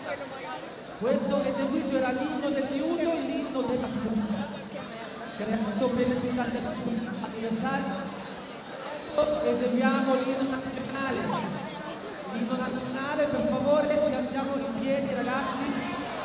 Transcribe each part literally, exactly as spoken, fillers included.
Questo eseguito era l'inno del Newton, l'inno della scuola, creato per il anniversario. Eseguiamo l'inno nazionale. L'inno nazionale, per favore, ci alziamo in piedi, ragazzi.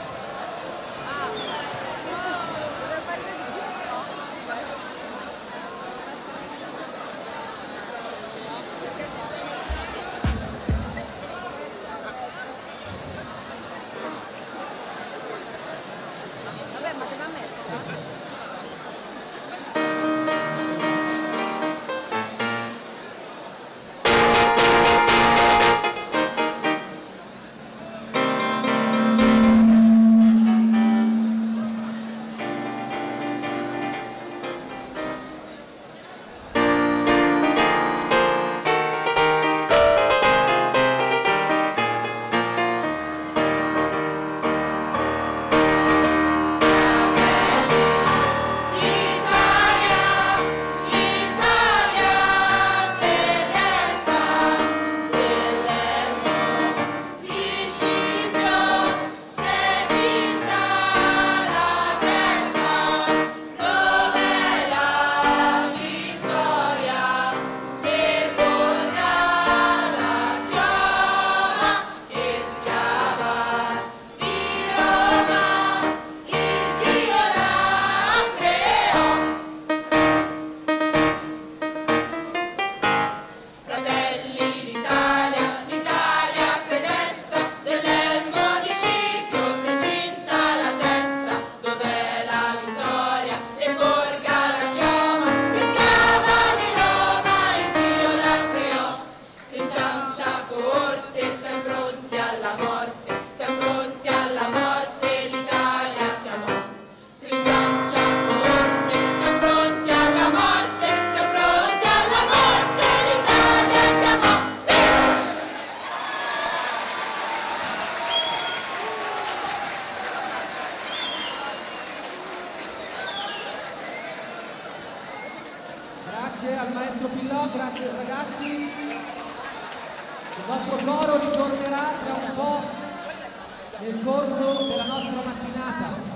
Grazie al maestro Pillò, grazie ragazzi. Il vostro coro ritornerà tra un po' nel corso della nostra mattinata.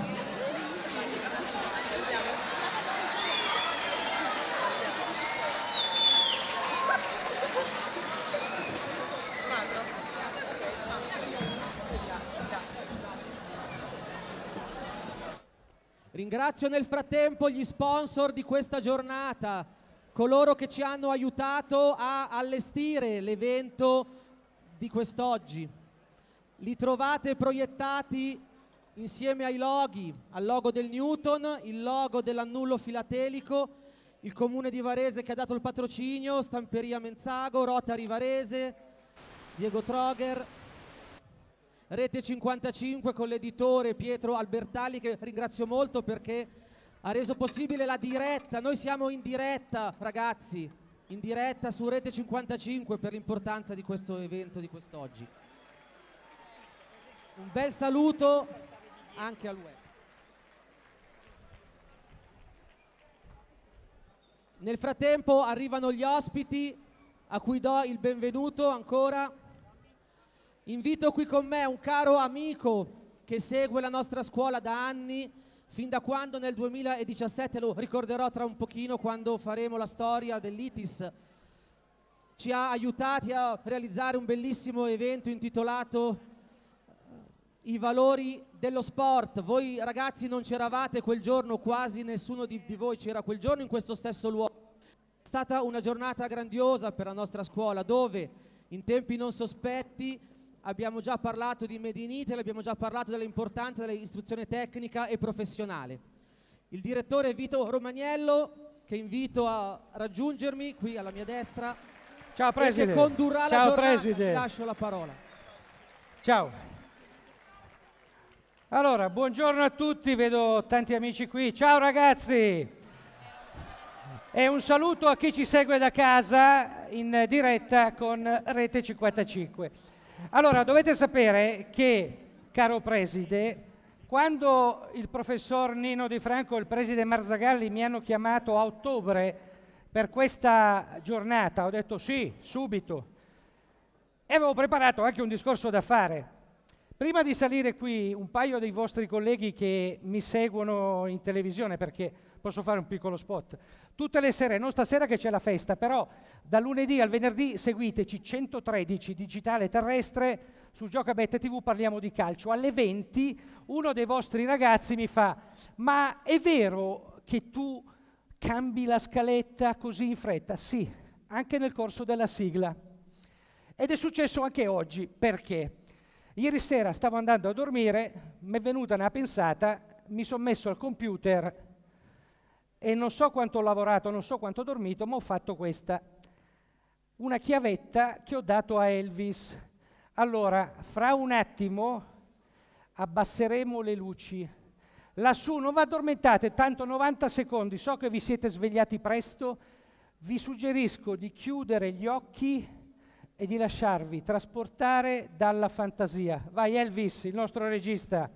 Ringrazio nel frattempo gli sponsor di questa giornata, coloro che ci hanno aiutato a allestire l'evento di quest'oggi. Li trovate proiettati insieme ai loghi, al logo del Newton, il logo dell'annullo filatelico, il Comune di Varese che ha dato il patrocinio, Stamperia Menzago, Rotary Varese, Diego Troger, Rete cinquantacinque con l'editore Pietro Albertalli, che ringrazio molto perché ha reso possibile la diretta. Noi siamo in diretta, ragazzi, in diretta su Rete cinquantacinque per l'importanza di questo evento di quest'oggi. Un bel saluto anche al web. Nel frattempo arrivano gli ospiti a cui do il benvenuto ancora. Invito qui con me un caro amico che segue la nostra scuola da anni, fin da quando nel duemiladiciassette, lo ricorderò tra un pochino quando faremo la storia dell'I T I S, ci ha aiutati a realizzare un bellissimo evento intitolato I valori dello sport. Voi ragazzi non c'eravate quel giorno, quasi nessuno di, di voi c'era quel giorno in questo stesso luogo. È stata una giornata grandiosa per la nostra scuola, dove in tempi non sospetti abbiamo già parlato di Made in Italy, abbiamo già parlato dell'importanza dell'istruzione tecnica e professionale. Il direttore Vito Romaniello, che invito a raggiungermi qui alla mia destra. Ciao Presidente. E che condurrà Ciao, la giornata. Presidente. Lascio la parola. Ciao. Allora, buongiorno a tutti, vedo tanti amici qui. Ciao ragazzi. E un saluto a chi ci segue da casa in diretta con Rete cinquantacinque. Allora, dovete sapere che, caro Preside, quando il professor Nino Di Franco e il preside Marzagalli mi hanno chiamato a ottobre per questa giornata, ho detto sì, subito. E avevo preparato anche un discorso da fare, Prima di salire qui, un paio dei vostri colleghi che mi seguono in televisione, perché posso fare un piccolo spot, tutte le sere, non stasera che c'è la festa, però da lunedì al venerdì seguiteci centotredici digitale terrestre, su Giocabet tivù parliamo di calcio. Alle venti uno dei vostri ragazzi mi fa: ma è vero che tu cambi la scaletta così in fretta? Sì, anche nel corso della sigla. Ed è successo anche oggi. Perché? Ieri sera stavo andando a dormire, mi è venuta una pensata, mi sono messo al computer e non so quanto ho lavorato, non so quanto ho dormito, ma ho fatto questa, una chiavetta che ho dato a Elvis. Allora, fra un attimo abbasseremo le luci. Lassù non vi addormentate, tanto novanta secondi, so che vi siete svegliati presto, vi suggerisco di chiudere gli occhi e di lasciarvi trasportare dalla fantasia. Vai Elvis, il nostro regista.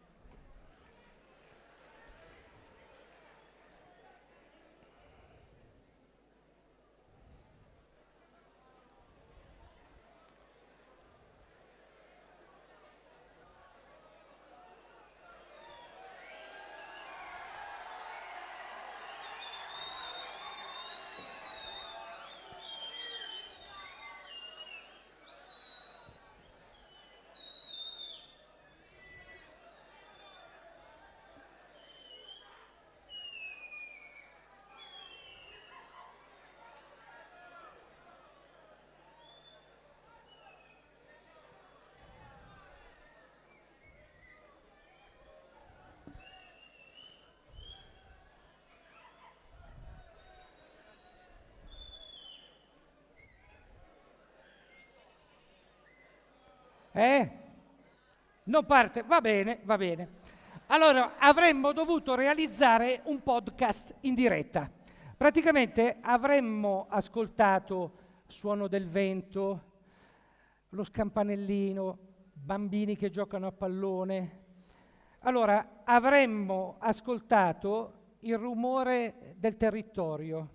Eh? Non parte? Va bene, va bene. Allora, avremmo dovuto realizzare un podcast in diretta. Praticamente avremmo ascoltato suono del vento, lo scampanellino, bambini che giocano a pallone. Allora, avremmo ascoltato il rumore del territorio,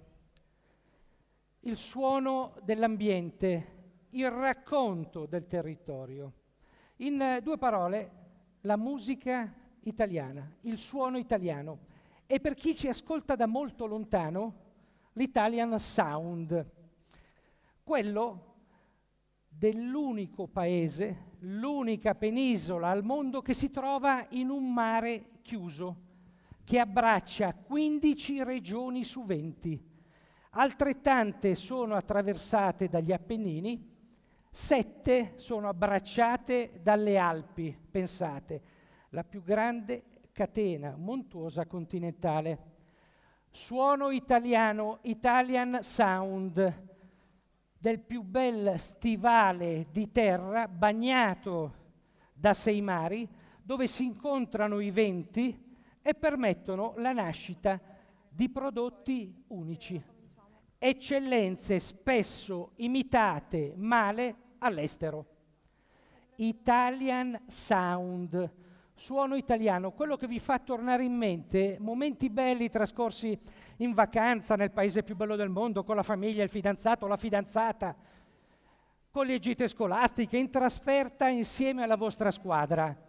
il suono dell'ambiente, il racconto del territorio. In eh, due parole, la musica italiana, il suono italiano. E per chi ci ascolta da molto lontano, l'Italian Sound, quello dell'unico paese, l'unica penisola al mondo che si trova in un mare chiuso, che abbraccia quindici regioni su venti. Altrettante sono attraversate dagli Appennini, sette sono abbracciate dalle Alpi, pensate, la più grande catena montuosa continentale. Suono italiano, Italian Sound, del più bel stivale di terra bagnato da sei mari, dove si incontrano i venti e permettono la nascita di prodotti unici. Eccellenze spesso imitate male all'estero. Italian Sound, suono italiano, quello che vi fa tornare in mente momenti belli trascorsi in vacanza nel paese più bello del mondo, con la famiglia, il fidanzato, la fidanzata, con le gite scolastiche, in trasferta insieme alla vostra squadra.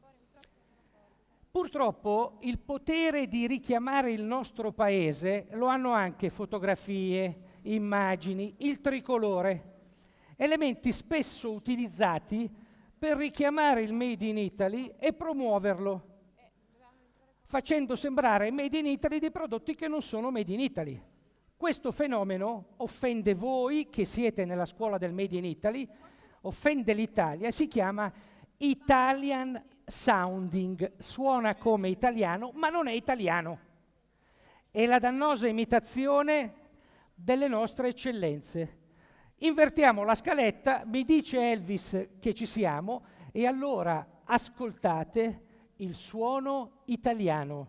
Purtroppo il potere di richiamare il nostro paese lo hanno anche fotografie, immagini, il tricolore, elementi spesso utilizzati per richiamare il Made in Italy e promuoverlo, facendo sembrare Made in Italy dei prodotti che non sono Made in Italy. Questo fenomeno offende voi che siete nella scuola del Made in Italy, offende l'Italia, si chiama Italian Sounding, suona come italiano, ma non è italiano. È la dannosa imitazione delle nostre eccellenze. Invertiamo la scaletta, mi dice Elvis che ci siamo, e allora ascoltate il suono italiano.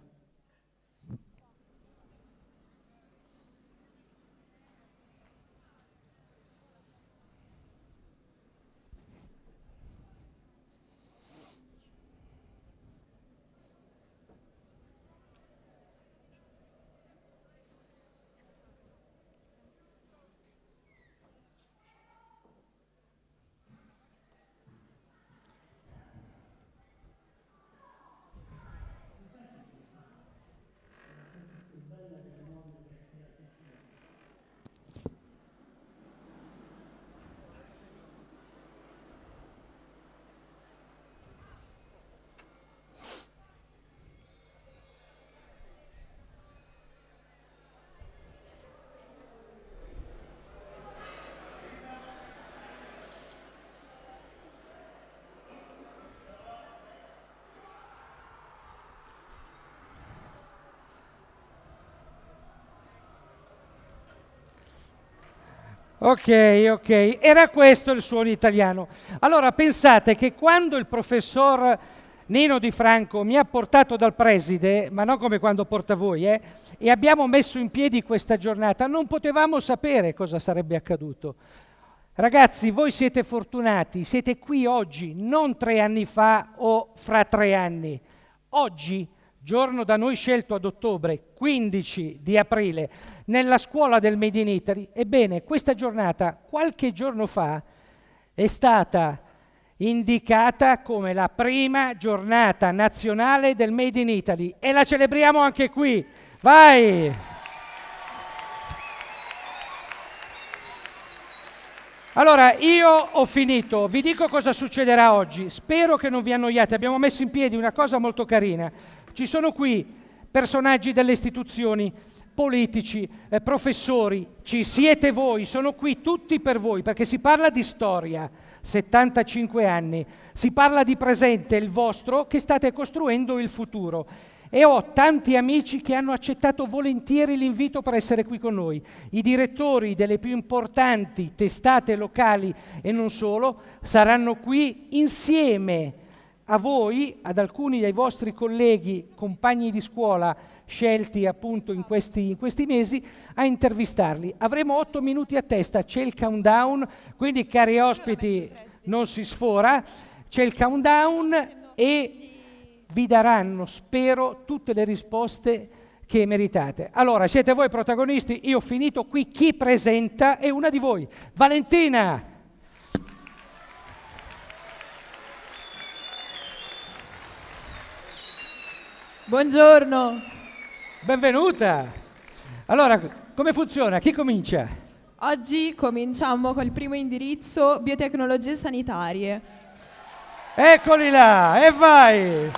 Ok, ok, era questo il suono italiano. Allora pensate che quando il professor Nino Di Franco mi ha portato dal preside, ma non come quando porta voi, eh, e abbiamo messo in piedi questa giornata, non potevamo sapere cosa sarebbe accaduto. Ragazzi, voi siete fortunati, siete qui oggi, non tre anni fa o fra tre anni. Oggi, giorno da noi scelto ad ottobre, quindici di aprile, nella scuola del Made in Italy. Ebbene, questa giornata, qualche giorno fa, è stata indicata come la prima giornata nazionale del Made in Italy e la celebriamo anche qui. Vai! Allora, io ho finito, vi dico cosa succederà oggi, spero che non vi annoiate, abbiamo messo in piedi una cosa molto carina, ci sono qui personaggi delle istituzioni, politici, eh, professori, ci siete voi, sono qui tutti per voi, perché si parla di storia, settantacinque anni, si parla di presente, il vostro, che state costruendo il futuro. E ho tanti amici che hanno accettato volentieri l'invito per essere qui con noi. I direttori delle più importanti testate locali e non solo saranno qui insieme a voi, ad alcuni dei vostri colleghi, compagni di scuola scelti appunto in questi, in questi mesi, a intervistarli. Avremo otto minuti a testa, c'è il countdown, quindi cari ospiti non si sfora, c'è il countdown e vi daranno, spero, tutte le risposte che meritate. Allora, siete voi protagonisti, io ho finito qui, chi presenta è una di voi. Valentina! Buongiorno! Benvenuta! Allora, come funziona? Chi comincia? Oggi cominciamo col primo indirizzo, biotecnologie sanitarie. Eccoli là, e vai!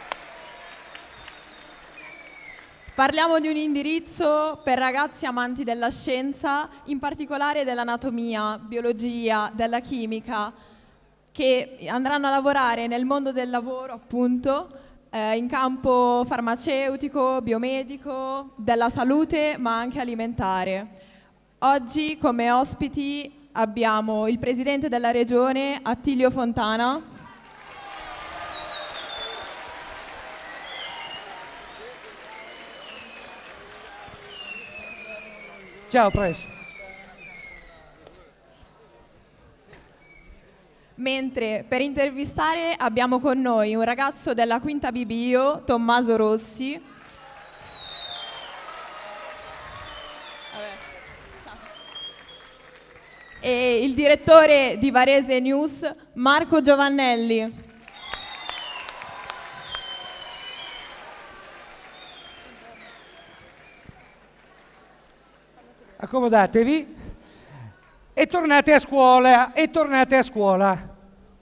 Parliamo di un indirizzo per ragazzi amanti della scienza, in particolare dell'anatomia, biologia, della chimica, che andranno a lavorare nel mondo del lavoro, appunto, eh, in campo farmaceutico, biomedico, della salute, ma anche alimentare. Oggi come ospiti abbiamo il presidente della regione, Attilio Fontana. Ciao, Press. Mentre per intervistare abbiamo con noi un ragazzo della quinta B B I O, Tommaso Rossi. E il direttore di Varese News, Marco Giovannelli. Accomodatevi e tornate a scuola, e tornate a scuola.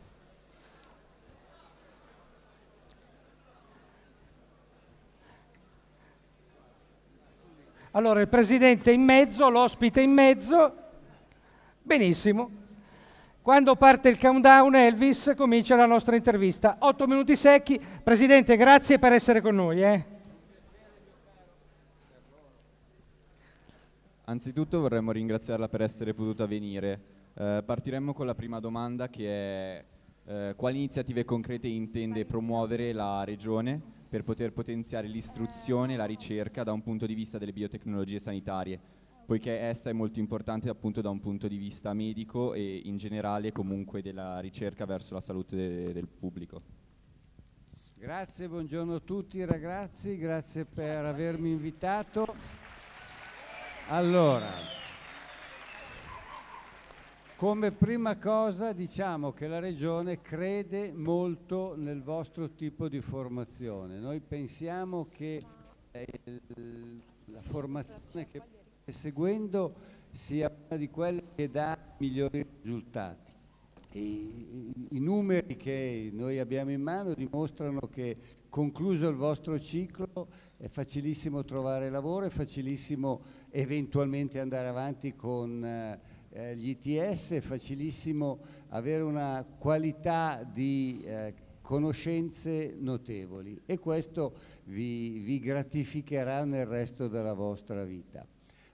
Allora, il presidente in mezzo, l'ospite in mezzo. Benissimo. Quando parte il countdown, Elvis, comincia la nostra intervista. Otto minuti secchi. Presidente, grazie per essere con noi. Eh. Anzitutto vorremmo ringraziarla per essere potuta venire. Eh, partiremmo con la prima domanda, che è eh, quali iniziative concrete intende promuovere la Regione per poter potenziare l'istruzione e la ricerca da un punto di vista delle biotecnologie sanitarie, poiché essa è molto importante appunto da un punto di vista medico e in generale comunque della ricerca verso la salute de- del pubblico. Grazie, buongiorno a tutti ragazzi, grazie per avermi invitato. Allora, come prima cosa diciamo che la Regione crede molto nel vostro tipo di formazione. Noi pensiamo che eh, la formazione che state seguendo sia una di quelle che dà migliori risultati. I, i numeri che noi abbiamo in mano dimostrano che, concluso il vostro ciclo, è facilissimo trovare lavoro, è facilissimo eventualmente andare avanti con eh, gli I T S, è facilissimo avere una qualità di eh, conoscenze notevoli e questo vi, vi gratificherà nel resto della vostra vita.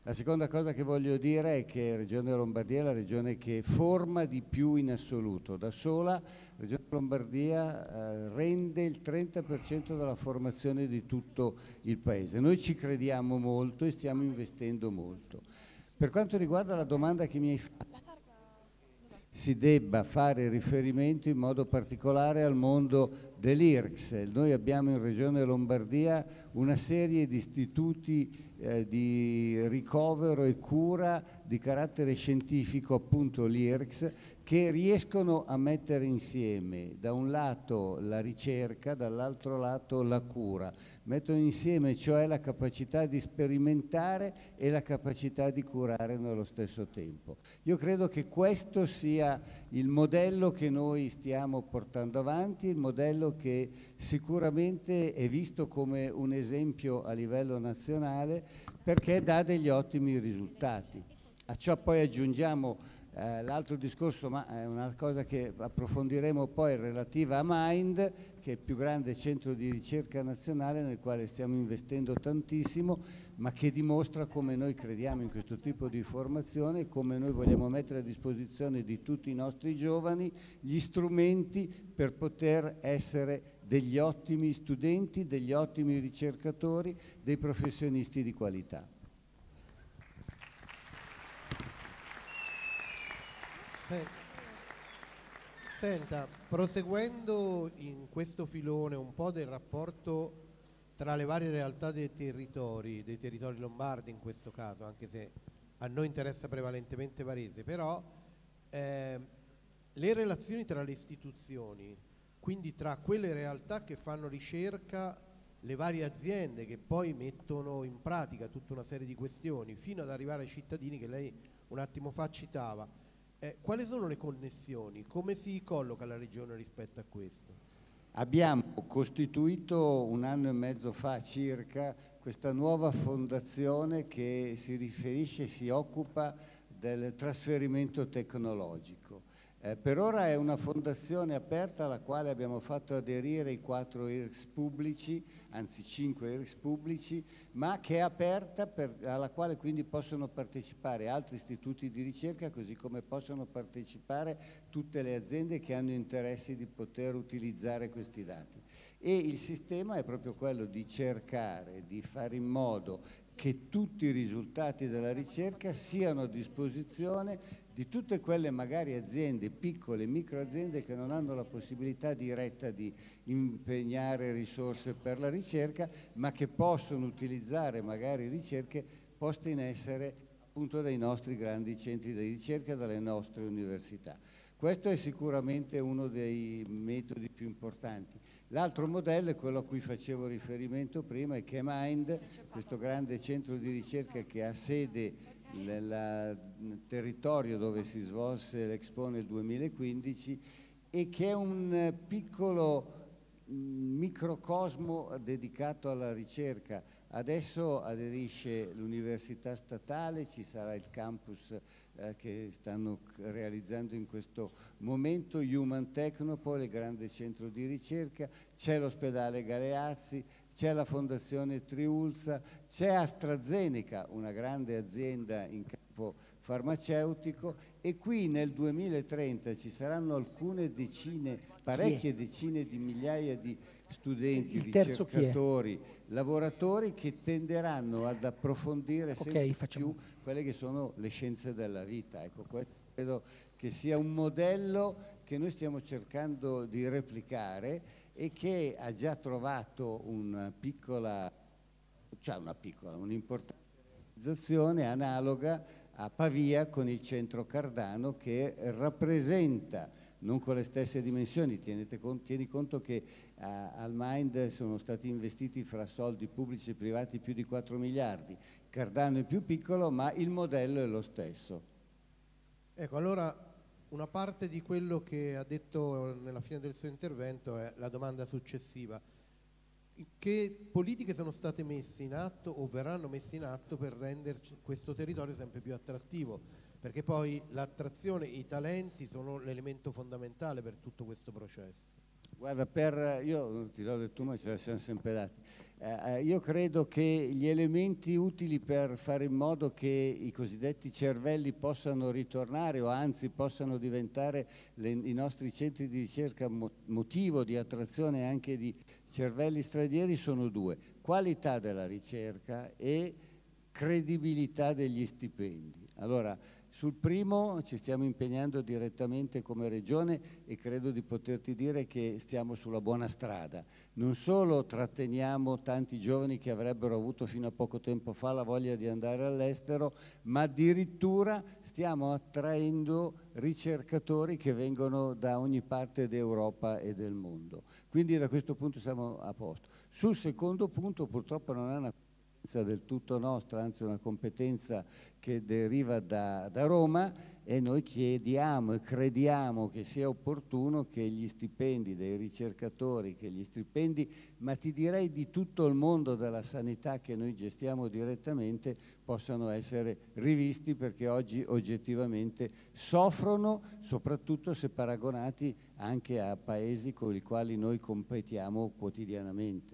La seconda cosa che voglio dire è che Regione Lombardia è la regione che forma di più in assoluto. Da sola Regione Lombardia eh, rende il trenta per cento della formazione di tutto il paese. Noi ci crediamo molto e stiamo investendo molto. Per quanto riguarda la domanda che mi hai fatto, si debba fare riferimento in modo particolare al mondo dell'I R C S. Noi abbiamo in Regione Lombardia una serie di istituti eh, di ricovero e cura di carattere scientifico, appunto l'I R C S, che riescono a mettere insieme da un lato la ricerca, dall'altro lato la cura. Mettono insieme cioè la capacità di sperimentare e la capacità di curare nello stesso tempo. Io credo che questo sia il modello che noi stiamo portando avanti, il modello che sicuramente è visto come un esempio a livello nazionale perché dà degli ottimi risultati. A ciò poi aggiungiamo eh, l'altro discorso, ma è una cosa che approfondiremo poi, relativa a Mind, che è il più grande centro di ricerca nazionale nel quale stiamo investendo tantissimo, ma che dimostra come noi crediamo in questo tipo di formazione e come noi vogliamo mettere a disposizione di tutti i nostri giovani gli strumenti per poter essere degli ottimi studenti, degli ottimi ricercatori, dei professionisti di qualità. Senta, proseguendo in questo filone un po' del rapporto tra le varie realtà dei territori, dei territori lombardi in questo caso, anche se a noi interessa prevalentemente Varese, però eh, le relazioni tra le istituzioni, quindi tra quelle realtà che fanno ricerca, le varie aziende che poi mettono in pratica tutta una serie di questioni, fino ad arrivare ai cittadini che lei un attimo fa citava, eh, quali sono le connessioni? Come si colloca la Regione rispetto a questo? Abbiamo costituito un anno e mezzo fa circa questa nuova fondazione che si riferisce e si occupa del trasferimento tecnologico. Eh, per ora è una fondazione aperta alla quale abbiamo fatto aderire i quattro I R C S pubblici, anzi cinque I R C S pubblici, ma che è aperta per, alla quale quindi possono partecipare altri istituti di ricerca, così come possono partecipare tutte le aziende che hanno interesse di poter utilizzare questi dati. E il sistema è proprio quello di cercare di fare in modo che tutti i risultati della ricerca siano a disposizione di tutte quelle magari aziende, piccole, micro aziende che non hanno la possibilità diretta di impegnare risorse per la ricerca, ma che possono utilizzare magari ricerche poste in essere appunto dai nostri grandi centri di ricerca, dalle nostre università. Questo è sicuramente uno dei metodi più importanti. L'altro modello è quello a cui facevo riferimento prima, è che Mind, questo grande centro di ricerca che ha sede nel territorio dove si svolse l'Expo nel duemilaquindici e che è un piccolo microcosmo dedicato alla ricerca. Adesso aderisce l'Università Statale, ci sarà il campus eh, che stanno realizzando in questo momento, Human Technopole, il grande centro di ricerca, c'è l'ospedale Galeazzi, c'è la Fondazione Triulza, c'è AstraZeneca, una grande azienda in campo farmaceutico, e qui nel duemilatrenta ci saranno alcune decine, parecchie decine di migliaia di studenti, ricercatori, lavoratori che tenderanno ad approfondire sempre okay, più quelle che sono le scienze della vita. Ecco, questo credo che sia un modello che noi stiamo cercando di replicare e che ha già trovato una piccola, cioè una piccola, un'importante realizzazione analoga a Pavia con il centro Cardano, che rappresenta, non con le stesse dimensioni, tienete con, tieni conto che uh, al Mind sono stati investiti fra soldi pubblici e privati più di quattro miliardi, Cardano è più piccolo ma il modello è lo stesso. Ecco, allora una parte di quello che ha detto nella fine del suo intervento è la domanda successiva. Che politiche sono state messe in atto o verranno messe in atto per rendere questo territorio sempre più attrattivo? Perché poi l'attrazione, i talenti sono l'elemento fondamentale per tutto questo processo. Guarda, per, io ti do del tu, ma ce la siamo sempre dati. Eh, io credo che gli elementi utili per fare in modo che i cosiddetti cervelli possano ritornare o anzi possano diventare le, i nostri centri di ricerca mo, motivo di attrazione anche di cervelli stranieri sono due: qualità della ricerca e credibilità degli stipendi. Allora, sul primo ci stiamo impegnando direttamente come Regione e credo di poterti dire che stiamo sulla buona strada. Non solo tratteniamo tanti giovani che avrebbero avuto fino a poco tempo fa la voglia di andare all'estero, ma addirittura stiamo attraendo ricercatori che vengono da ogni parte d'Europa e del mondo. Quindi da questo punto siamo a posto. Sul secondo punto purtroppo non è una del tutto nostra, anzi una competenza che deriva da, da Roma, e noi chiediamo e crediamo che sia opportuno che gli stipendi dei ricercatori, che gli stipendi, ma ti direi di tutto il mondo della sanità che noi gestiamo direttamente, possano essere rivisti, perché oggi oggettivamente soffrono, soprattutto se paragonati anche a paesi con i quali noi competiamo quotidianamente.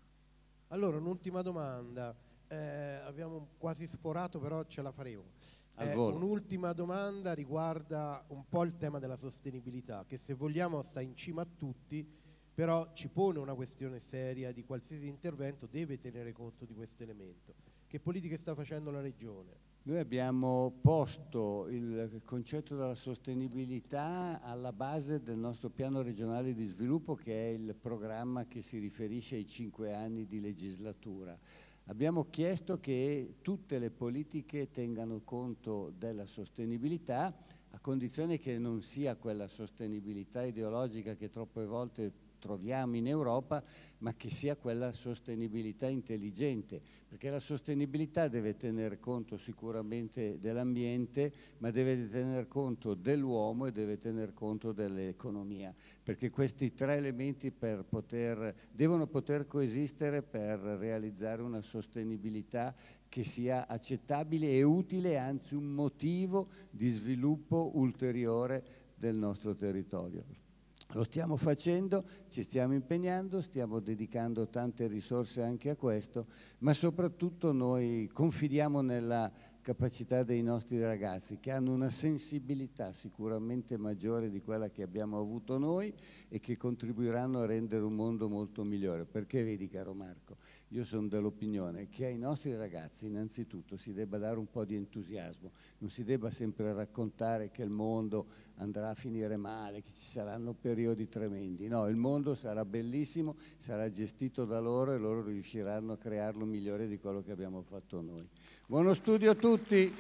Allora, un'ultima domanda, eh, abbiamo quasi sforato, però ce la faremo. Eh, un'ultima domanda riguarda un po' il tema della sostenibilità, che se vogliamo sta in cima a tutti, però ci pone una questione seria di qualsiasi intervento deve tenere conto di questo elemento. Che politiche sta facendo la Regione? Noi abbiamo posto il concetto della sostenibilità alla base del nostro piano regionale di sviluppo, che è il programma che si riferisce ai cinque anni di legislatura. Abbiamo chiesto che tutte le politiche tengano conto della sostenibilità, a condizione che non sia quella sostenibilità ideologica che troppe volte troviamo in Europa, ma che sia quella sostenibilità intelligente, perché la sostenibilità deve tener conto sicuramente dell'ambiente, ma deve tener conto dell'uomo e deve tener conto dell'economia, perché questi tre elementi per poter, devono poter coesistere per realizzare una sostenibilità che sia accettabile e utile, anzi un motivo di sviluppo ulteriore del nostro territorio. Lo stiamo facendo, ci stiamo impegnando, stiamo dedicando tante risorse anche a questo, ma soprattutto noi confidiamo nella capacità dei nostri ragazzi, che hanno una sensibilità sicuramente maggiore di quella che abbiamo avuto noi e che contribuiranno a rendere un mondo molto migliore. Perché vedi, caro Marco, io sono dell'opinione che ai nostri ragazzi innanzitutto si debba dare un po' di entusiasmo, non si debba sempre raccontare che il mondo andrà a finire male, che ci saranno periodi tremendi. No, il mondo sarà bellissimo, sarà gestito da loro e loro riusciranno a crearlo migliore di quello che abbiamo fatto noi. Buono studio a tutti!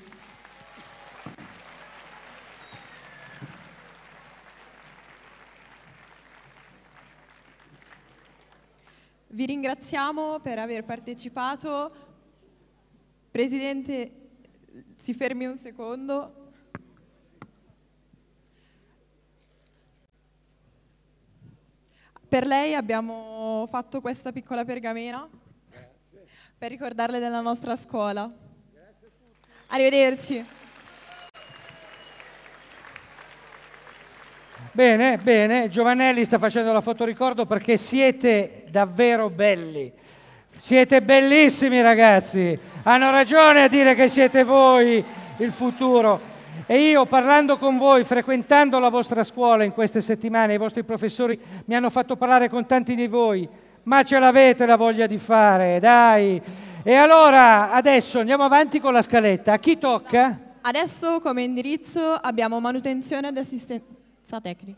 Vi ringraziamo per aver partecipato. Presidente, si fermi un secondo. Per lei abbiamo fatto questa piccola pergamena. Grazie. Per ricordarle della nostra scuola. Grazie a tutti. Arrivederci. Bene, bene, Giovanelli sta facendo la fotoricordo perché siete davvero belli. Siete bellissimi, ragazzi. Hanno ragione a dire che siete voi il futuro. E io, parlando con voi, frequentando la vostra scuola in queste settimane, i vostri professori mi hanno fatto parlare con tanti di voi, ma ce l'avete la voglia di fare, dai. E allora, adesso andiamo avanti con la scaletta. A chi tocca? Adesso come indirizzo abbiamo manutenzione ed assistenza tecnica.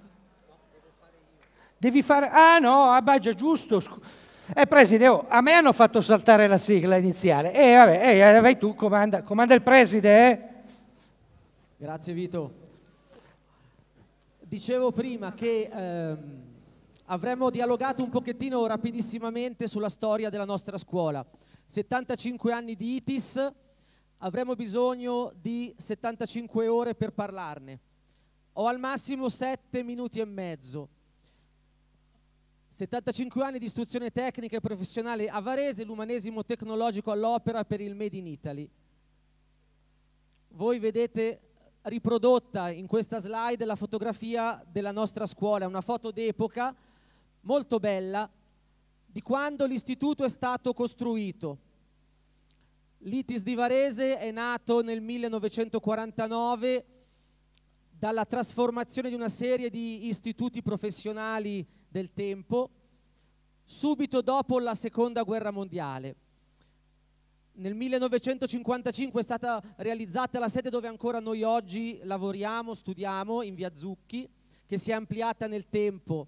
Devi fare... Ah no, ah, beh, già, giusto. Eh, preside, oh, a me hanno fatto saltare la sigla iniziale. E eh, vabbè, eh, vai tu, comanda, comanda il preside, eh. Grazie Vito. Dicevo prima che ehm, avremmo dialogato un pochettino rapidissimamente sulla storia della nostra scuola. settantacinque anni di I T I S, avremo bisogno di settantacinque ore per parlarne. Ho al massimo sette minuti e mezzo. settantacinque anni di istruzione tecnica e professionale a Varese, l'umanesimo tecnologico all'opera per il Made in Italy. Voi vedete riprodotta in questa slide la fotografia della nostra scuola, una foto d'epoca molto bella, di quando l'istituto è stato costruito. L'I T I S di Varese è nato nel millenovecentoquarantanove dalla trasformazione di una serie di istituti professionali del tempo, subito dopo la Seconda Guerra Mondiale. Nel millenovecentocinquantacinque è stata realizzata la sede dove ancora noi oggi lavoriamo, studiamo, in via Zucchi, che si è ampliata nel tempo.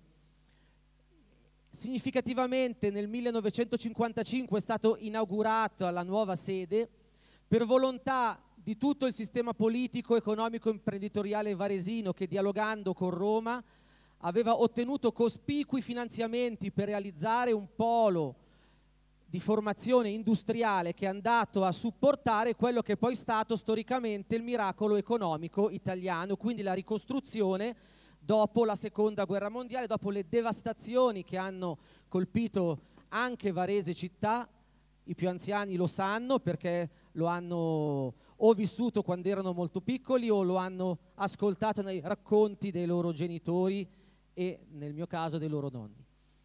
Significativamente nel millenovecentocinquantacinque è stata inaugurata la nuova sede per volontà di tutto il sistema politico, economico e imprenditoriale varesino che, dialogando con Roma, aveva ottenuto cospicui finanziamenti per realizzare un polo di formazione industriale che è andato a supportare quello che è poi stato storicamente il miracolo economico italiano, quindi la ricostruzione dopo la Seconda Guerra Mondiale, dopo le devastazioni che hanno colpito anche Varese città. I più anziani lo sanno perché lo hanno o vissuto quando erano molto piccoli o lo hanno ascoltato nei racconti dei loro genitori e, nel mio caso, dei loro nonni.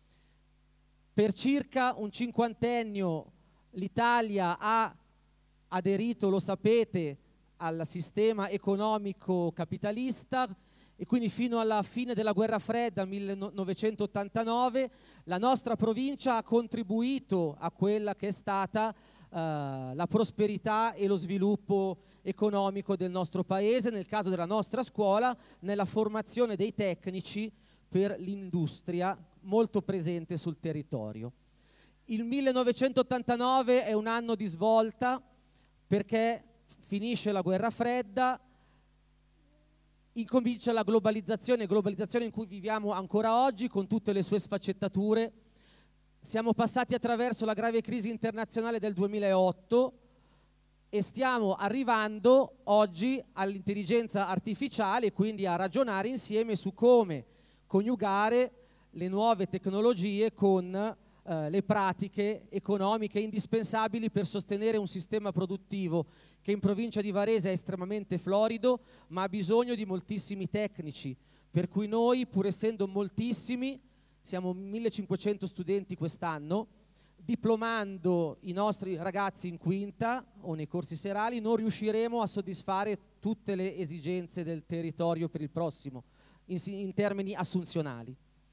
Per circa un cinquantennio l'Italia ha aderito, lo sapete, al sistema economico capitalista, e quindi fino alla fine della guerra fredda, millenovecentottantanove, la nostra provincia ha contribuito a quella che è stata uh, la prosperità e lo sviluppo economico del nostro paese, nel caso della nostra scuola, nella formazione dei tecnici per l'industria molto presente sul territorio. Il millenovecentottantanove è un anno di svolta perché finisce la guerra fredda, incomincia la globalizzazione, globalizzazione in cui viviamo ancora oggi con tutte le sue sfaccettature. Siamo passati attraverso la grave crisi internazionale del duemilaotto e stiamo arrivando oggi all'intelligenza artificiale, quindi a ragionare insieme su come coniugare le nuove tecnologie con eh, le pratiche economiche indispensabili per sostenere un sistema produttivo che in provincia di Varese è estremamente florido, ma ha bisogno di moltissimi tecnici, per cui noi, pur essendo moltissimi, siamo millecinquecento studenti quest'anno, diplomando i nostri ragazzi in quinta o nei corsi serali, non riusciremo a soddisfare tutte le esigenze del territorio per il prossimo, in, in termini assunzionali.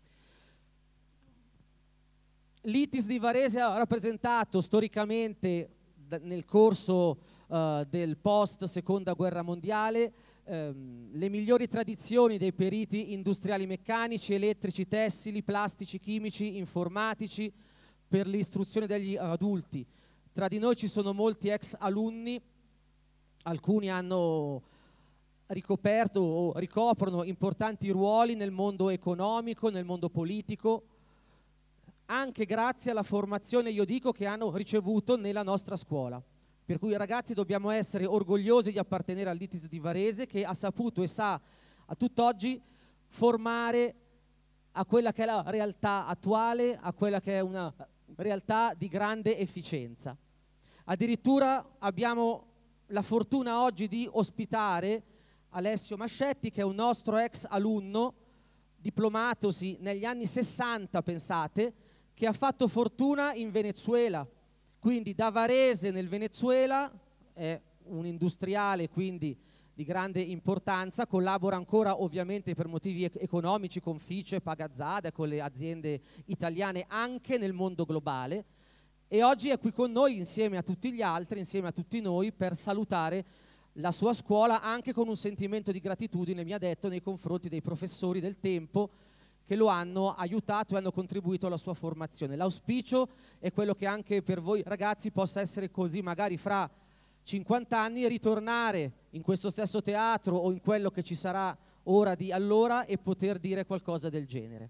L'I T I S di Varese ha rappresentato storicamente nel corso uh, del post seconda guerra mondiale ehm, le migliori tradizioni dei periti industriali meccanici, elettrici, tessili, plastici, chimici, informatici per l'istruzione degli adulti. Tra di noi ci sono molti ex alunni, alcuni hanno ricoperto o ricoprono importanti ruoli nel mondo economico, nel mondo politico, anche grazie alla formazione, io dico, che hanno ricevuto nella nostra scuola. Per cui ragazzi dobbiamo essere orgogliosi di appartenere all'I T I S di Varese, che ha saputo e sa a tutt'oggi formare a quella che è la realtà attuale, a quella che è una realtà di grande efficienza. Addirittura abbiamo la fortuna oggi di ospitare Alessio Mascetti, che è un nostro ex alunno, diplomatosi negli anni sessanta, pensate, che ha fatto fortuna in Venezuela, quindi da Varese nel Venezuela, è un industriale quindi di grande importanza, collabora ancora ovviamente per motivi ec- economici con Fice, Pagazzada, con le aziende italiane anche nel mondo globale, e oggi è qui con noi insieme a tutti gli altri, insieme a tutti noi, per salutare la sua scuola, anche con un sentimento di gratitudine, mi ha detto, nei confronti dei professori del tempo che lo hanno aiutato e hanno contribuito alla sua formazione. L'auspicio è quello che anche per voi ragazzi possa essere così, magari fra cinquanta anni, ritornare in questo stesso teatro o in quello che ci sarà ora di allora e poter dire qualcosa del genere.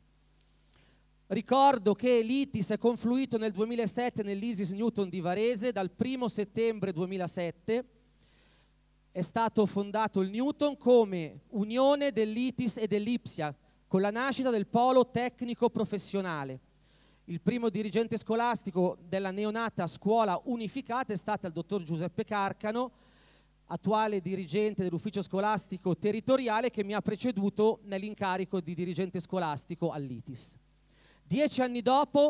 Ricordo che l'I T I S è confluito nel duemilasette nell'Isis Newton di Varese, dal primo settembre duemilasette è stato fondato il Newton come unione dell'I T I S e dell'Ipsia, con la nascita del polo tecnico professionale. Il primo dirigente scolastico della neonata scuola unificata è stato il dottor Giuseppe Carcano, attuale dirigente dell'ufficio scolastico territoriale, che mi ha preceduto nell'incarico di dirigente scolastico all'I T I S. Dieci anni dopo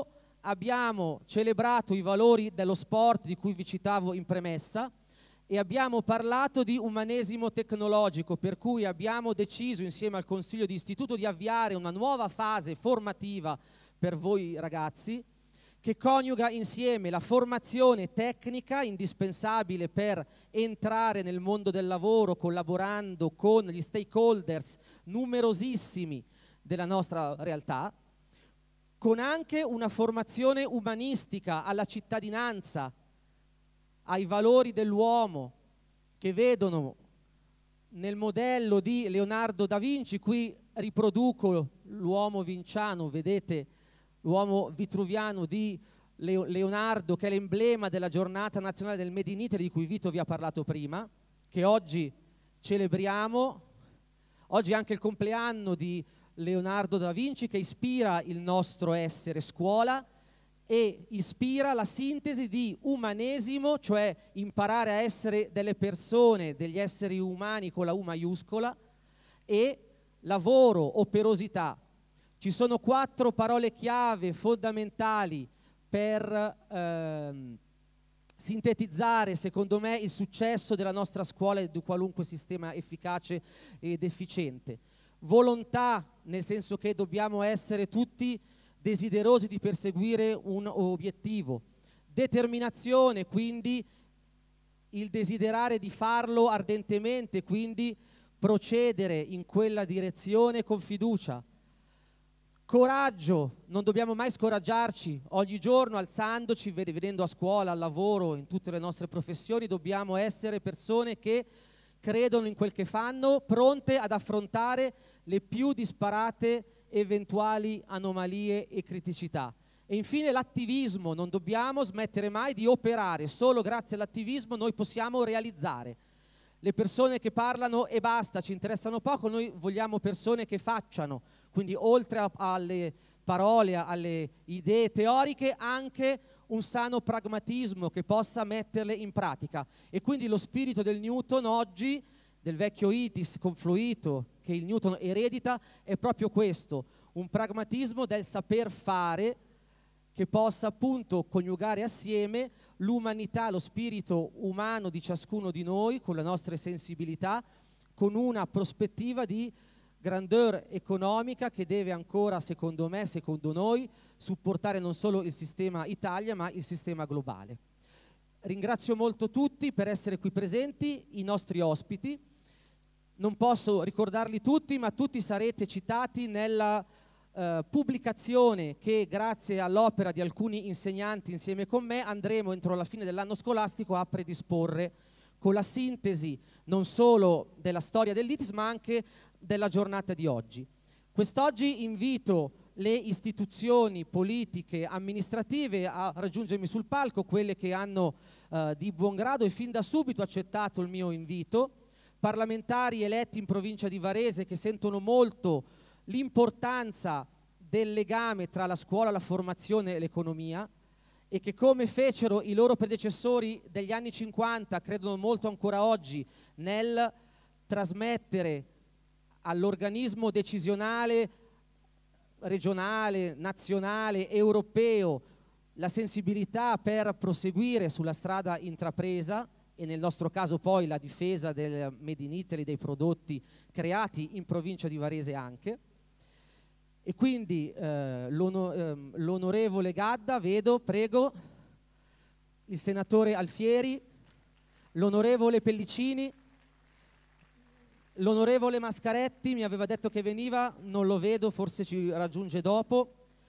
abbiamo celebrato i valori dello sport di cui vi citavo in premessa e abbiamo parlato di umanesimo tecnologico, per cui abbiamo deciso insieme al Consiglio di Istituto di avviare una nuova fase formativa per voi ragazzi, che coniuga insieme la formazione tecnica indispensabile per entrare nel mondo del lavoro collaborando con gli stakeholders numerosissimi della nostra realtà, con anche una formazione umanistica alla cittadinanza, ai valori dell'uomo, che vedono nel modello di Leonardo da Vinci, qui riproduco l'uomo vinciano, vedete l'uomo vitruviano di Leonardo, che è l'emblema della giornata nazionale del Made in Italy di cui Vito vi ha parlato prima, che oggi celebriamo. Oggi è anche il compleanno di Leonardo da Vinci, che ispira il nostro essere scuola e ispira la sintesi di umanesimo, cioè imparare a essere delle persone, degli esseri umani con la U maiuscola, e lavoro, operosità. Ci sono quattro parole chiave fondamentali per ehm, sintetizzare, secondo me, il successo della nostra scuola e di qualunque sistema efficace ed efficiente. Volontà, nel senso che dobbiamo essere tutti desiderosi di perseguire un obiettivo. Determinazione, quindi il desiderare di farlo ardentemente, quindi procedere in quella direzione con fiducia. Coraggio, non dobbiamo mai scoraggiarci, ogni giorno alzandoci, vedendo a scuola, al lavoro, in tutte le nostre professioni, dobbiamo essere persone che credono in quel che fanno, pronte ad affrontare le più disparate eventuali anomalie e criticità. E infine l'attivismo, non dobbiamo smettere mai di operare, solo grazie all'attivismo noi possiamo realizzare. Le persone che parlano e basta ci interessano poco, noi vogliamo persone che facciano, quindi oltre a, alle parole, alle idee teoriche, anche un sano pragmatismo che possa metterle in pratica. E quindi lo spirito del Newton oggi, del vecchio itis confluito che il Newton eredita, è proprio questo, un pragmatismo del saper fare che possa appunto coniugare assieme l'umanità, lo spirito umano di ciascuno di noi con le nostre sensibilità, con una prospettiva di grandeur economica che deve ancora, secondo me, secondo noi, supportare non solo il sistema Italia ma il sistema globale. Ringrazio molto tutti per essere qui presenti, i nostri ospiti. Non posso ricordarli tutti, ma tutti sarete citati nella eh, pubblicazione che, grazie all'opera di alcuni insegnanti insieme con me, andremo entro la fine dell'anno scolastico a predisporre, con la sintesi non solo della storia dell'I T I S ma anche della giornata di oggi. Quest'oggi invito le istituzioni politiche, amministrative a raggiungermi sul palco, quelle che hanno eh, di buon grado e fin da subito accettato il mio invito, parlamentari eletti in provincia di Varese che sentono molto l'importanza del legame tra la scuola, la formazione e l'economia e che, come fecero i loro predecessori degli anni cinquanta, credono molto ancora oggi nel trasmettere all'organismo decisionale regionale, nazionale, europeo la sensibilità per proseguire sulla strada intrapresa e nel nostro caso poi la difesa del Made in Italy, dei prodotti creati in provincia di Varese anche. E quindi eh, l'ono, ehm, l'onorevole Gadda, vedo, prego, il senatore Alfieri, l'onorevole Pellicini, l'onorevole Mascaretti mi aveva detto che veniva, non lo vedo, forse ci raggiunge dopo.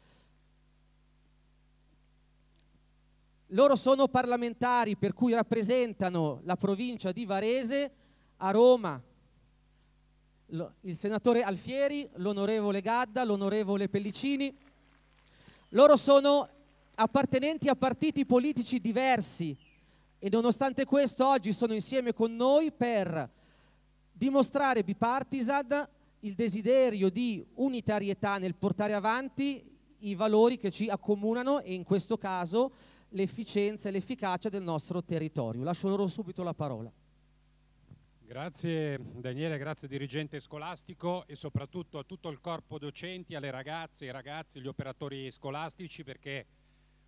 Loro sono parlamentari, per cui rappresentano la provincia di Varese. A Roma lo, il senatore Alfieri, l'onorevole Gadda, l'onorevole Pellicini. Loro sono appartenenti a partiti politici diversi e nonostante questo oggi sono insieme con noi per dimostrare bipartisan il desiderio di unitarietà nel portare avanti i valori che ci accomunano e in questo caso l'efficienza e l'efficacia del nostro territorio. Lascio loro subito la parola. Grazie Daniele, grazie dirigente scolastico e soprattutto a tutto il corpo docenti, alle ragazze, ai ragazzi, agli operatori scolastici, perché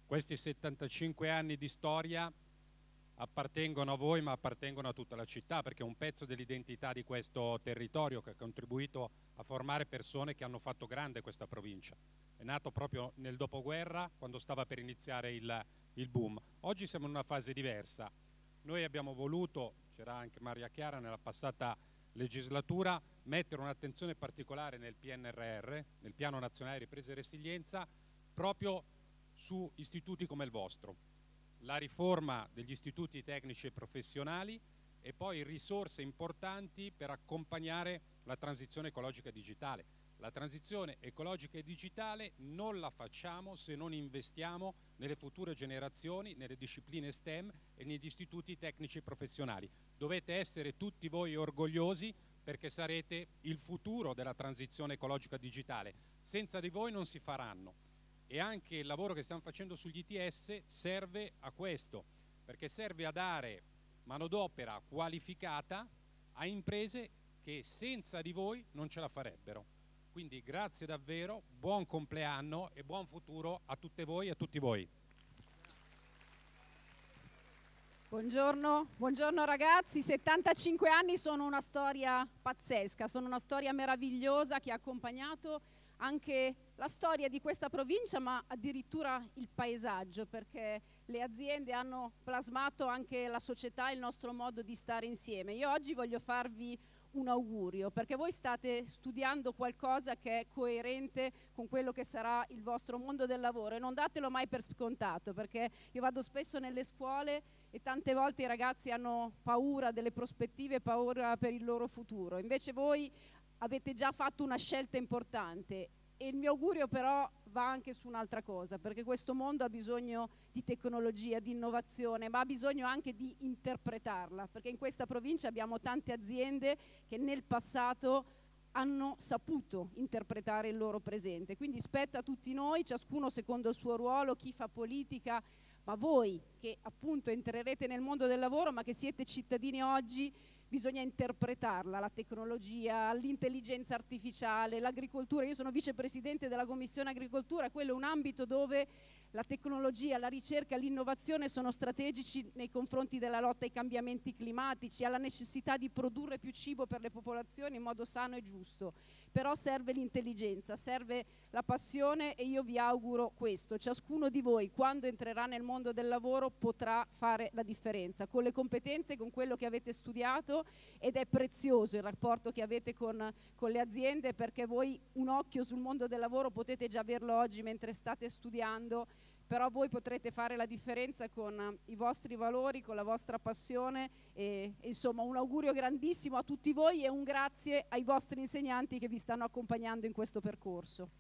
questi settantacinque anni di storia appartengono a voi, ma appartengono a tutta la città, perché è un pezzo dell'identità di questo territorio che ha contribuito a formare persone che hanno fatto grande questa provincia. È nato proprio nel dopoguerra, quando stava per iniziare il, il boom. Oggi siamo in una fase diversa. Noi abbiamo voluto, c'era anche Maria Chiara nella passata legislatura, mettere un'attenzione particolare nel P N R R, nel Piano Nazionale di Ripresa e Resilienza, proprio su istituti come il vostro. La riforma degli istituti tecnici e professionali e poi risorse importanti per accompagnare la transizione ecologica e digitale. La transizione ecologica e digitale non la facciamo se non investiamo nelle future generazioni, nelle discipline STEM e negli istituti tecnici e professionali. Dovete essere tutti voi orgogliosi perché sarete il futuro della transizione ecologica e digitale. Senza di voi non si faranno. E anche il lavoro che stiamo facendo sugli I T S serve a questo, perché serve a dare manodopera qualificata a imprese che senza di voi non ce la farebbero. Quindi grazie davvero, buon compleanno e buon futuro a tutte voi e a tutti voi. Buongiorno, buongiorno ragazzi, settantacinque anni sono una storia pazzesca, sono una storia meravigliosa che ha accompagnato anche la storia di questa provincia, ma addirittura il paesaggio, perché le aziende hanno plasmato anche la società e il nostro modo di stare insieme. Io oggi voglio farvi un augurio, perché voi state studiando qualcosa che è coerente con quello che sarà il vostro mondo del lavoro e non datelo mai per scontato, perché io vado spesso nelle scuole e tante volte i ragazzi hanno paura delle prospettive, paura per il loro futuro. Invece voi avete già fatto una scelta importante e il mio augurio però va anche su un'altra cosa, perché questo mondo ha bisogno di tecnologia, di innovazione, ma ha bisogno anche di interpretarla, perché in questa provincia abbiamo tante aziende che nel passato hanno saputo interpretare il loro presente, quindi spetta a tutti noi, ciascuno secondo il suo ruolo, chi fa politica, ma voi che appunto entrerete nel mondo del lavoro ma che siete cittadini oggi, bisogna interpretarla, la tecnologia, l'intelligenza artificiale, l'agricoltura. Io sono vicepresidente della Commissione Agricoltura, quello è un ambito dove la tecnologia, la ricerca, l'innovazione sono strategici nei confronti della lotta ai cambiamenti climatici, alla necessità di produrre più cibo per le popolazioni in modo sano e giusto. Però serve l'intelligenza, serve la passione e io vi auguro questo. Ciascuno di voi, quando entrerà nel mondo del lavoro, potrà fare la differenza con le competenze, con quello che avete studiato, ed è prezioso il rapporto che avete con, con le aziende, perché voi un occhio sul mondo del lavoro potete già averlo oggi mentre state studiando, però voi potrete fare la differenza con i vostri valori, con la vostra passione e, e insomma un augurio grandissimo a tutti voi e un grazie ai vostri insegnanti che vi stanno accompagnando in questo percorso.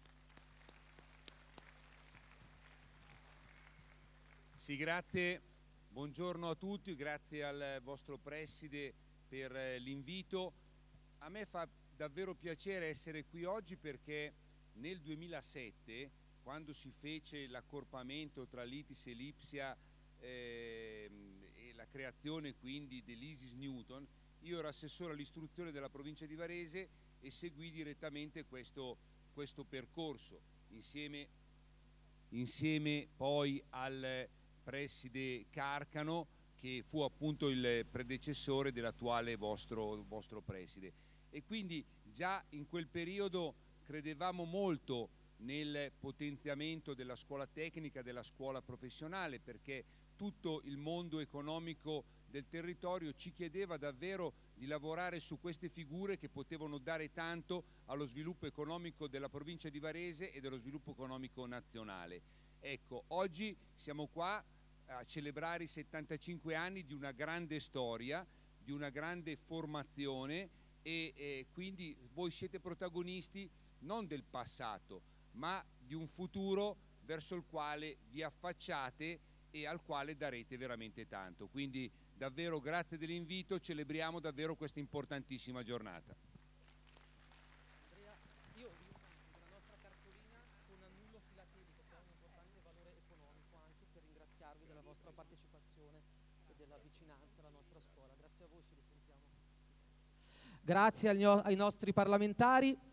Sì, grazie, buongiorno a tutti, grazie al vostro preside per l'invito. A me fa davvero piacere essere qui oggi perché nel duemilasette, quando si fece l'accorpamento tra l'I T I S e l'Ipsia eh, e la creazione quindi dell'Isis Newton, io ero assessore all'istruzione della provincia di Varese e seguì direttamente questo, questo percorso, insieme, insieme poi al preside Carcano, che fu appunto il predecessore dell'attuale vostro, vostro preside. E quindi già in quel periodo credevamo molto nel potenziamento della scuola tecnica, della scuola professionale, perché tutto il mondo economico del territorio ci chiedeva davvero di lavorare su queste figure che potevano dare tanto allo sviluppo economico della provincia di Varese e dello sviluppo economico nazionale. Ecco, oggi siamo qua a celebrare i settantacinque anni di una grande storia, di una grande formazione e, e quindi voi siete protagonisti non del passato, ma di un futuro verso il quale vi affacciate e al quale darete veramente tanto. Quindi davvero grazie dell'invito, celebriamo davvero questa importantissima giornata. Andrea, io vi incarico della nostra cartolina con annullo filatelico, che ha un importante valore economico anche per ringraziarvi della vostra partecipazione e della vicinanza alla nostra scuola. Grazie a voi, ci risentiamo. Grazie agli, ai nostri parlamentari.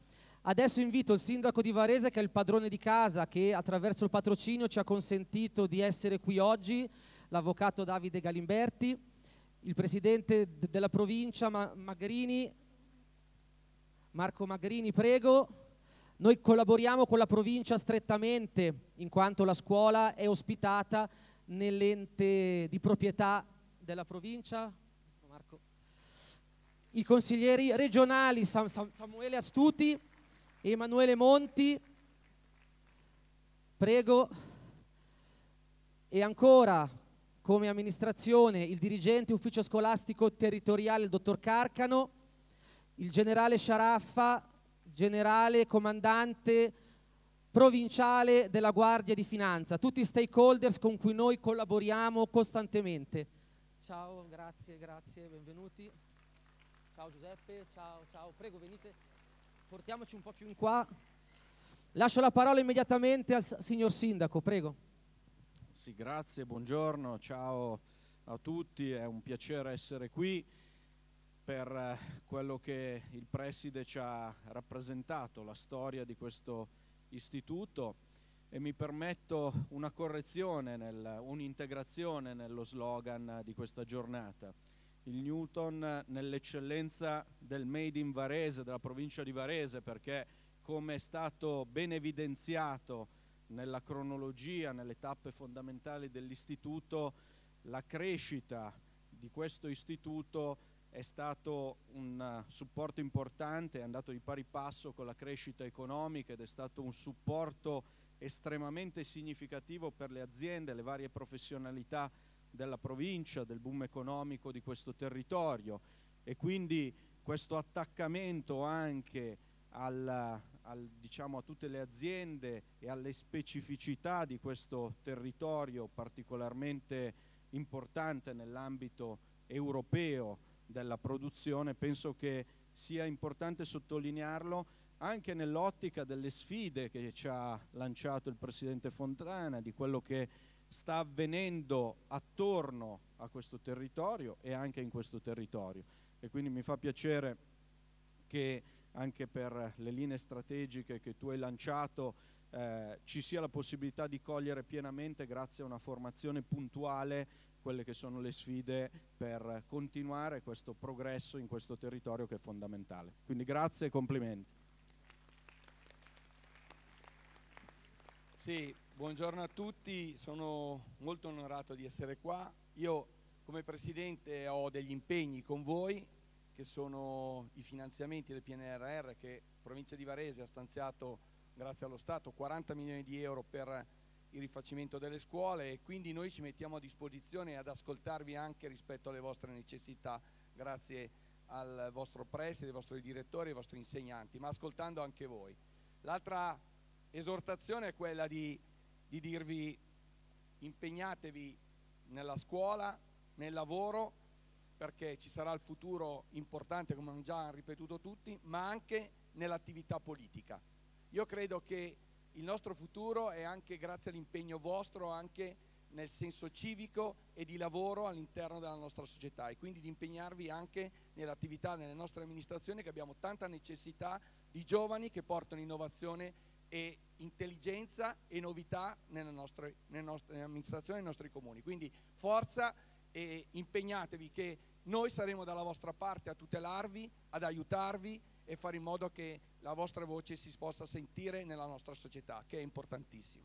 Adesso invito il sindaco di Varese, che è il padrone di casa, che attraverso il patrocinio ci ha consentito di essere qui oggi, l'avvocato Davide Galimberti, il presidente d- della provincia Ma- Magrini, Marco Magrini, prego. Noi collaboriamo con la provincia strettamente, in quanto la scuola è ospitata nell'ente di proprietà della provincia. Marco. I consiglieri regionali Sam- Sam- Samuele Astuti, Emanuele Monti, prego. E ancora, come amministrazione, il dirigente ufficio scolastico territoriale, il dottor Carcano, il generale Sciaraffa, generale comandante provinciale della Guardia di Finanza, tutti i stakeholders con cui noi collaboriamo costantemente. Ciao, grazie, grazie, benvenuti. Ciao Giuseppe, ciao, ciao, prego venite, portiamoci un po' più in qua. Lascio la parola immediatamente al s- signor Sindaco, prego. Sì, grazie, buongiorno, ciao a tutti, è un piacere essere qui per eh, quello che il preside ci ha rappresentato, la storia di questo istituto, e mi permetto una correzione, nel, un'integrazione nello slogan di questa giornata. Il Newton nell'eccellenza del Made in Varese, della provincia di Varese, perché come è stato ben evidenziato nella cronologia, nelle tappe fondamentali dell'istituto, la crescita di questo istituto è stato un uh, supporto importante, è andato di pari passo con la crescita economica ed è stato un supporto estremamente significativo per le aziende, le varie professionalità della provincia, del boom economico di questo territorio, e quindi questo attaccamento anche al, al, diciamo, a tutte le aziende e alle specificità di questo territorio particolarmente importante nell'ambito europeo della produzione, penso che sia importante sottolinearlo anche nell'ottica delle sfide che ci ha lanciato il Presidente Fontana, di quello che sta avvenendo attorno a questo territorio e anche in questo territorio. E quindi mi fa piacere che anche per le linee strategiche che tu hai lanciato eh, ci sia la possibilità di cogliere pienamente, grazie a una formazione puntuale, quelle che sono le sfide per continuare questo progresso in questo territorio che è fondamentale. Quindi grazie e complimenti. Sì, buongiorno a tutti, sono molto onorato di essere qua. Io come Presidente ho degli impegni con voi, che sono i finanziamenti del P N R R, che Provincia di Varese ha stanziato, grazie allo Stato, quaranta milioni di euro per il rifacimento delle scuole, e quindi noi ci mettiamo a disposizione ad ascoltarvi anche rispetto alle vostre necessità, grazie al vostro preside, ai vostri direttori, ai vostri insegnanti, ma ascoltando anche voi. L'altra esortazione è quella di, di dirvi: impegnatevi nella scuola, nel lavoro, perché ci sarà il futuro importante, come hanno già ripetuto tutti, ma anche nell'attività politica. Io credo che il nostro futuro è anche grazie all'impegno vostro, anche nel senso civico e di lavoro all'interno della nostra società, e quindi di impegnarvi anche nell'attività nelle nostre amministrazioni, che abbiamo tanta necessità di giovani che portano innovazione e intelligenza e novità nelle nostre, nelle nostre amministrazioni e nei nostri comuni. Quindi forza e impegnatevi, che noi saremo dalla vostra parte a tutelarvi, ad aiutarvi e fare in modo che la vostra voce si possa sentire nella nostra società, che è importantissimo.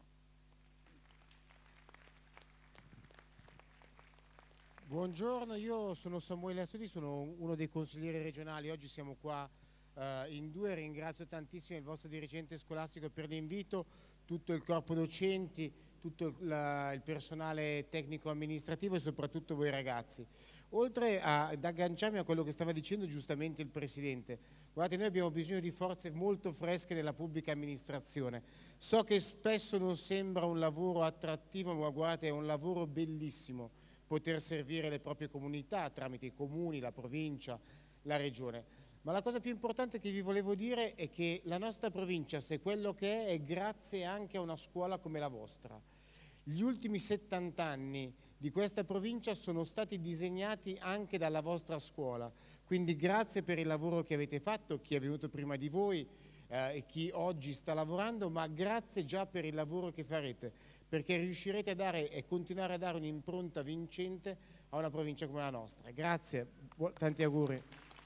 Buongiorno, io sono Samuele Astuti, sono uno dei consiglieri regionali. Oggi siamo qua eh, in due. Ringrazio tantissimo il vostro dirigente scolastico per l'invito, tutto il corpo docenti, tutto la, il personale tecnico amministrativo e soprattutto voi ragazzi. Oltre a, ad agganciarmi a quello che stava dicendo giustamente il Presidente, guardate, noi abbiamo bisogno di forze molto fresche nella pubblica amministrazione. So che spesso non sembra un lavoro attrattivo, ma guardate, è un lavoro bellissimo poter servire le proprie comunità tramite i comuni, la provincia, la regione. Ma la cosa più importante che vi volevo dire è che la nostra provincia, se quello che è, è grazie anche a una scuola come la vostra. Gli ultimi settanta anni di questa provincia sono stati disegnati anche dalla vostra scuola, quindi grazie per il lavoro che avete fatto, chi è venuto prima di voi, eh, e chi oggi sta lavorando, ma grazie già per il lavoro che farete, perché riuscirete a dare e continuare a dare un'impronta vincente a una provincia come la nostra. Grazie, tanti auguri.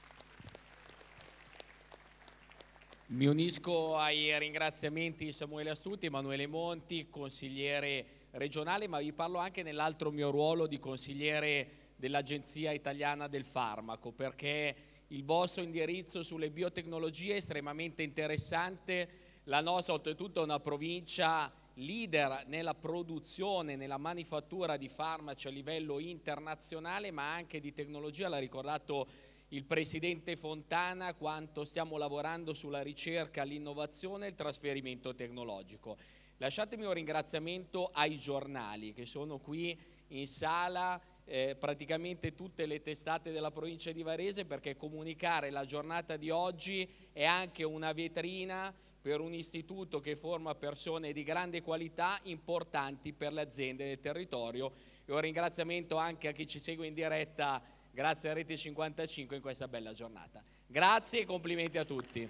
Mi unisco ai ringraziamenti di Samuele Astuti, Emanuele Monti, consigliere regionale, ma vi parlo anche nell'altro mio ruolo di consigliere dell'Agenzia Italiana del Farmaco, perché il vostro indirizzo sulle biotecnologie è estremamente interessante. La nostra oltretutto è una provincia leader nella produzione, nella manifattura di farmaci a livello internazionale, ma anche di tecnologia. L'ha ricordato il Presidente Fontana quanto stiamo lavorando sulla ricerca, l'innovazione e il trasferimento tecnologico. Lasciatemi un ringraziamento ai giornali che sono qui in sala, eh, praticamente tutte le testate della provincia di Varese, perché comunicare la giornata di oggi è anche una vetrina per un istituto che forma persone di grande qualità, importanti per le aziende del territorio. E un ringraziamento anche a chi ci segue in diretta grazie a Rete cinquantacinque in questa bella giornata. Grazie e complimenti a tutti.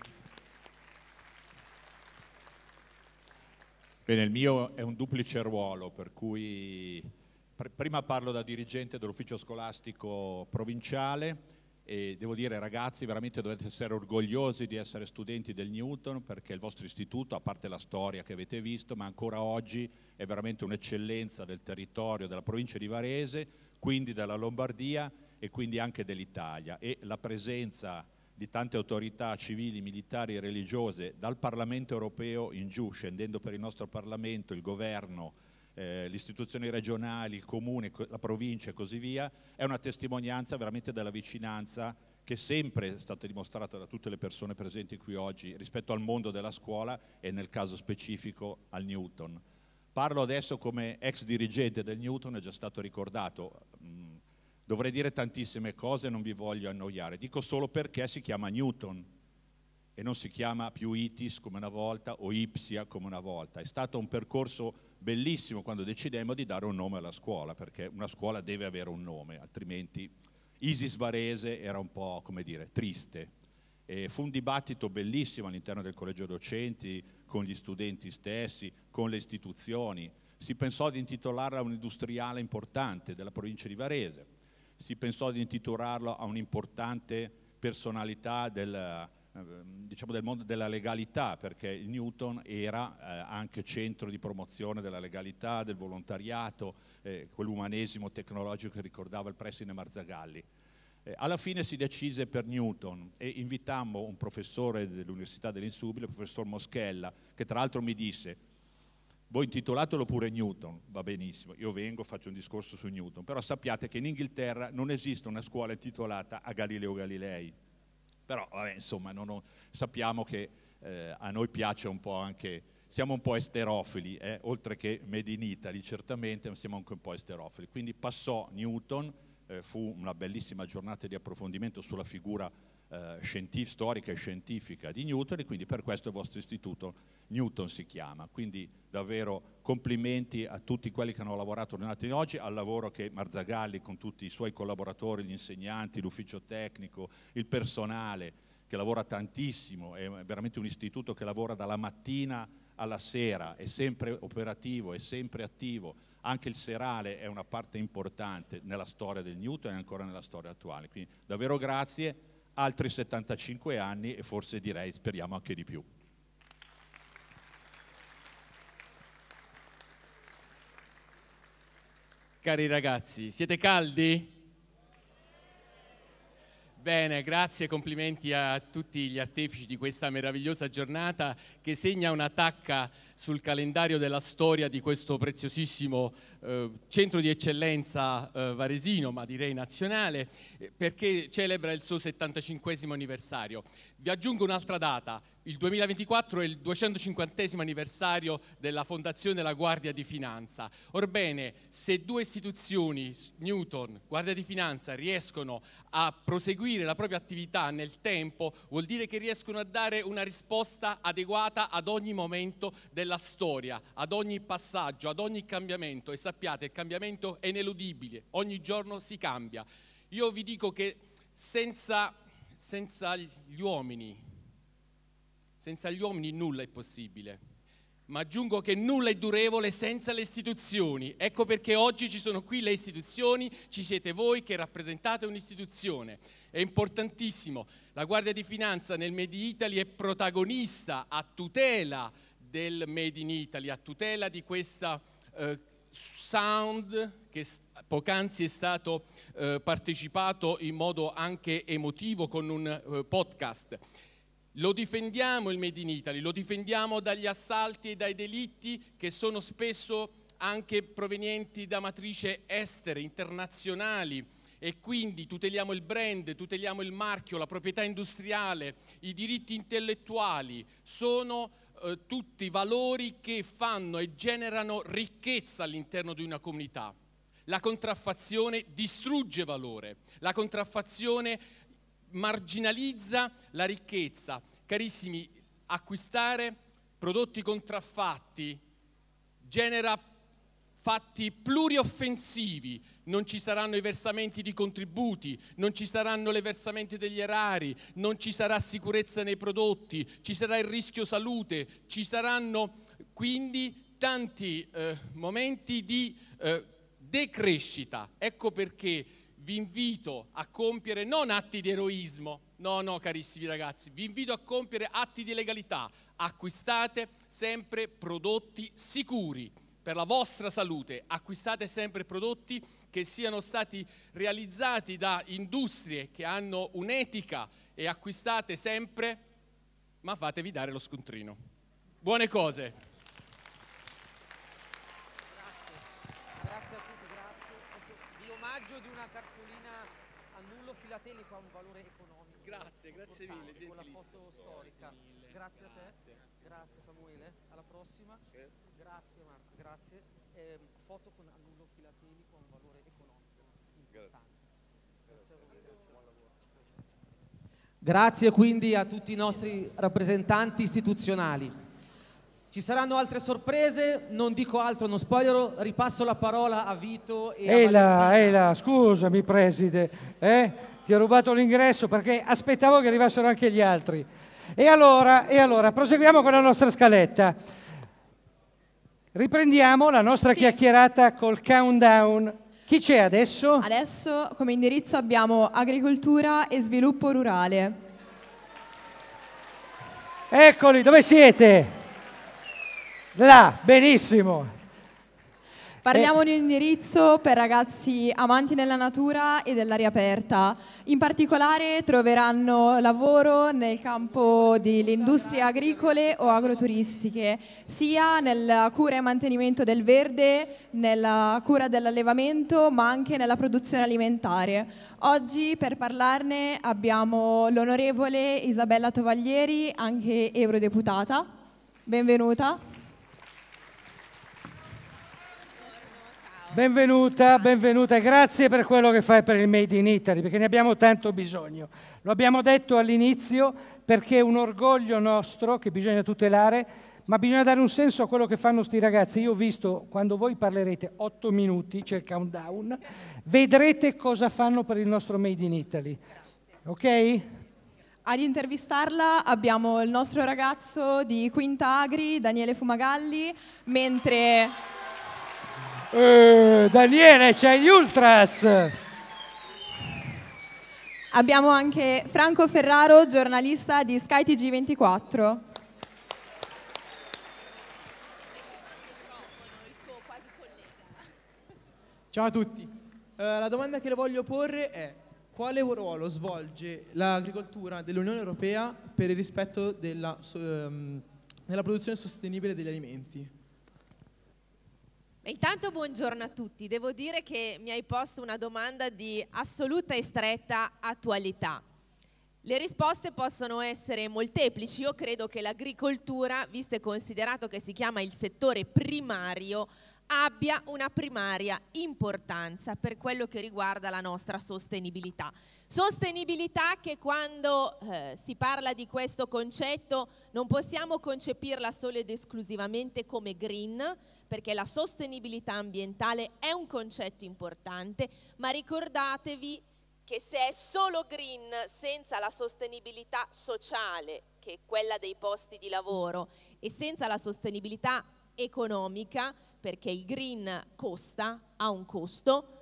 Bene, il mio è un duplice ruolo, per cui pr- prima parlo da dirigente dell'ufficio scolastico provinciale e devo dire, ragazzi, veramente dovete essere orgogliosi di essere studenti del Newton, perché il vostro istituto, a parte la storia che avete visto, ma ancora oggi è veramente un'eccellenza del territorio della provincia di Varese, quindi della Lombardia e quindi anche dell'Italia, e la presenza di tante autorità civili, militari e religiose dal Parlamento europeo in giù, scendendo per il nostro Parlamento, il governo, eh, le istituzioni regionali, il comune, la provincia e così via, è una testimonianza veramente della vicinanza che sempre è stata dimostrata da tutte le persone presenti qui oggi rispetto al mondo della scuola e nel caso specifico al Newton. Parlo adesso come ex dirigente del Newton, è già stato ricordato. Mh, Dovrei dire tantissime cose, non vi voglio annoiare. Dico solo perché si chiama Newton e non si chiama più I T I S come una volta o Ipsia come una volta. È stato un percorso bellissimo quando decidemmo di dare un nome alla scuola, perché una scuola deve avere un nome, altrimenti Isis Varese era un po', come dire, triste. E fu un dibattito bellissimo all'interno del collegio docenti, con gli studenti stessi, con le istituzioni. Si pensò di intitolarla a un industriale importante della provincia di Varese. Si pensò di intitolarlo a un'importante personalità del, eh, diciamo del mondo della legalità, perché il Newton era eh, anche centro di promozione della legalità, del volontariato, eh, quell'umanesimo tecnologico che ricordava il Presine Marzagalli. Eh, alla fine si decise per Newton e invitammo un professore dell'Università dell'Insubria, il professor Moschella, che tra l'altro mi disse: voi intitolatelo pure Newton, va benissimo, io vengo, faccio un discorso su Newton, però sappiate che in Inghilterra non esiste una scuola intitolata a Galileo Galilei. Però, vabbè, insomma, non ho, sappiamo che eh, a noi piace un po' anche, siamo un po' esterofili, eh, oltre che Made in Italy, certamente, ma siamo anche un po' esterofili. Quindi passò Newton, eh, fu una bellissima giornata di approfondimento sulla figura eh, scientif- storica e scientifica di Newton, e quindi per questo il vostro istituto Newton si chiama. Quindi davvero complimenti a tutti quelli che hanno lavorato nella giornata di oggi, al lavoro che Marzagalli con tutti i suoi collaboratori, gli insegnanti, l'ufficio tecnico, il personale che lavora tantissimo, è veramente un istituto che lavora dalla mattina alla sera, è sempre operativo, è sempre attivo, anche il serale è una parte importante nella storia del Newton e ancora nella storia attuale. Quindi davvero grazie, altri settantacinque anni e forse direi, speriamo anche di più. Cari ragazzi, siete caldi? Bene, grazie e complimenti a tutti gli artefici di questa meravigliosa giornata che segna una tacca sul calendario della storia di questo preziosissimo eh, centro di eccellenza eh, varesino, ma direi nazionale, eh, perché celebra il suo settantacinquesimo anniversario. Vi aggiungo un'altra data: il duemilaventiquattro è il duecentocinquantesimo anniversario della fondazione della Guardia di Finanza. Orbene, se due istituzioni, Newton, Guardia di Finanza, riescono a proseguire la propria attività nel tempo, vuol dire che riescono a dare una risposta adeguata ad ogni momento della storia, ad ogni passaggio, ad ogni cambiamento. E sappiate, il cambiamento è ineludibile, ogni giorno si cambia. Io vi dico che senza, senza gli uomini, senza gli uomini nulla è possibile. Ma aggiungo che nulla è durevole senza le istituzioni. Ecco perché oggi ci sono qui le istituzioni, ci siete voi che rappresentate un'istituzione. È importantissimo. La Guardia di Finanza nel Made in Italy è protagonista a tutela del Made in Italy, a tutela di questa eh, sound che poc'anzi è stato eh, partecipato in modo anche emotivo con un eh, podcast. Lo difendiamo il Made in Italy, lo difendiamo dagli assalti e dai delitti che sono spesso anche provenienti da matrici estere, internazionali, e quindi tuteliamo il brand, tuteliamo il marchio, la proprietà industriale, i diritti intellettuali. Sono eh, tutti valori che fanno e generano ricchezza all'interno di una comunità. La contraffazione distrugge valore, la contraffazione marginalizza la ricchezza. Carissimi, acquistare prodotti contraffatti genera fatti plurioffensivi. Non ci saranno i versamenti di contributi, non ci saranno i versamenti degli erari, non ci sarà sicurezza nei prodotti, ci sarà il rischio salute, ci saranno quindi tanti eh, momenti di eh, decrescita. Ecco perché vi invito a compiere non atti di eroismo, no, no, carissimi ragazzi, vi invito a compiere atti di legalità. Acquistate sempre prodotti sicuri per la vostra salute, acquistate sempre prodotti che siano stati realizzati da industrie che hanno un'etica e acquistate sempre, ma fatevi dare lo scontrino. Buone cose! Grazie a tutti, grazie. Questo di omaggio di una cartolina a nullo filatelico ha un valore economico. Grazie, grazie mille, con la gentilissimo. foto storica. Grazie a te, grazie Samuele, alla prossima. Grazie Marco, grazie. Eh, foto con annullo filatelico ha un valore economico importante. Grazie a voi, grazie. Buon lavoro. Grazie quindi a tutti i nostri rappresentanti istituzionali. Ci saranno altre sorprese, non dico altro, non spoilerò, ripasso la parola a Vito e Ehi a là, Valentina. ehi là, scusami preside, eh? Ti ho rubato l'ingresso perché aspettavo che arrivassero anche gli altri. E allora, e allora, proseguiamo con la nostra scaletta. Riprendiamo la nostra Sì. chiacchierata col countdown. Chi c'è adesso? Adesso come indirizzo abbiamo agricoltura e sviluppo rurale. Eccoli, dove siete? Là, benissimo. Parliamo Eh. di un indirizzo per ragazzi amanti della natura e dell'aria aperta. In particolare troveranno lavoro nel campo delle industrie agricole o agroturistiche, sia nella cura e mantenimento del verde, nella cura dell'allevamento, ma anche nella produzione alimentare. Oggi per parlarne abbiamo l'onorevole Isabella Tovaglieri, anche eurodeputata. Benvenuta. Benvenuta, benvenuta e grazie per quello che fai per il Made in Italy, perché ne abbiamo tanto bisogno. Lo abbiamo detto all'inizio perché è un orgoglio nostro che bisogna tutelare, ma bisogna dare un senso a quello che fanno sti ragazzi. Io ho visto, quando voi parlerete otto minuti, c'è il countdown, vedrete cosa fanno per il nostro Made in Italy. Ok? Ad intervistarla abbiamo il nostro ragazzo di Quinta Agri, Daniele Fumagalli, mentre... Eh, Daniele, c'hai gli ultras! Abbiamo anche Franco Ferraro, giornalista di Sky T G ventiquattro. Ciao a tutti. Eh, la domanda che le voglio porre è: quale ruolo svolge l'agricoltura dell'Unione Europea per il rispetto della, so- ehm, della produzione sostenibile degli alimenti? Intanto buongiorno a tutti, devo dire che mi hai posto una domanda di assoluta e stretta attualità. Le risposte possono essere molteplici. Io credo che l'agricoltura, visto e considerato che si chiama il settore primario, abbia una primaria importanza per quello che riguarda la nostra sostenibilità. Sostenibilità che quando eh, si parla di questo concetto non possiamo concepirla solo ed esclusivamente come green, perché la sostenibilità ambientale è un concetto importante, ma ricordatevi che se è solo green senza la sostenibilità sociale che è quella dei posti di lavoro, e senza la sostenibilità economica, perché il green costa, ha un costo,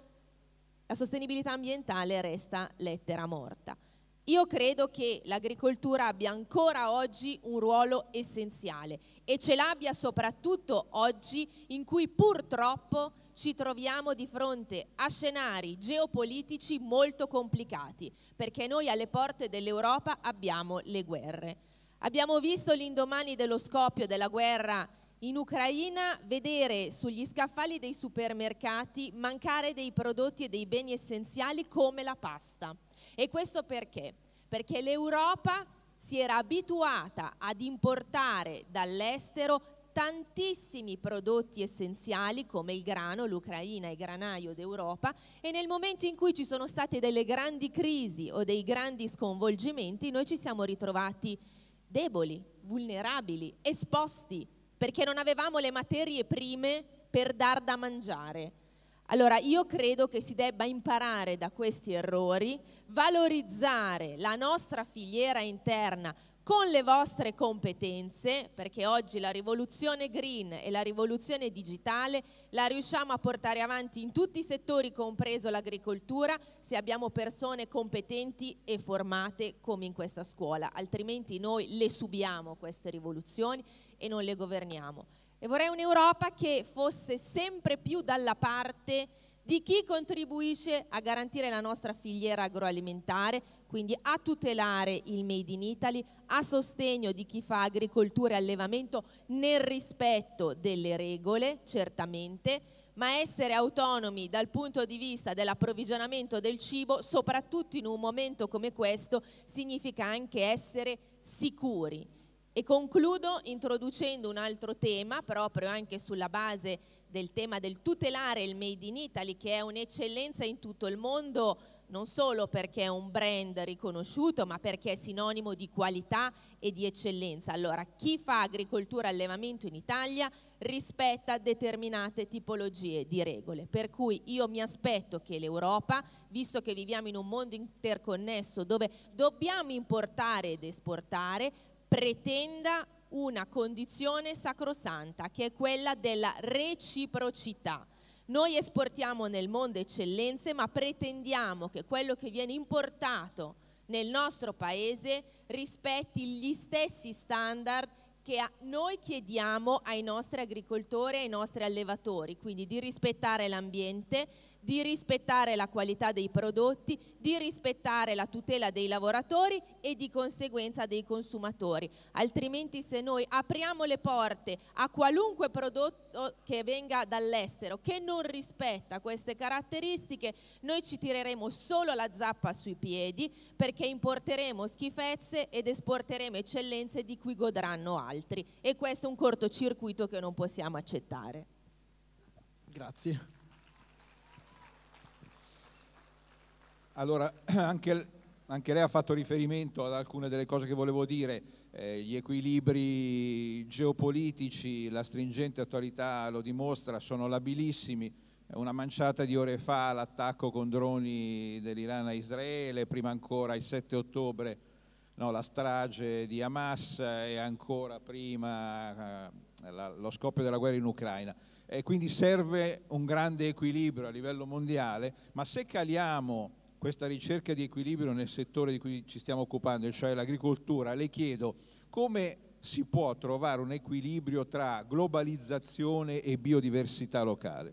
la sostenibilità ambientale resta lettera morta. Io credo che l'agricoltura abbia ancora oggi un ruolo essenziale e ce l'abbia soprattutto oggi in cui purtroppo ci troviamo di fronte a scenari geopolitici molto complicati, perché noi alle porte dell'Europa abbiamo le guerre. Abbiamo visto l'indomani dello scoppio della guerra in Ucraina vedere sugli scaffali dei supermercati mancare dei prodotti e dei beni essenziali come la pasta. E questo perché? Perché l'Europa si era abituata ad importare dall'estero tantissimi prodotti essenziali come il grano, l'Ucraina è granaio d'Europa, e nel momento in cui ci sono state delle grandi crisi o dei grandi sconvolgimenti noi ci siamo ritrovati deboli, vulnerabili, esposti, perché non avevamo le materie prime per dar da mangiare. Allora io credo che si debba imparare da questi errori, valorizzare la nostra filiera interna con le vostre competenze, perché oggi la rivoluzione green e la rivoluzione digitale la riusciamo a portare avanti in tutti i settori, compreso l'agricoltura, se abbiamo persone competenti e formate come in questa scuola, altrimenti noi le subiamo queste rivoluzioni e non le governiamo. E vorrei un'Europa che fosse sempre più dalla parte di chi contribuisce a garantire la nostra filiera agroalimentare, quindi a tutelare il Made in Italy, a sostegno di chi fa agricoltura e allevamento nel rispetto delle regole, certamente, ma essere autonomi dal punto di vista dell'approvvigionamento del cibo, soprattutto in un momento come questo, significa anche essere sicuri. E concludo introducendo un altro tema, proprio anche sulla base del tema del tutelare il Made in Italy, che è un'eccellenza in tutto il mondo, non solo perché è un brand riconosciuto, ma perché è sinonimo di qualità e di eccellenza. Allora, chi fa agricoltura e allevamento in Italia rispetta determinate tipologie di regole, per cui io mi aspetto che l'Europa, visto che viviamo in un mondo interconnesso dove dobbiamo importare ed esportare, pretenda una condizione sacrosanta, che è quella della reciprocità. Noi esportiamo nel mondo eccellenze, ma pretendiamo che quello che viene importato nel nostro paese rispetti gli stessi standard che noi chiediamo ai nostri agricoltori e ai nostri allevatori, quindi di rispettare l'ambiente, di rispettare la qualità dei prodotti, di rispettare la tutela dei lavoratori e di conseguenza dei consumatori. Altrimenti, se noi apriamo le porte a qualunque prodotto che venga dall'estero che non rispetta queste caratteristiche, noi ci tireremo solo la zappa sui piedi, perché importeremo schifezze ed esporteremo eccellenze di cui godranno altri, e questo è un cortocircuito che non possiamo accettare. Grazie. Allora, anche, anche lei ha fatto riferimento ad alcune delle cose che volevo dire, eh, gli equilibri geopolitici, la stringente attualità lo dimostra, sono labilissimi. Una manciata di ore fa l'attacco con droni dell'Iran a Israele, prima ancora il sette ottobre no, la strage di Hamas e ancora prima eh, la, lo scoppio della guerra in Ucraina. E quindi serve un grande equilibrio a livello mondiale, ma se caliamo questa ricerca di equilibrio nel settore di cui ci stiamo occupando, cioè l'agricoltura, le chiedo come si può trovare un equilibrio tra globalizzazione e biodiversità locale?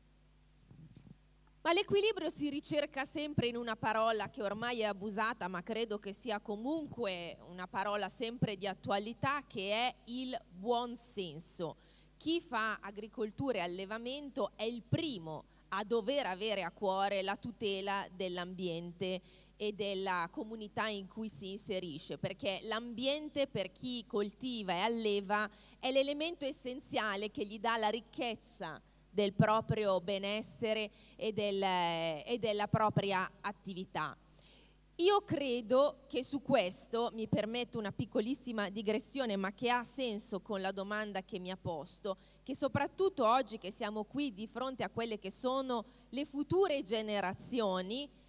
Ma l'equilibrio si ricerca sempre in una parola che ormai è abusata, ma credo che sia comunque una parola sempre di attualità, che è il buonsenso. Chi fa agricoltura e allevamento è il primo a dover avere a cuore la tutela dell'ambiente e della comunità in cui si inserisce, perché l'ambiente per chi coltiva e alleva è l'elemento essenziale che gli dà la ricchezza del proprio benessere e, del, e della propria attività. Io credo che su questo, mi permetto una piccolissima digressione, ma che ha senso con la domanda che mi ha posto, che soprattutto oggi che siamo qui di fronte a quelle che sono le future generazioni,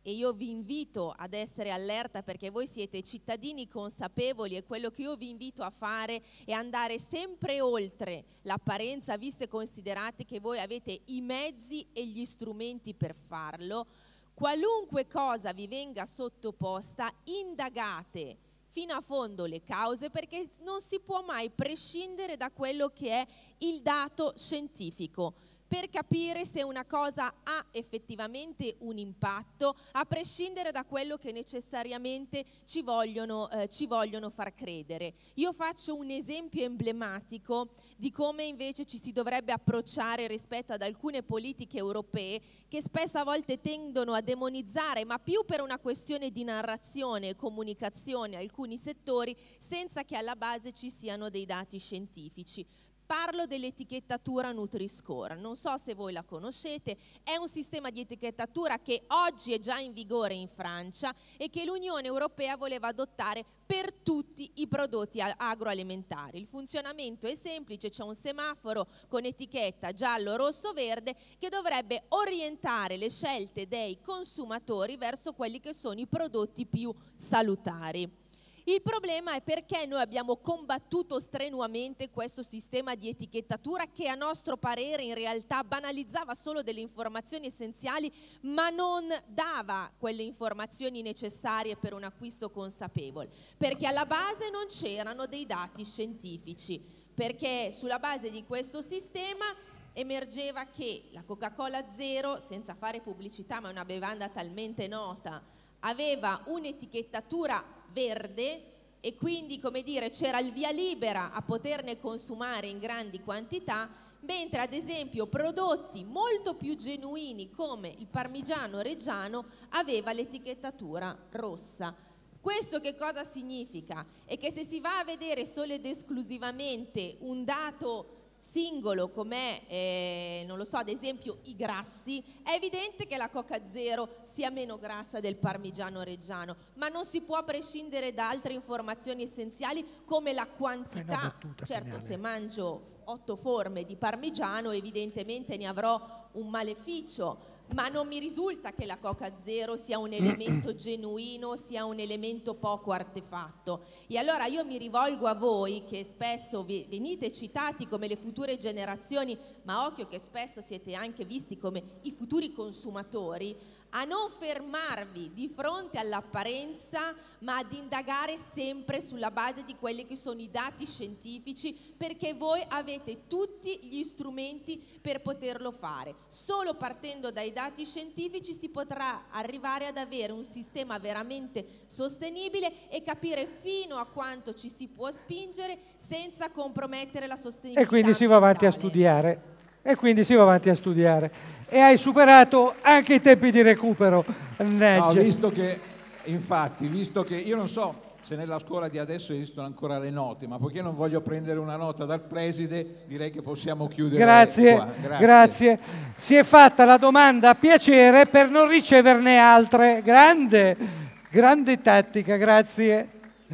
e io vi invito ad essere allerta perché voi siete cittadini consapevoli e quello che io vi invito a fare è andare sempre oltre l'apparenza, visto e considerati che voi avete i mezzi e gli strumenti per farlo. Qualunque cosa vi venga sottoposta, indagate fino a fondo le cause, perché non si può mai prescindere da quello che è il dato scientifico per capire se una cosa ha effettivamente un impatto, a prescindere da quello che necessariamente ci vogliono, eh, ci vogliono far credere. Io faccio un esempio emblematico di come invece ci si dovrebbe approcciare rispetto ad alcune politiche europee che spesso a volte tendono a demonizzare, ma più per una questione di narrazione e comunicazione, alcuni settori, senza che alla base ci siano dei dati scientifici. Parlo dell'etichettatura Nutri-Score, non so se voi la conoscete, è un sistema di etichettatura che oggi è già in vigore in Francia e che l'Unione Europea voleva adottare per tutti i prodotti agroalimentari. Il funzionamento è semplice, c'è un semaforo con etichetta giallo, rosso, verde che dovrebbe orientare le scelte dei consumatori verso quelli che sono i prodotti più salutari. Il problema è perché noi abbiamo combattuto strenuamente questo sistema di etichettatura che a nostro parere in realtà banalizzava solo delle informazioni essenziali ma non dava quelle informazioni necessarie per un acquisto consapevole, perché alla base non c'erano dei dati scientifici, perché sulla base di questo sistema emergeva che la Coca-Cola Zero, senza fare pubblicità ma è una bevanda talmente nota, aveva un'etichettatura verde e quindi, come dire, c'era il via libera a poterne consumare in grandi quantità, mentre ad esempio prodotti molto più genuini come il parmigiano reggiano aveva l'etichettatura rossa. Questo che cosa significa? È che se si va a vedere solo ed esclusivamente un dato singolo come, eh, non lo so, ad esempio i grassi, è evidente che la Coca Zero sia meno grassa del parmigiano reggiano, ma non si può prescindere da altre informazioni essenziali come la quantità. Certo, se mangio otto forme di parmigiano evidentemente ne avrò un maleficio, ma non mi risulta che la Coca Zero sia un elemento genuino, sia un elemento poco artefatto. E allora io mi rivolgo a voi che spesso vi, venite citati come le future generazioni, ma occhio che spesso siete anche visti come i futuri consumatori, a non fermarvi di fronte all'apparenza, ma ad indagare sempre sulla base di quelli che sono i dati scientifici, perché voi avete tutti gli strumenti per poterlo fare. Solo partendo dai dati scientifici si potrà arrivare ad avere un sistema veramente sostenibile e capire fino a quanto ci si può spingere senza compromettere la sostenibilità E quindi si va avanti a studiare. E quindi si va avanti a studiare. E hai superato anche i tempi di recupero. No, visto che, infatti, visto che io non so se nella scuola di adesso esistono ancora le note, ma poiché non voglio prendere una nota dal preside, direi che possiamo chiudere grazie, qua. Grazie. Grazie. Si è fatta la domanda a piacere per non riceverne altre. Grande, grande tattica, grazie.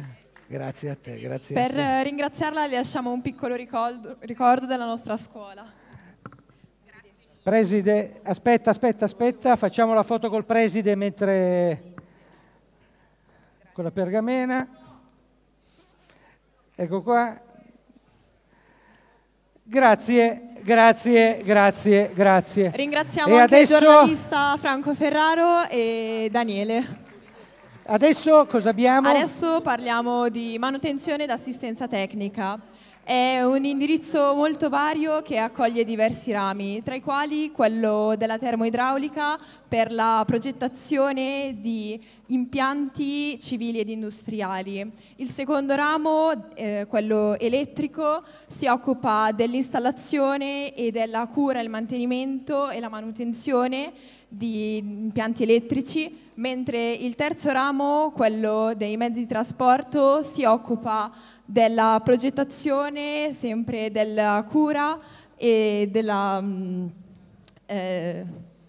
Grazie a te, grazie Per a te. ringraziarla le lasciamo un piccolo ricordo, ricordo della nostra scuola. Preside, aspetta, aspetta, aspetta, facciamo la foto col preside mentre con la pergamena. Ecco qua. Grazie, grazie, grazie, grazie. Ringraziamo e anche adesso, il giornalista Franco Ferraro e Daniele. Adesso cosa abbiamo? Adesso parliamo di manutenzione ed assistenza tecnica. È un indirizzo molto vario che accoglie diversi rami, tra i quali quello della termoidraulica per la progettazione di impianti civili ed industriali. Il secondo ramo, eh, quello elettrico, si occupa dell'installazione e della cura, il mantenimento e la manutenzione di impianti elettrici, mentre il terzo ramo, quello dei mezzi di trasporto, si occupa della progettazione, sempre della cura e della... Mm, eh...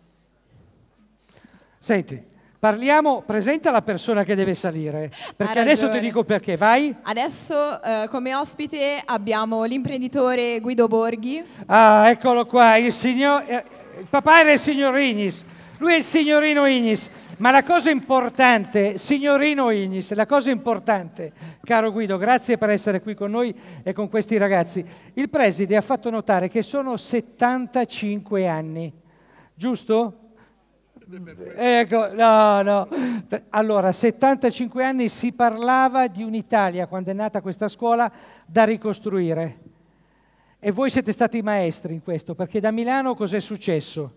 Senti, parliamo, presenta la persona che deve salire, perché Ha adesso ti ragione. dico perché, vai. Adesso eh, come ospite abbiamo l'imprenditore Guido Borghi. Ah, eccolo qua, il signor... eh, il papà era il signor Rinis, Lui è il signorino Ignis, ma la cosa importante, signorino Ignis, la cosa importante, caro Guido, grazie per essere qui con noi e con questi ragazzi. Il preside ha fatto notare che sono settantacinque anni, giusto? Ecco, no, no. Allora, settantacinque anni si parlava di un'Italia, quando è nata questa scuola, da ricostruire. E voi siete stati maestri in questo, perché da Milano cos'è successo?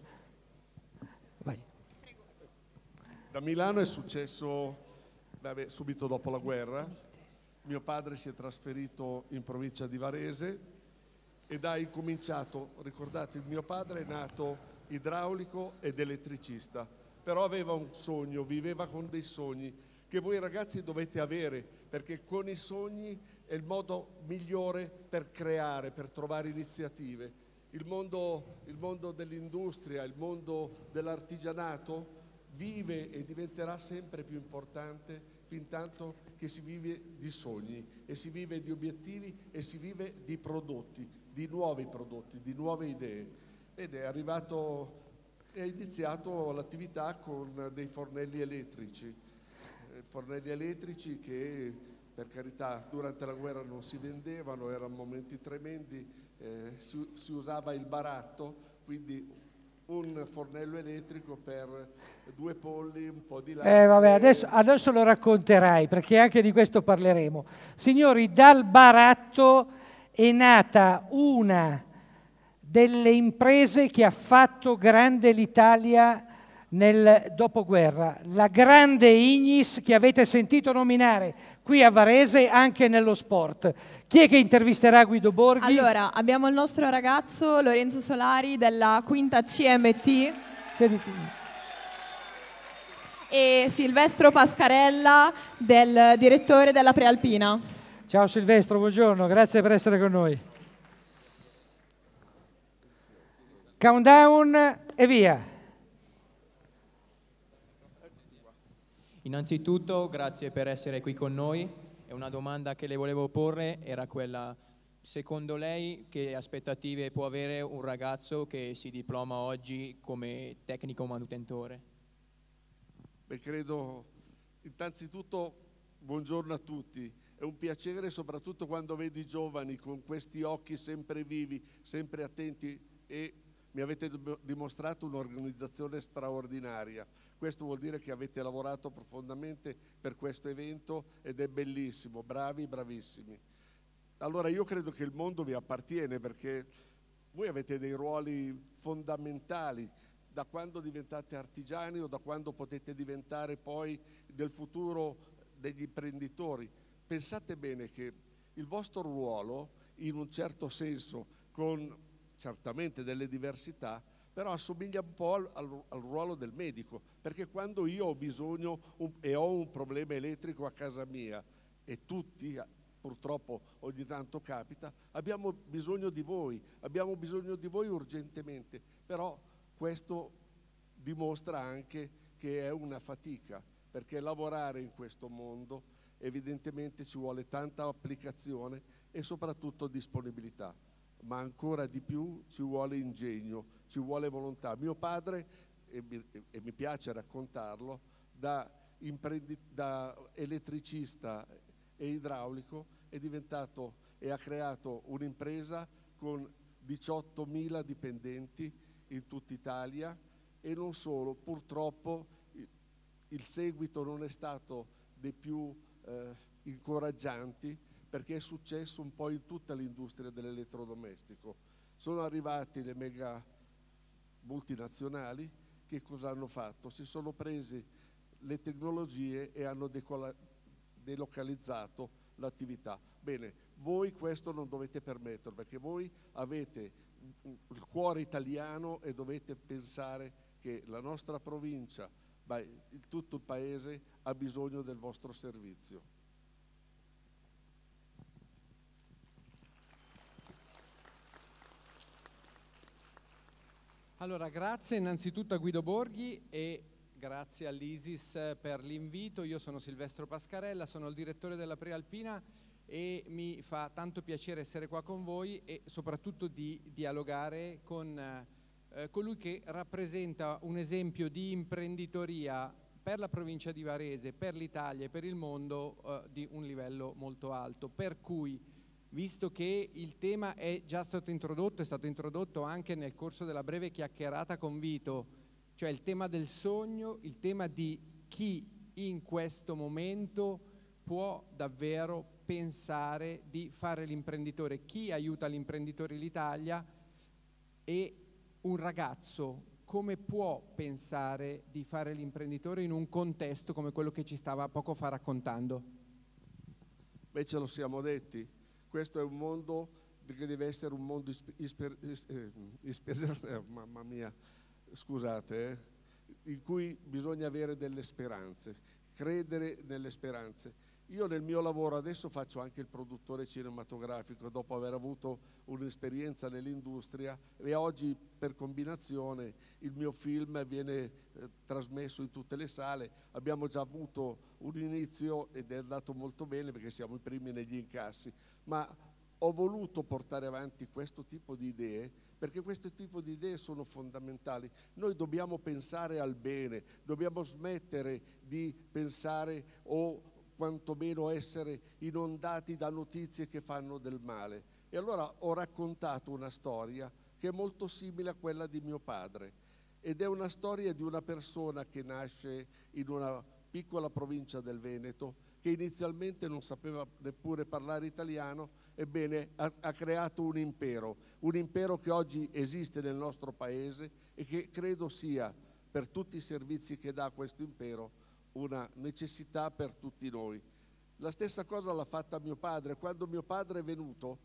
Da Milano è successo vabbè, subito dopo la guerra. Mio padre si è trasferito in provincia di Varese ed ha incominciato, ricordate, mio padre è nato idraulico ed elettricista, però aveva un sogno, viveva con dei sogni che voi ragazzi dovete avere, perché con i sogni è il modo migliore per creare, per trovare iniziative. Il mondo, il mondo dell'industria, il mondo dell'artigianato vive e diventerà sempre più importante fin tanto che si vive di sogni e si vive di obiettivi e si vive di prodotti, di nuovi prodotti, di nuove idee. Ed è arrivato, è iniziato l'attività con dei fornelli elettrici, eh, fornelli elettrici che per carità durante la guerra non si vendevano, erano momenti tremendi, eh, si, si usava il baratto, quindi un fornello elettrico per due polli, un po' di latte. Eh, vabbè, adesso, adesso lo racconterai, perché anche di questo parleremo. Signori, dal baratto è nata una delle imprese che ha fatto grande l'Italia nel dopoguerra, la grande Ignis che avete sentito nominare qui a Varese anche nello sport. Chi è che intervisterà Guido Borghi? Allora, abbiamo il nostro ragazzo Lorenzo Solari della quinta C M T e Silvestro Pascarella, del direttore della Prealpina. Ciao Silvestro, buongiorno, grazie per essere con noi. Countdown e via. Innanzitutto grazie per essere qui con noi e una domanda che le volevo porre era quella: secondo lei che aspettative può avere un ragazzo che si diploma oggi come tecnico manutentore? Beh, credo, innanzitutto buongiorno a tutti, è un piacere soprattutto quando vedo i giovani con questi occhi sempre vivi, sempre attenti, e mi avete dimostrato un'organizzazione straordinaria. Questo vuol dire che avete lavorato profondamente per questo evento ed è bellissimo, bravi, bravissimi. Allora io credo che il mondo vi appartiene, perché voi avete dei ruoli fondamentali da quando diventate artigiani o da quando potete diventare poi nel futuro degli imprenditori. Pensate bene che il vostro ruolo, in un certo senso, con certamente delle diversità, però assomiglia un po' al, al, al ruolo del medico, perché quando io ho bisogno un, e ho un problema elettrico a casa mia, e tutti purtroppo ogni tanto capita, abbiamo bisogno di voi, abbiamo bisogno di voi urgentemente, però questo dimostra anche che è una fatica, perché lavorare in questo mondo evidentemente ci vuole tanta applicazione e soprattutto disponibilità, ma ancora di più ci vuole ingegno, ci vuole volontà. Mio padre, e mi, e mi piace raccontarlo, da, da elettricista e idraulico è diventato e ha creato un'impresa con diciottomila dipendenti in tutta Italia, e non solo, purtroppo il seguito non è stato dei più eh, incoraggianti, perché è successo un po' in tutta l'industria dell'elettrodomestico. Sono arrivati le mega multinazionali, che cosa hanno fatto? Si sono presi le tecnologie e hanno delocalizzato l'attività. Bene, voi questo non dovete permettere, perché voi avete il cuore italiano e dovete pensare che la nostra provincia, beh, tutto il paese ha bisogno del vostro servizio. Allora, grazie innanzitutto a Guido Borghi e grazie all'Isis per l'invito. Io sono Silvestro Pascarella, sono il direttore della Prealpina e mi fa tanto piacere essere qua con voi e soprattutto di dialogare con eh, eh, colui che rappresenta un esempio di imprenditoria per la provincia di Varese, per l'Italia e per il mondo eh, di un livello molto alto. Per cui, visto che il tema è già stato introdotto, è stato introdotto anche nel corso della breve chiacchierata con Vito, cioè il tema del sogno, il tema di chi in questo momento può davvero pensare di fare l'imprenditore, chi aiuta l'imprenditore in Italia, e un ragazzo come può pensare di fare l'imprenditore in un contesto come quello che ci stava poco fa raccontando? Beh, ce lo siamo detti, questo è un mondo che deve essere un mondo isper, isper, isper, isper, eh, mamma mia, scusate, eh, in cui bisogna avere delle speranze, credere nelle speranze. Io nel mio lavoro adesso faccio anche il produttore cinematografico dopo aver avuto un'esperienza nell'industria, e oggi per combinazione il mio film viene eh, trasmesso in tutte le sale. Abbiamo già avuto un inizio ed è andato molto bene perché siamo i primi negli incassi, ma ho voluto portare avanti questo tipo di idee perché questo tipo di idee sono fondamentali. Noi dobbiamo pensare al bene, dobbiamo smettere di pensare o quantomeno essere inondati da notizie che fanno del male. E allora ho raccontato una storia che è molto simile a quella di mio padre, ed è una storia di una persona che nasce in una piccola provincia del Veneto, che inizialmente non sapeva neppure parlare italiano. Ebbene, ha, ha creato un impero, un impero che oggi esiste nel nostro paese e che credo sia, per tutti i servizi che dà questo impero, una necessità per tutti noi. La stessa cosa l'ha fatta mio padre. Quando mio padre è venuto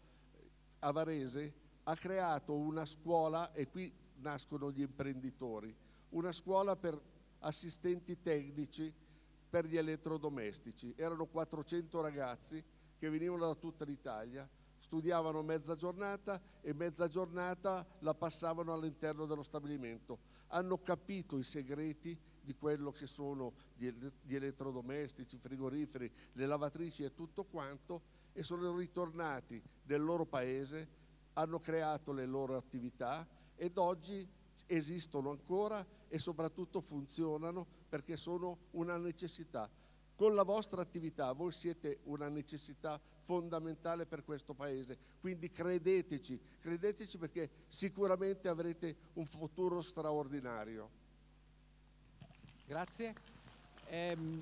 a Varese ha creato una scuola, e qui nascono gli imprenditori, una scuola per assistenti tecnici per gli elettrodomestici. Erano quattrocento ragazzi che venivano da tutta l'Italia, studiavano mezza giornata e mezza giornata la passavano all'interno dello stabilimento. Hanno capito i segreti di quello che sono gli, gli elettrodomestici, i frigoriferi, le lavatrici e tutto quanto, e sono ritornati nel loro paese, hanno creato le loro attività ed oggi esistono ancora e soprattutto funzionano perché sono una necessità. Con la vostra attività voi siete una necessità fondamentale per questo paese, quindi credeteci, credeteci perché sicuramente avrete un futuro straordinario. Grazie. Ehm,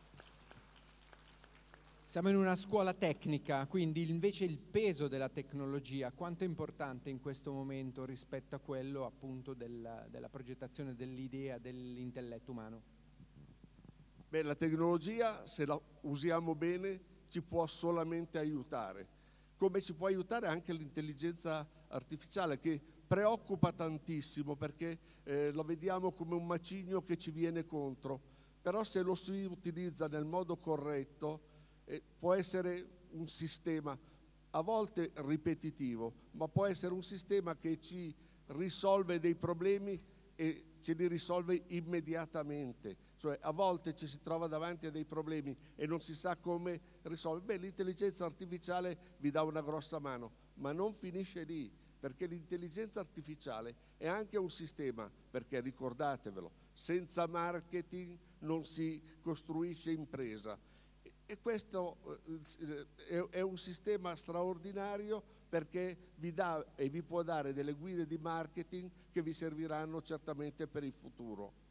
siamo in una scuola tecnica, quindi invece il peso della tecnologia, quanto è importante in questo momento rispetto a quello appunto del, della progettazione dell'idea, dell'intelletto umano? Beh, la tecnologia, se la usiamo bene, ci può solamente aiutare, come ci può aiutare anche l'intelligenza artificiale, che preoccupa tantissimo perché eh, lo vediamo come un macigno che ci viene contro, però se lo si utilizza nel modo corretto eh, può essere un sistema a volte ripetitivo, ma può essere un sistema che ci risolve dei problemi e ce li risolve immediatamente. Cioè a volte ci si trova davanti a dei problemi e non si sa come risolvere. Beh, l'intelligenza artificiale vi dà una grossa mano, ma non finisce lì, perché l'intelligenza artificiale è anche un sistema, perché ricordatevelo, senza marketing non si costruisce impresa. E questo è un sistema straordinario perché vi dà e vi può dare delle guide di marketing che vi serviranno certamente per il futuro.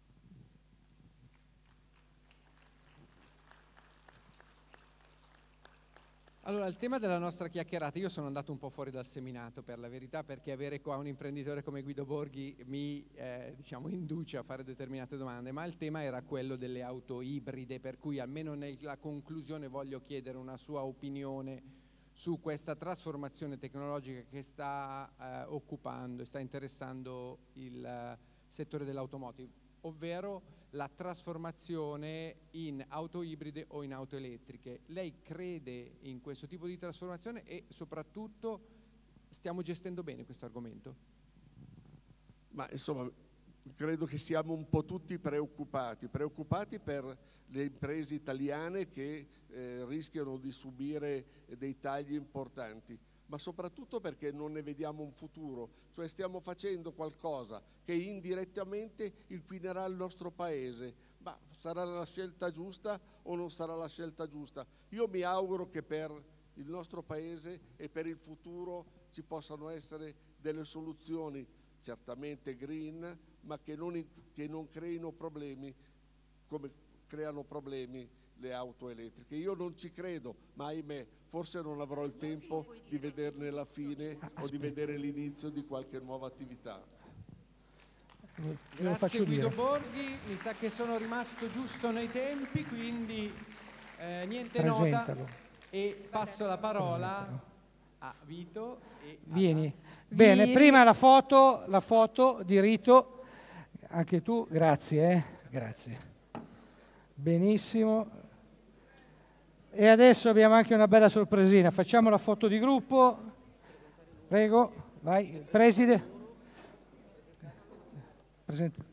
Allora, il tema della nostra chiacchierata, io sono andato un po' fuori dal seminato per la verità, perché avere qua un imprenditore come Guido Borghi mi eh, diciamo, induce a fare determinate domande, ma il tema era quello delle auto ibride, per cui almeno nella conclusione voglio chiedere una sua opinione su questa trasformazione tecnologica che sta eh, occupando e sta interessando il eh, settore dell'automotive, ovvero la trasformazione in auto ibride o in auto elettriche. Lei crede in questo tipo di trasformazione e soprattutto stiamo gestendo bene questo argomento? Ma insomma, credo che siamo un po' tutti preoccupati, preoccupati per le imprese italiane che eh, rischiano di subire dei tagli importanti, ma soprattutto perché non ne vediamo un futuro, cioè stiamo facendo qualcosa che indirettamente inquinerà il nostro paese. Ma sarà la scelta giusta o non sarà la scelta giusta? Io mi auguro che per il nostro paese e per il futuro ci possano essere delle soluzioni certamente green, ma che non, che non creino problemi come creano problemi le auto elettriche. Io non ci credo, ma ahimè, forse non avrò il tempo di vederne la fine o di vedere l'inizio di qualche nuova attività. Grazie Guido Borghi, mi sa che sono rimasto giusto nei tempi, quindi eh, niente Presentalo. nota e passo la parola a Vito. E Vieni. alla... Bene, Vi... prima la foto, la foto di Rito, anche tu, grazie, eh? Grazie. Benissimo. E adesso abbiamo anche una bella sorpresina, facciamo la foto di gruppo, prego, vai, preside. Presente.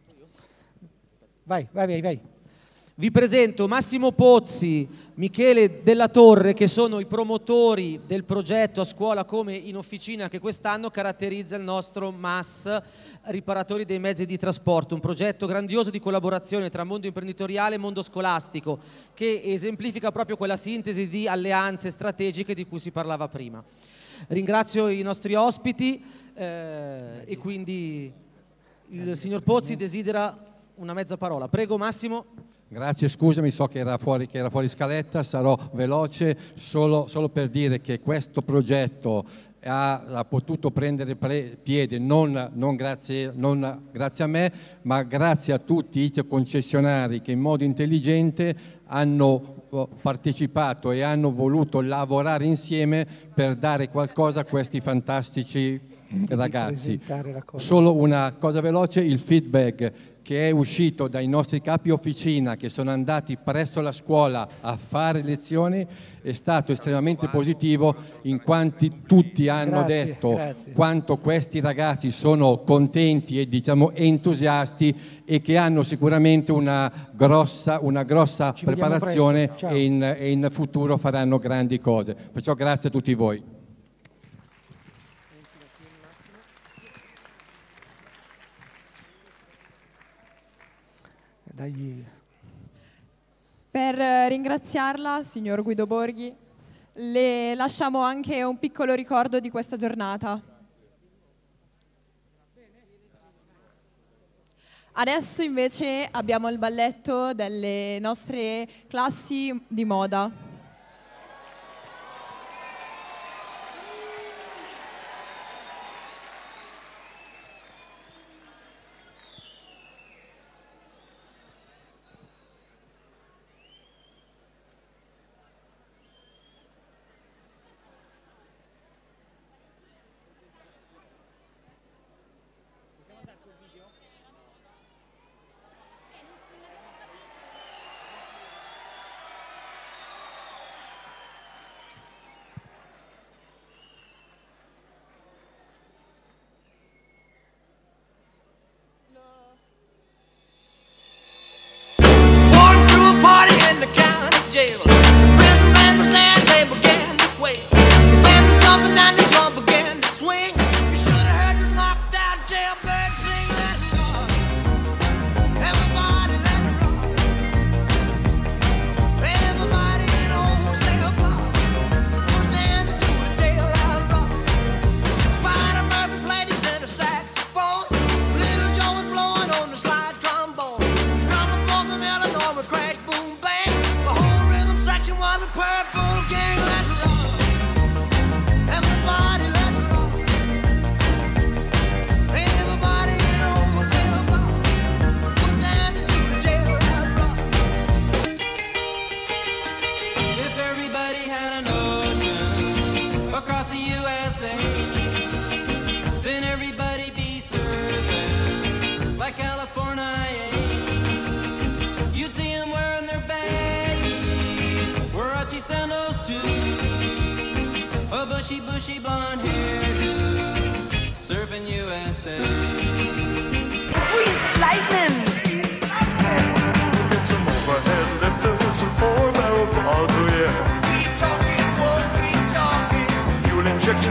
Vai, vai, vai, vai. Vi presento Massimo Pozzi, Michele Della Torre, che sono i promotori del progetto A Scuola come in Officina, che quest'anno caratterizza il nostro M A S Riparatori dei Mezzi di Trasporto, un progetto grandioso di collaborazione tra mondo imprenditoriale e mondo scolastico, che esemplifica proprio quella sintesi di alleanze strategiche di cui si parlava prima. Ringrazio i nostri ospiti eh, e quindi il signor Pozzi desidera una mezza parola. Prego Massimo. Grazie, scusami, so che era fuori, che era fuori scaletta, sarò veloce, solo, solo per dire che questo progetto ha, ha potuto prendere pre, piede non, non, grazie, non grazie a me, ma grazie a tutti i concessionari che in modo intelligente hanno partecipato e hanno voluto lavorare insieme per dare qualcosa a questi fantastici ragazzi. Solo una cosa veloce, il feedback che è uscito dai nostri capi officina che sono andati presso la scuola a fare lezioni è stato estremamente positivo, in quanti tutti hanno Grazie, detto grazie. quanto questi ragazzi sono contenti e diciamo entusiasti e che hanno sicuramente una grossa, una grossa Ci vediamo preparazione presto. Ciao. e in, e in futuro faranno grandi cose. Perciò grazie a tutti voi. Dagli. Per ringraziarla, signor Guido Borghi, le lasciamo anche un piccolo ricordo di questa giornata. Adesso invece abbiamo il balletto delle nostre classi di moda. Jail. The prison band was there, they began to wail. The band was jumping and the drum began to swing. You should have heard this knocked out jailbird sing. Let it rock. Everybody let it rock. Everybody in a wholesale block was dancing to the jailhouse rock. Spider Murphy played his tenor saxophone. Little Joe was blowing on the slide trombone. Drummer boy from Illinois would crash, boom, bang. Section was a purple gang, let's rock. Everybody, let's rock. Everybody in a wholesale block was dancing to the jailhouse rock. If everybody had an ocean across the U S A, then everybody'd be surfing like California. You'd see them wearing their baggies, Warachi sandals too, a bushy, bushy blonde hairdo, surfing U S A. Freeze lightning! Get some overhead lifters and four barrel quads, oh yeah. Keep talking, won't keep talking. Fuel injection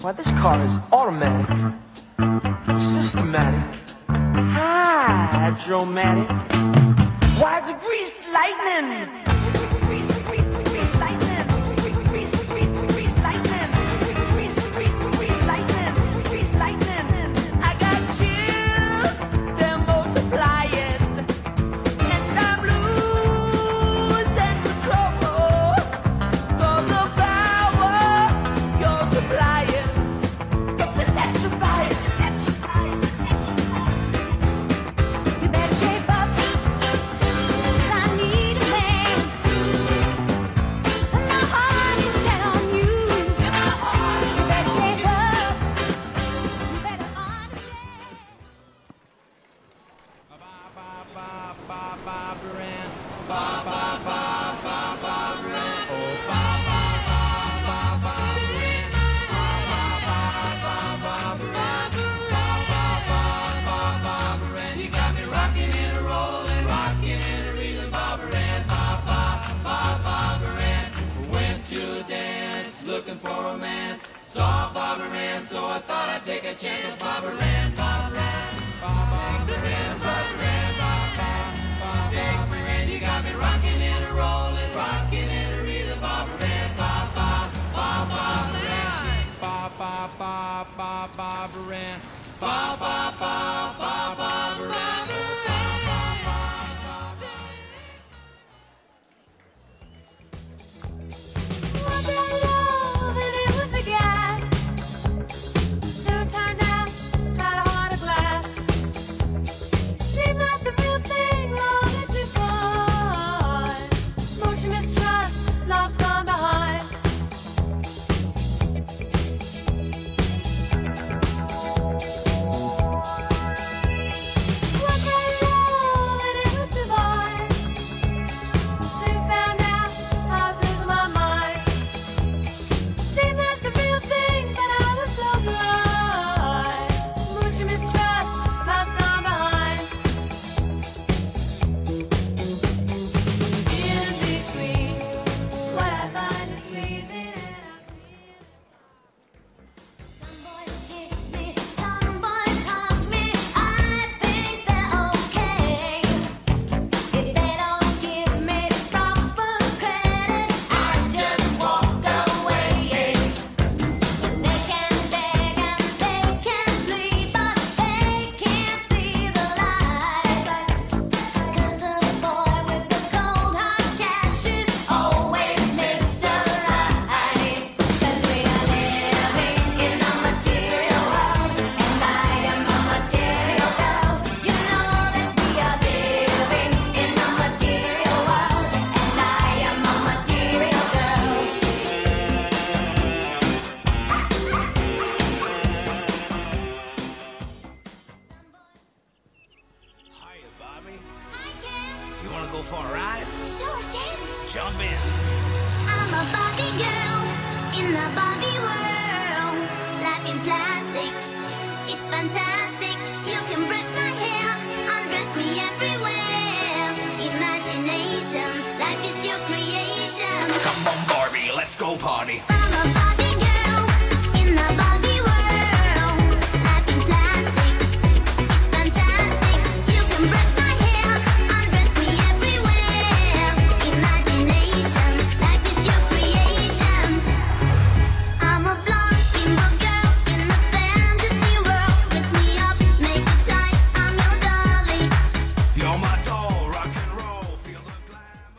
Why, this car is automatic, systematic, hydromatic. Why, it's a greased lightning. Greased, greased, greased lightning. Greased, greased, greased lightning. Greased, greased, greased lightning. Greased lightning. I got chills, they're multiplying. And I'm losing control. For the power you're supplying. It's electrifying. You better shape up, 'cause I need a man. My heart is set on you. You better shape up. You better understand. You got me rocking and a rolling, rocking and a reeling, Barbara Ann, ba ba ba Barbara Ann. Went to a dance, looking for romance. Saw Barbara Ann, so I thought I'd take a chance with Barbara Ann, Barbara Ann, Barbara Ann, Barbara Ann, ba ba ba. Take me in, you got me rocking and a rolling, rocking and a reeling, Barbara Ann, ba ba ba Barbara Ann, ba ba ba ba Barbara Ann, ba ba ba ba Barbara Ann. Was it love and it was a gas? Soon turned out, had a heart of glass. Seemed like the real thing, long and too far. Much mistrust, love's gone behind. Was it love and it was divine? Soon found out I was losing my mind. Seemed like the real thing, but I was so blind. Much mistrust, love's gone behind. In between, what I find is pleasing and I feel. Some boys kiss me, some boys hug me. I think they're okay. If they don't give me proper credit, I just walk away. They can beg and they can plead, but they can't see the light. 'Cause the boy with the cold hard cash is always Mister Right. 'Cause we are living in a material world, and I am a material girl. You know that we are living in a material world, and I am a material girl. Hiya, Bobby. You wanna go for a ride? Sure can. Jump in. I'm a Barbie girl in the Barbie world. Life in plastic, it's fantastic. You can brush my hair, undress me everywhere. Imagination, life is your creation. Come on, Barbie, let's go party. I'm a Barbie girl in the Barbie world. Life in plastic, it's fantastic. You can brush my hair, undress me everywhere. Imagination, life is your creation. I'm a blonde bimbo girl in a fantasy world. Dress me up, make it tight, I'm your darling. You're my doll, rock and roll, feel the glamour.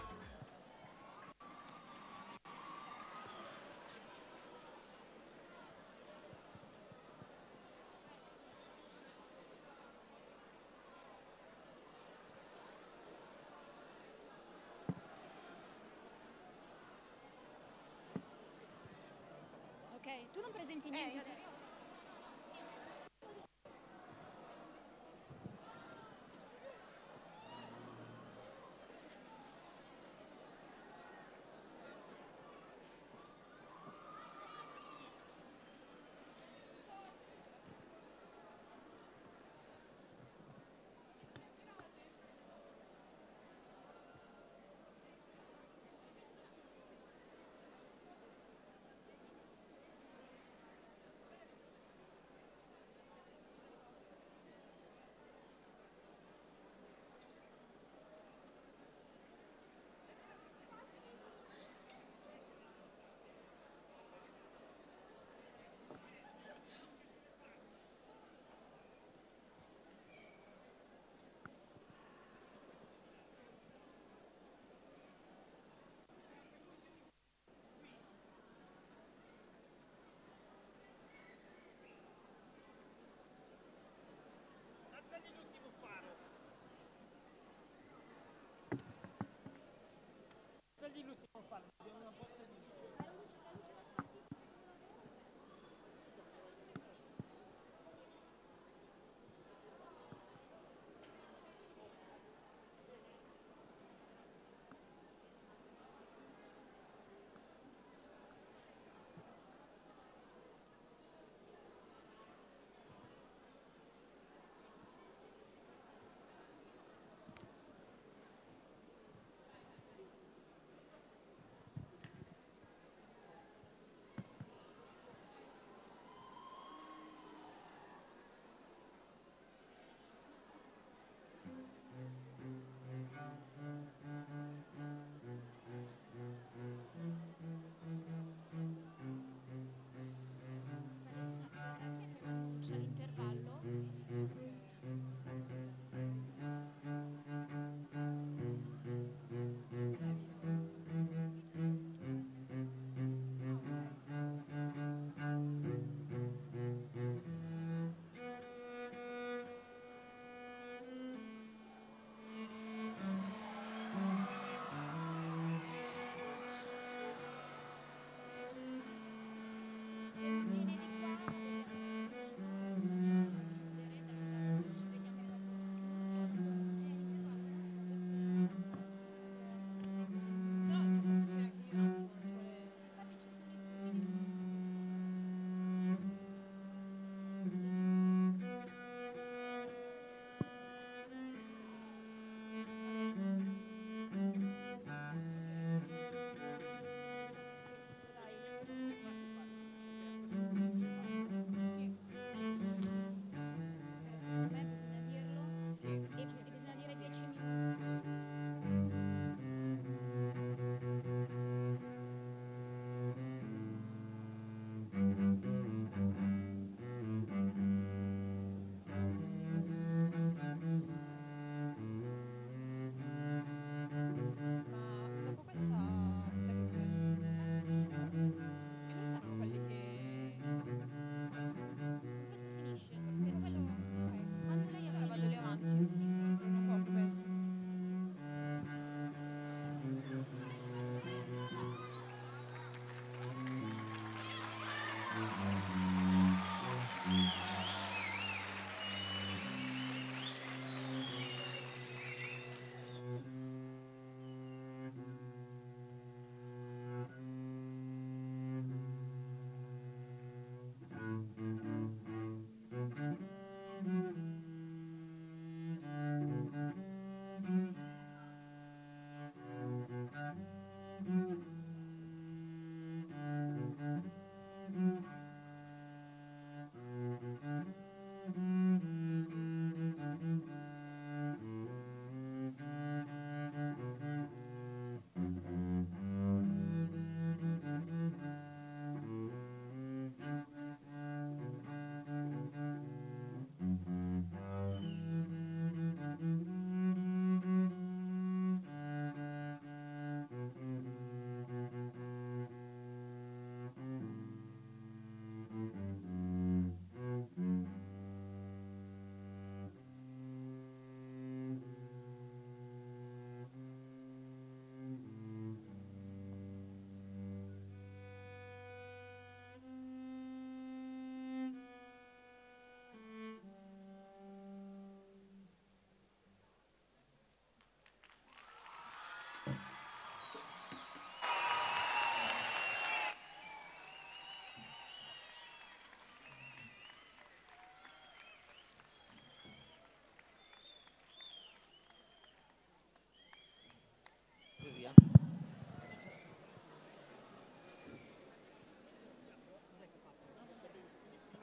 Ok, tu non presenti niente adesso.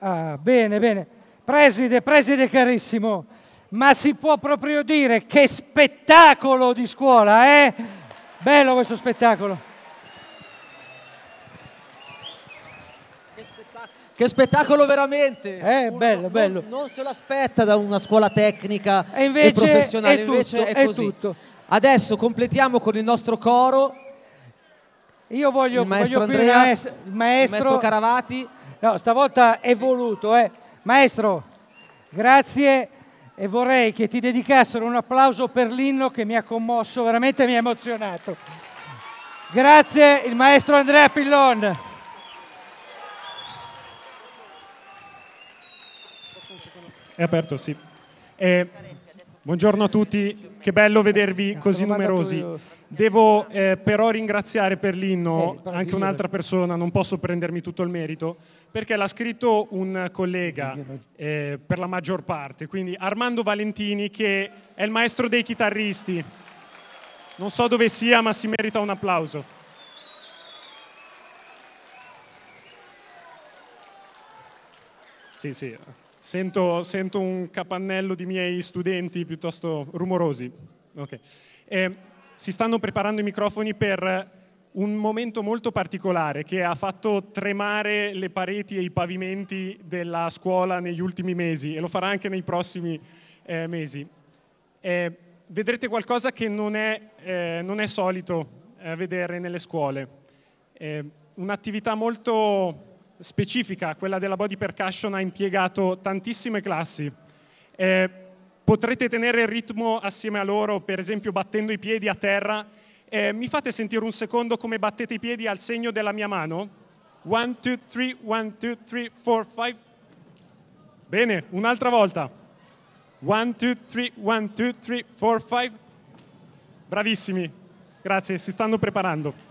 Ah, bene, bene. Preside, preside carissimo, ma si può proprio dire che spettacolo di scuola, eh? Bello questo spettacolo. Che spettacolo veramente! Eh, bello, bello. Non, non se lo aspetta da una scuola tecnica e, invece e professionale, è invece tutto, è è così. tutto. Adesso completiamo con il nostro coro. Io voglio, il maestro voglio Andrea, il maestro, il maestro, il maestro Caravati. No, stavolta è voluto, eh. Maestro, grazie e vorrei che ti dedicassero un applauso per l'inno che mi ha commosso, veramente mi ha emozionato. Grazie, il maestro Andrea Pillon. È aperto, sì. Eh, buongiorno a tutti, che bello vedervi così numerosi. Devo eh, però ringraziare per l'inno anche un'altra persona, non posso prendermi tutto il merito, perché l'ha scritto un collega eh, per la maggior parte, quindi Armando Valentini, che è il maestro dei chitarristi. Non so dove sia, ma si merita un applauso. Sì, sì. Sento, sento un capannello di miei studenti piuttosto rumorosi. Okay. Eh, si stanno preparando i microfoni per un momento molto particolare che ha fatto tremare le pareti e i pavimenti della scuola negli ultimi mesi e lo farà anche nei prossimi eh, mesi. Eh, vedrete qualcosa che non è, eh, non è solito eh, vedere nelle scuole. Eh, un'attività molto specifica, quella della body percussion, ha impiegato tantissime classi. Eh, potrete tenere il ritmo assieme a loro, per esempio battendo i piedi a terra. Eh, mi fate sentire un secondo come battete i piedi al segno della mia mano? One, two, three, one, two, three, four, five. Bene, un'altra volta. One, two, three, one, two, three, four, five. Bravissimi, grazie, si stanno preparando.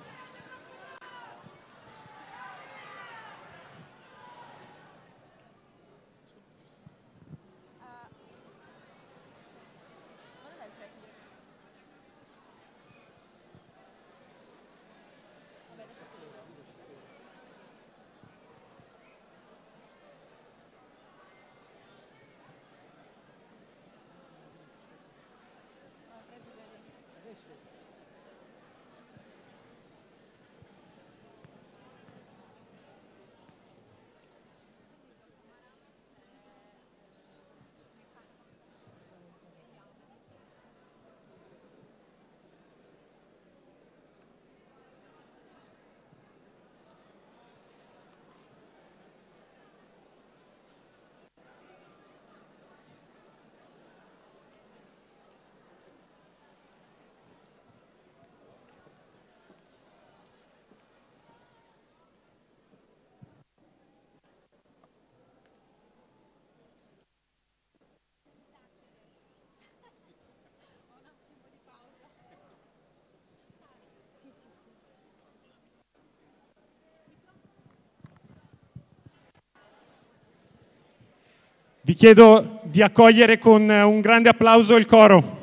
Vi chiedo di accogliere con un grande applauso il coro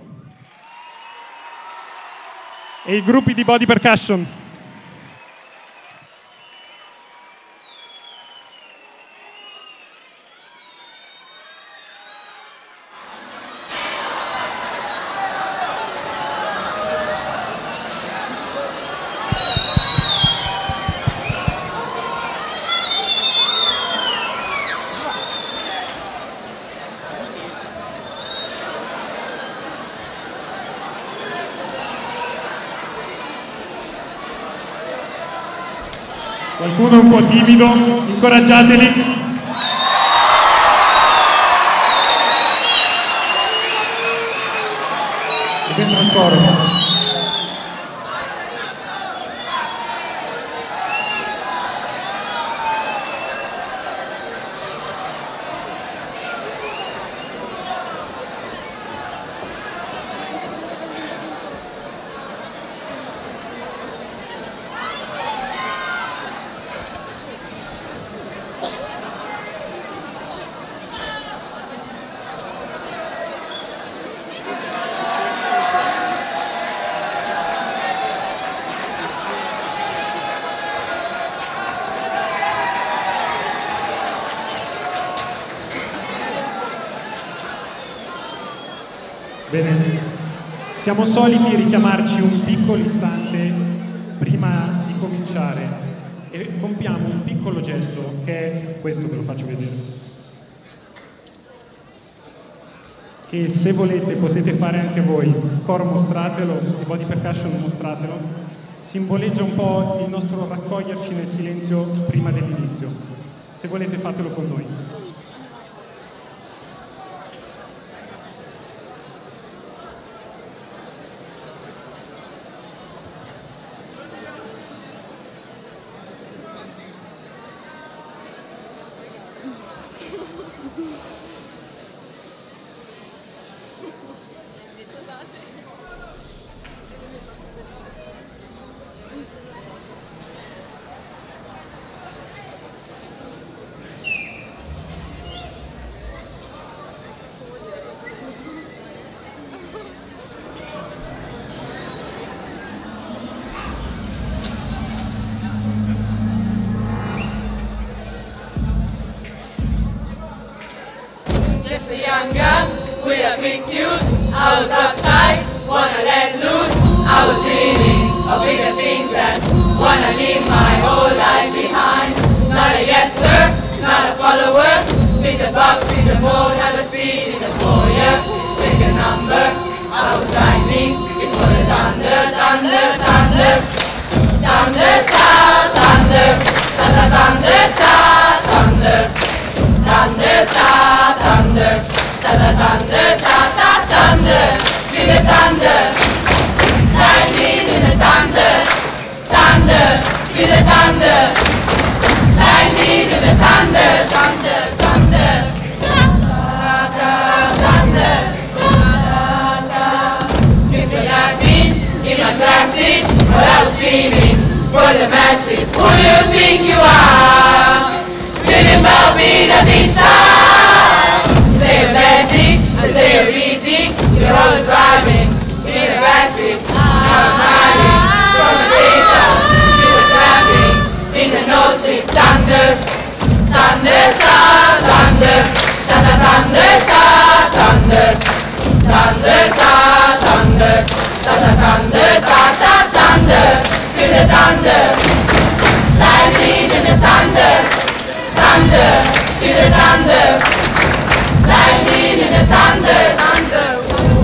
e i gruppi di body percussion. Qualcuno è un po' timido, incoraggiateli. E dentro il coro. Bene, siamo soliti richiamarci un piccolo istante prima di cominciare e compiamo un piccolo gesto che è questo, ve lo faccio vedere. Che se volete potete fare anche voi, coro mostratelo, body percussion mostratelo, simboleggia un po' il nostro raccoglierci nel silenzio prima dell'inizio. Se volete fatelo con noi. Just a young gun with a big fuse. I was uptight, wanna let loose. I was dreaming of bigger things that wanna leave my whole life behind. Not a yes sir, not a follower. Pick the box, pick the board, have a seat in the foyer. Pick a number. I was diving before the thunder, thunder, thunder, thunder, ta, thunder, ta, ta, thunder, ta, thunder. Thunder, ta, thunder, ta, ta, thunder, ta, ta, thunder. Feel the thunder, lightning in the thunder, thunder. Feel the thunder, lightning in the thunder, thunder, thunder. Ta, ta, thunder, ta, ta. Kids were laughing in my classes, but I was screaming for the masses. Who do you think you are? Dreaming about being a big star. Say you're basic, I say you're easy. You're always driving in the backseat. Now I'm smiling from the street. You were clapping in the nosebleeds. Thunder, thunder, ta, thunder, ta, ta, thunder, ta, thunder, thunder, ta, thunder, ta, ta, thunder, ta, ta, thunder. Feel the thunder, lightning in the thunder. Thunder, feel the thunder, lightning in the thunder, thunder.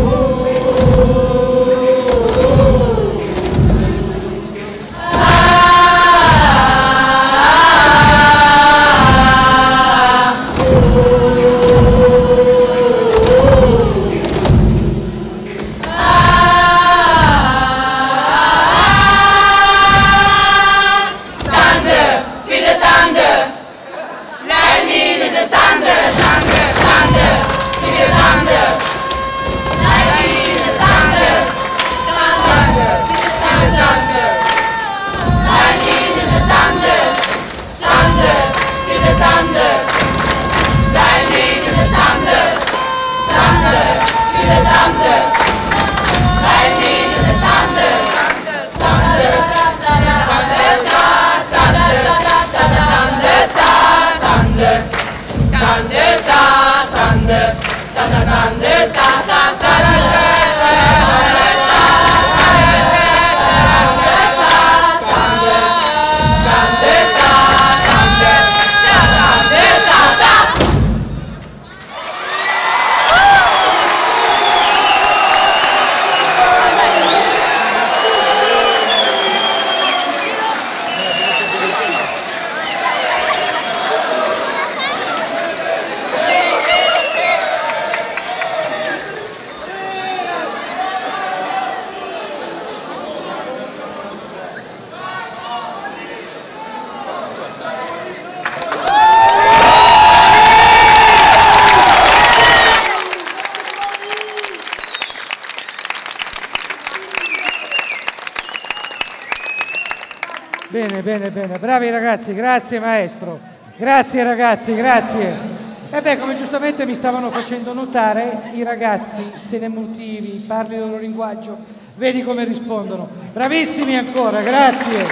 Bene, bene, bene, bravi ragazzi, grazie maestro, grazie ragazzi, grazie. E beh, come giustamente mi stavano facendo notare, i ragazzi se ne motivi, parli il loro linguaggio, vedi come rispondono. Bravissimi ancora, grazie.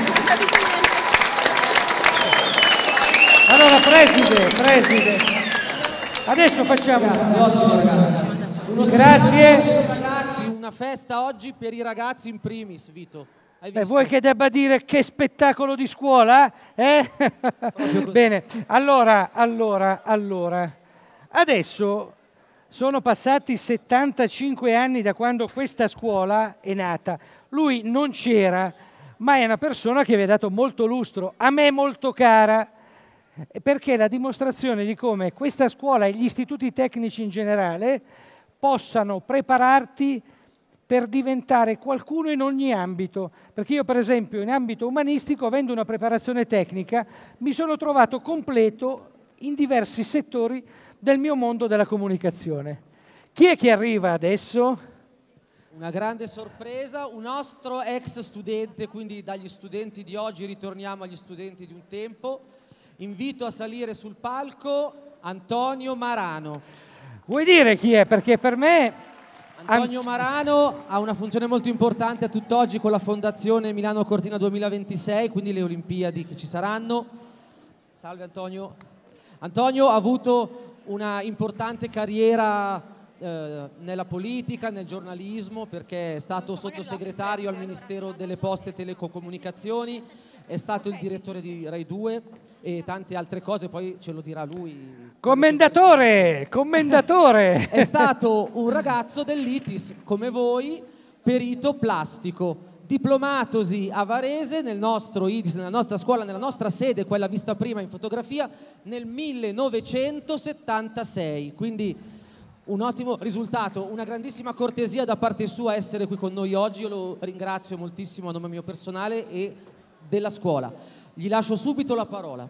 Allora, preside, preside, adesso facciamo... Grazie, ottimo ragazzi. Uno Grazie. spettacolo per i ragazzi, una festa oggi per i ragazzi in primis, Vito. Hai E visto? vuoi che debba dire che spettacolo di scuola? Eh? Bene, allora, allora, allora. Adesso sono passati settantacinque anni da quando questa scuola è nata. Lui non c'era, ma è una persona che vi ha dato molto lustro, a me molto cara, perché è la dimostrazione di come questa scuola e gli istituti tecnici in generale possano prepararti per diventare qualcuno in ogni ambito. Perché io, per esempio, in ambito umanistico, avendo una preparazione tecnica, mi sono trovato completo in diversi settori del mio mondo della comunicazione. Chi è che arriva adesso? Una grande sorpresa, un nostro ex studente, quindi dagli studenti di oggi ritorniamo agli studenti di un tempo. Invito a salire sul palco Antonio Marano. Vuoi dire chi è? Perché per me... Antonio Marano ha una funzione molto importante a tutt'oggi con la Fondazione Milano Cortina duemilaventisei, quindi le Olimpiadi che ci saranno. Salve Antonio. Antonio ha avuto una importante carriera eh, nella politica, nel giornalismo, perché è stato sottosegretario al Ministero delle Poste e Telecomunicazioni, è stato il direttore di Rai due e tante altre cose, poi ce lo dirà lui. Commendatore, commendatore. È stato un ragazzo dell'I T I S, come voi, perito plastico, diplomatosi a Varese nel nostro I T I S, nella nostra scuola, nella nostra sede, quella vista prima in fotografia, nel millenovecentosettantasei. Quindi un ottimo risultato, una grandissima cortesia da parte sua essere qui con noi oggi. Io lo ringrazio moltissimo a nome mio personale e della scuola. Gli lascio subito la parola.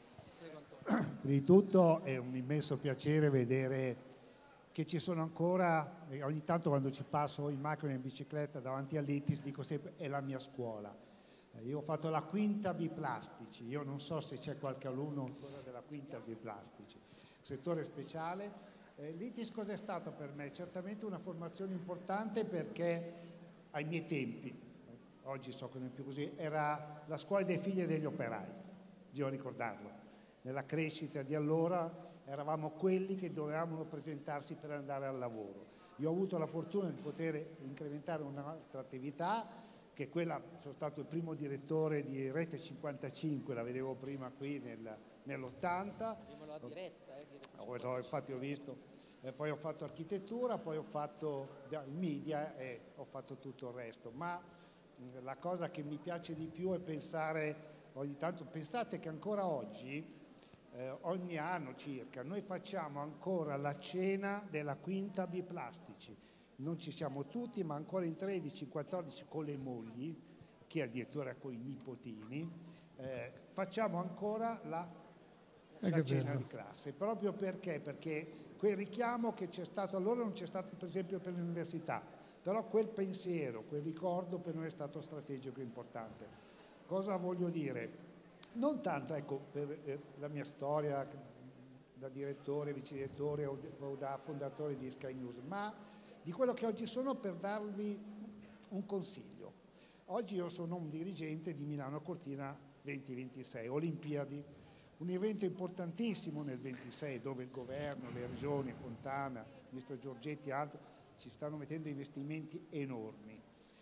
Prima di tutto è un immenso piacere vedere che ci sono ancora, e ogni tanto quando ci passo in macchina o in bicicletta davanti all'I T I S dico sempre è la mia scuola. Eh, io ho fatto la quinta Biplastici, io non so se c'è qualche alunno ancora della quinta Biplastici, settore speciale. Eh, L'I T I S cos'è stato per me? Certamente una formazione importante perché ai miei tempi, oggi so che non è più così, era la scuola dei figli degli operai, devo ricordarlo. Nella crescita di allora eravamo quelli che dovevamo presentarsi per andare al lavoro. Io ho avuto la fortuna di poter incrementare un'altra attività, che è quella, sono stato il primo direttore di Rete cinquantacinque, la vedevo prima qui nel, nell'ottanta. diretta, eh, Oh, infatti ho visto, eh, poi ho fatto architettura, poi ho fatto i media e ho fatto tutto il resto. Ma mh, la cosa che mi piace di più è pensare, ogni tanto, pensate che ancora oggi, Eh, ogni anno circa, noi facciamo ancora la cena della quinta Biplastici. Non ci siamo tutti, ma ancora in tredici quattordici con le mogli, chi addirittura con i nipotini, eh, facciamo ancora la, la cena bello. di classe. Proprio perché? Perché quel richiamo che c'è stato allora non c'è stato per esempio per l'università, però quel pensiero, quel ricordo per noi è stato strategico e importante. Cosa voglio dire? Non tanto ecco, per eh, la mia storia da direttore, vice direttore o, o da fondatore di Sky News, ma di quello che oggi sono per darvi un consiglio. Oggi io sono un dirigente di Milano Cortina duemilaventisei, Olimpiadi, un evento importantissimo nel ventisei dove il governo, le regioni, Fontana, il ministro Giorgetti e altri ci stanno mettendo investimenti enormi.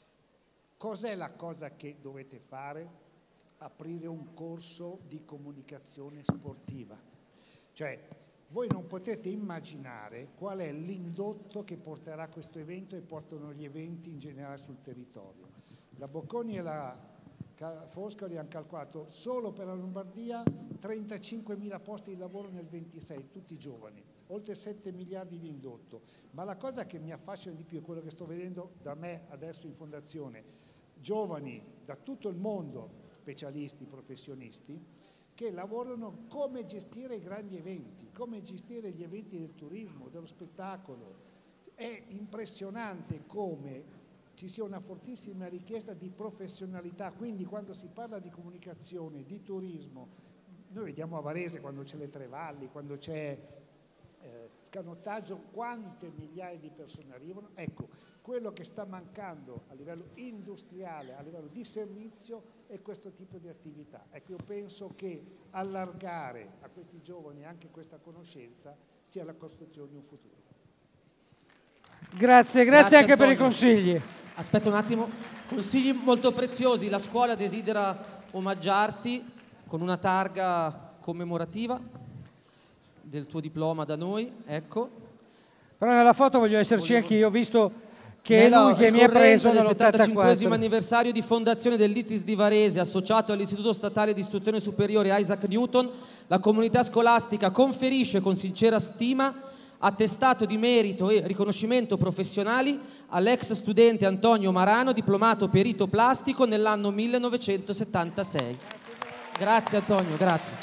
Cos'è la cosa che dovete fare? Aprire un corso di comunicazione sportiva. Cioè, voi non potete immaginare qual è l'indotto che porterà questo evento e portano gli eventi in generale sul territorio. La Bocconi e la Foscari hanno calcolato solo per la Lombardia trentacinquemila posti di lavoro nel ventisei, tutti giovani, oltre sette miliardi di indotto. Ma la cosa che mi affascina di più è quello che sto vedendo da me adesso in fondazione, giovani da tutto il mondo, specialisti, professionisti, che lavorano come gestire i grandi eventi, come gestire gli eventi del turismo, dello spettacolo. È impressionante come ci sia una fortissima richiesta di professionalità, quindi quando si parla di comunicazione, di turismo, noi vediamo a Varese quando c'è le Tre Valli, quando c'è eh, canottaggio, quante migliaia di persone arrivano. Ecco, quello che sta mancando a livello industriale, a livello di servizio, è questo tipo di attività. Ecco, io penso che allargare a questi giovani anche questa conoscenza sia la costruzione di un futuro. Grazie, grazie, Grazie, anche per i Antonio. consigli. Aspetta un attimo, consigli molto preziosi. La scuola desidera omaggiarti con una targa commemorativa del tuo diploma da noi, ecco. Però nella foto voglio esserci anch'io, ho visto che è Nella lui che mi ha preso ricorrenza del settantacinquesimo nell'ottantaquattro. anniversario di fondazione dell'I T I S di Varese, associato all'Istituto Statale di Istruzione Superiore Isaac Newton, la comunità scolastica conferisce con sincera stima attestato di merito e riconoscimento professionali all'ex studente Antonio Marano, diplomato perito plastico nell'anno millenovecentosettantasei. Grazie Antonio, grazie.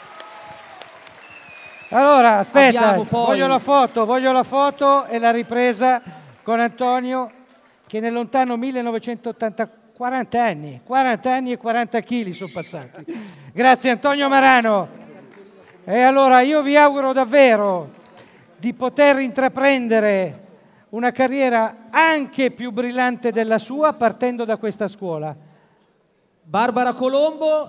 Allora, aspetta, Abbiamo poi- voglio la foto, voglio la foto e la ripresa con Antonio che nel lontano millenovecentottanta, quaranta anni, quaranta anni e quaranta chili sono passati. Grazie Antonio Marano. E allora io vi auguro davvero di poter intraprendere una carriera anche più brillante della sua partendo da questa scuola. Barbara Colombo,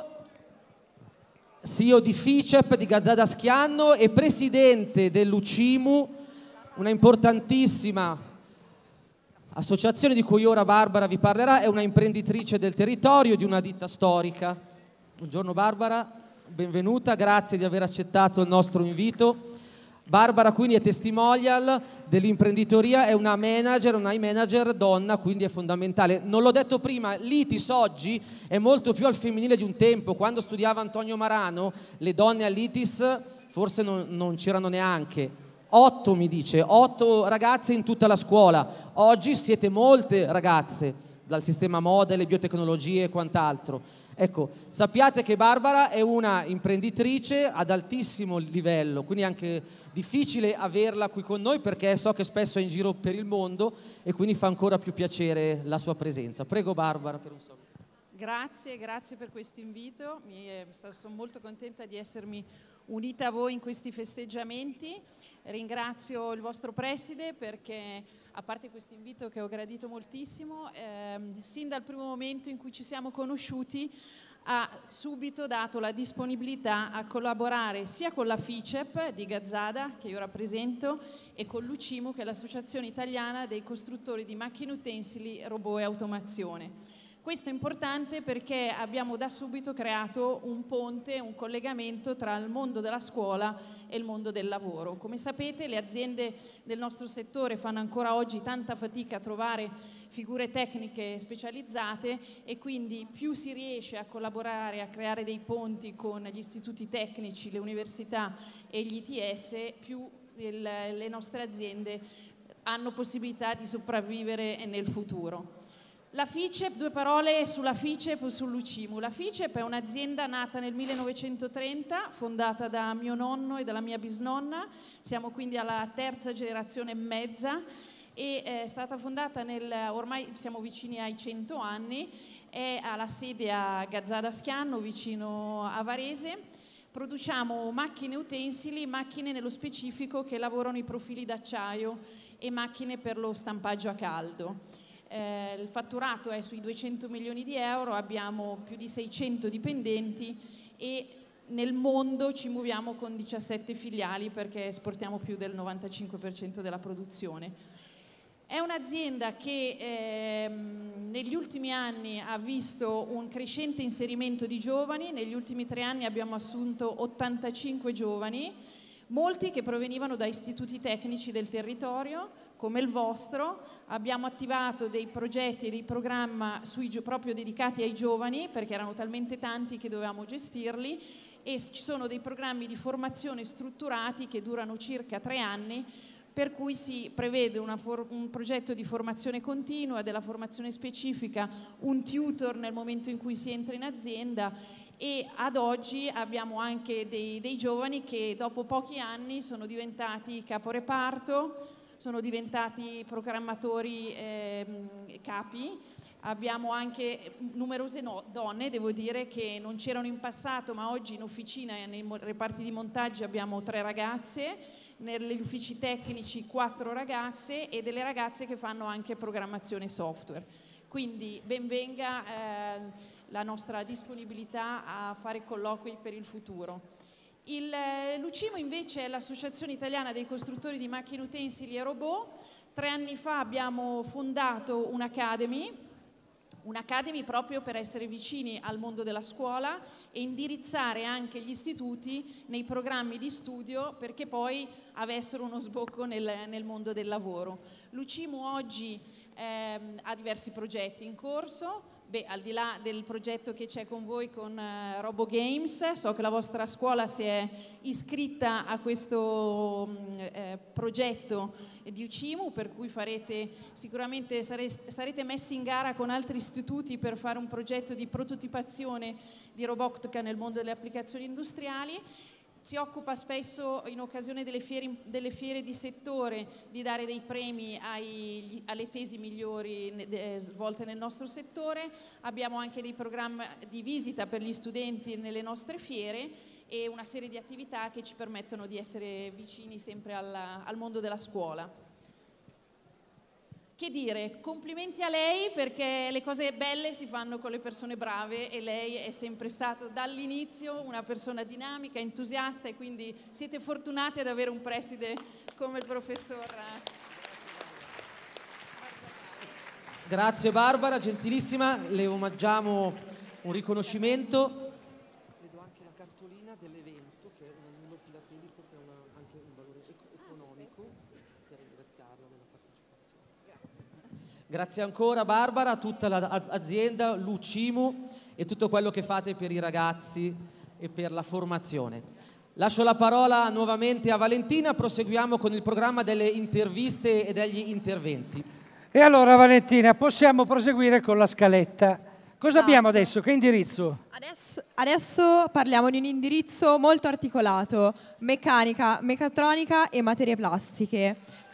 C E O di FICEP di Gazzada Schianno e presidente dell'Ucimu, una importantissima associazione di cui ora Barbara vi parlerà, è una imprenditrice del territorio di una ditta storica. Buongiorno Barbara, benvenuta, grazie di aver accettato il nostro invito. Barbara quindi è testimonial dell'imprenditoria, è una manager, una manager donna, quindi è fondamentale. Non l'ho detto prima, l'I T I S oggi è molto più al femminile di un tempo. Quando studiava Antonio Marano, le donne all'I T I S forse non, non c'erano neanche. Otto mi dice, otto ragazze in tutta la scuola. Oggi siete molte ragazze, dal sistema moda, le biotecnologie e quant'altro. Ecco, sappiate che Barbara è una imprenditrice ad altissimo livello, quindi è anche difficile averla qui con noi perché so che spesso è in giro per il mondo e quindi fa ancora più piacere la sua presenza. Prego Barbara per un saluto. Grazie, grazie per questo invito. Mi è, sono molto contenta di essermi unita a voi in questi festeggiamenti. Ringrazio il vostro preside perché, a parte questo invito che ho gradito moltissimo, ehm, sin dal primo momento in cui ci siamo conosciuti ha subito dato la disponibilità a collaborare sia con la FICEP di Gazzada, che io rappresento, e con l'Ucimu, che è l'Associazione Italiana dei Costruttori di Macchine Utensili, Robot e Automazione. Questo è importante perché abbiamo da subito creato un ponte, un collegamento tra il mondo della scuola e il mondo del lavoro. Come sapete, le aziende del nostro settore fanno ancora oggi tanta fatica a trovare figure tecniche specializzate e quindi più si riesce a collaborare, a creare dei ponti con gli istituti tecnici, le università e gli I T S, più il, le nostre aziende hanno possibilità di sopravvivere nel futuro. La FICEP, due parole sulla FICEP o sull'Ucimu. La FICEP è un'azienda nata nel millenovecentotrenta, fondata da mio nonno e dalla mia bisnonna, siamo quindi alla terza generazione e mezza, e è stata fondata nel, ormai siamo vicini ai cento anni, è alla sede a Gazzada Schianno, vicino a Varese. Produciamo macchine utensili, macchine nello specifico che lavorano i profili d'acciaio e macchine per lo stampaggio a caldo. Eh, il fatturato è sui duecento milioni di euro, abbiamo più di seicento dipendenti e nel mondo ci muoviamo con diciassette filiali perché esportiamo più del novantacinque per cento della produzione. È un'azienda che ehm, negli ultimi anni ha visto un crescente inserimento di giovani, negli ultimi tre anni abbiamo assunto ottantacinque giovani, molti che provenivano da istituti tecnici del territorio, come il vostro. Abbiamo attivato dei progetti e dei programmi sui, proprio dedicati ai giovani, perché erano talmente tanti che dovevamo gestirli, e ci sono dei programmi di formazione strutturati che durano circa tre anni, per cui si prevede una un progetto di formazione continua, della formazione specifica, un tutor nel momento in cui si entra in azienda, e ad oggi abbiamo anche dei, dei giovani che dopo pochi anni sono diventati caporeparto, sono diventati programmatori eh, capi. Abbiamo anche numerose no, donne, devo dire, che non c'erano in passato, ma oggi in officina e nei reparti di montaggio abbiamo tre ragazze, negli uffici tecnici quattro ragazze e delle ragazze che fanno anche programmazione software. Quindi ben venga eh, la nostra disponibilità a fare colloqui per il futuro. L'Ucimu invece è l'Associazione Italiana dei Costruttori di Macchine Utensili e Robot. Tre anni fa abbiamo fondato un'Academy, un'Academy proprio per essere vicini al mondo della scuola e indirizzare anche gli istituti nei programmi di studio perché poi avessero uno sbocco nel, nel mondo del lavoro. L'Ucimu oggi ehm, ha diversi progetti in corso. Beh, al di là del progetto che c'è con voi con uh, Robo Games, so che la vostra scuola si è iscritta a questo um, eh, progetto di Ucimu, per cui farete sicuramente sare, sarete messi in gara con altri istituti per fare un progetto di prototipazione di robotica nel mondo delle applicazioni industriali. Si occupa spesso in occasione delle fiere, delle fiere di settore di dare dei premi ai, alle tesi migliori eh, svolte nel nostro settore. Abbiamo anche dei programmi di visita per gli studenti nelle nostre fiere e una serie di attività che ci permettono di essere vicini sempre alla, al mondo della scuola. Che dire, complimenti a lei perché le cose belle si fanno con le persone brave e lei è sempre stata dall'inizio una persona dinamica, entusiasta e quindi siete fortunati ad avere un preside come il professor. Grazie Barbara, gentilissima, le omaggiamo un riconoscimento. Le do anche la cartolina dell'evento che è un numero filatelico che ha anche un valore economico per ringraziarla della partecipazione. Grazie ancora Barbara, a tutta l'azienda, l'Ucimu e tutto quello che fate per i ragazzi e per la formazione. Lascio la parola nuovamente a Valentina, proseguiamo con il programma delle interviste e degli interventi. E allora Valentina, possiamo proseguire con la scaletta. Cosa abbiamo adesso? Che indirizzo? Adesso, adesso parliamo di un indirizzo molto articolato, meccanica, meccatronica e materie plastiche.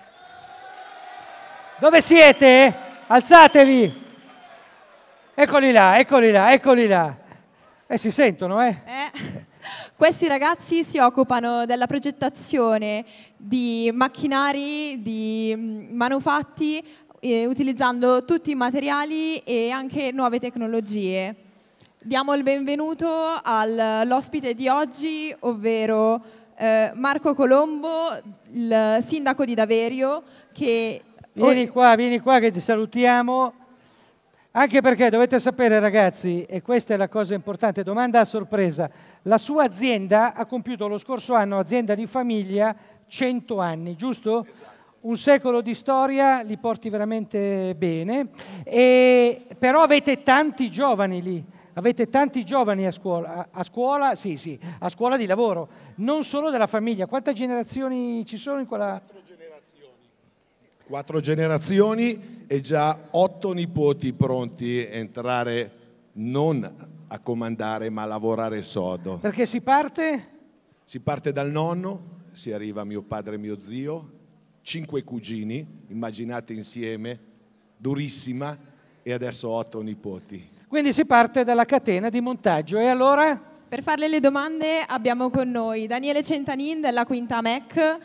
Dove siete? Alzatevi! Eccoli là, eccoli là, eccoli là. Eh, si sentono, eh? eh. Questi ragazzi si occupano della progettazione di macchinari, di manufatti, eh, utilizzando tutti i materiali e anche nuove tecnologie. Diamo il benvenuto all'ospite di oggi, ovvero eh, Marco Colombo, il sindaco di Daverio, che... Vieni qua, vieni qua che ti salutiamo. Anche perché dovete sapere ragazzi, e questa è la cosa importante, domanda a sorpresa, la sua azienda ha compiuto lo scorso anno, azienda di famiglia, cento anni, giusto? Esatto. Un secolo di storia, li porti veramente bene, e, però avete tanti giovani lì, avete tanti giovani a scuola, a scuola, sì sì, a scuola di lavoro, non solo della famiglia. Quante generazioni ci sono in quella... Quattro generazioni e già otto nipoti pronti a entrare non a comandare ma a lavorare sodo. Perché si parte? Si parte dal nonno, si arriva a mio padre e mio zio, cinque cugini, immaginate insieme, durissima, e adesso otto nipoti. Quindi si parte dalla catena di montaggio. E allora? Per farle le domande abbiamo con noi Daniele Centanin della Quinta M E C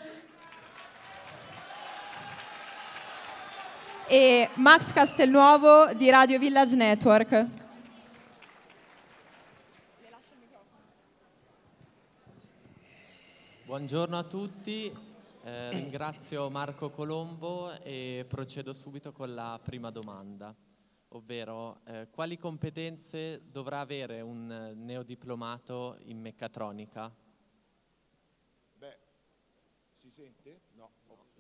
e Max Castelnuovo di Radio Village Network. Buongiorno a tutti, eh, ringrazio Marco Colombo e procedo subito con la prima domanda, ovvero eh, quali competenze dovrà avere un neodiplomato in meccatronica? Beh, si sente? No.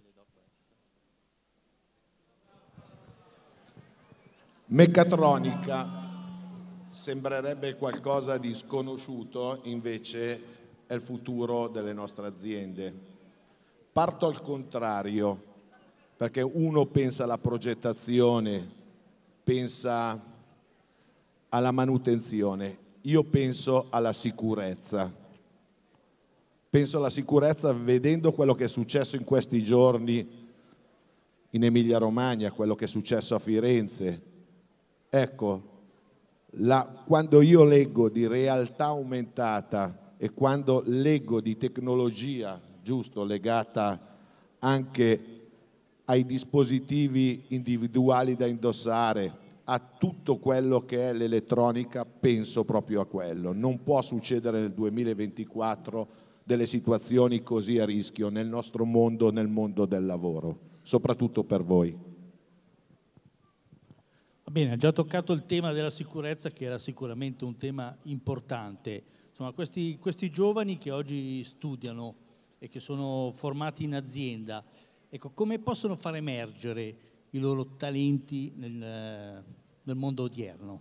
Meccatronica sembrerebbe qualcosa di sconosciuto, invece è il futuro delle nostre aziende. Parto al contrario, perché uno pensa alla progettazione, pensa alla manutenzione, io penso alla sicurezza. Penso alla sicurezza vedendo quello che è successo in questi giorni in Emilia-Romagna, quello che è successo a Firenze. Ecco, la, quando io leggo di realtà aumentata e quando leggo di tecnologia, giusto, legata anche ai dispositivi individuali da indossare, a tutto quello che è l'elettronica, penso proprio a quello. Non può succedere nel duemilaventiquattro delle situazioni così a rischio nel nostro mondo, nel mondo del lavoro. soprattutto per voi. Va bene, ha già toccato il tema della sicurezza, che era sicuramente un tema importante. Insomma, questi, questi giovani che oggi studiano e che sono formati in azienda, ecco, come possono far emergere i loro talenti nel, nel mondo odierno?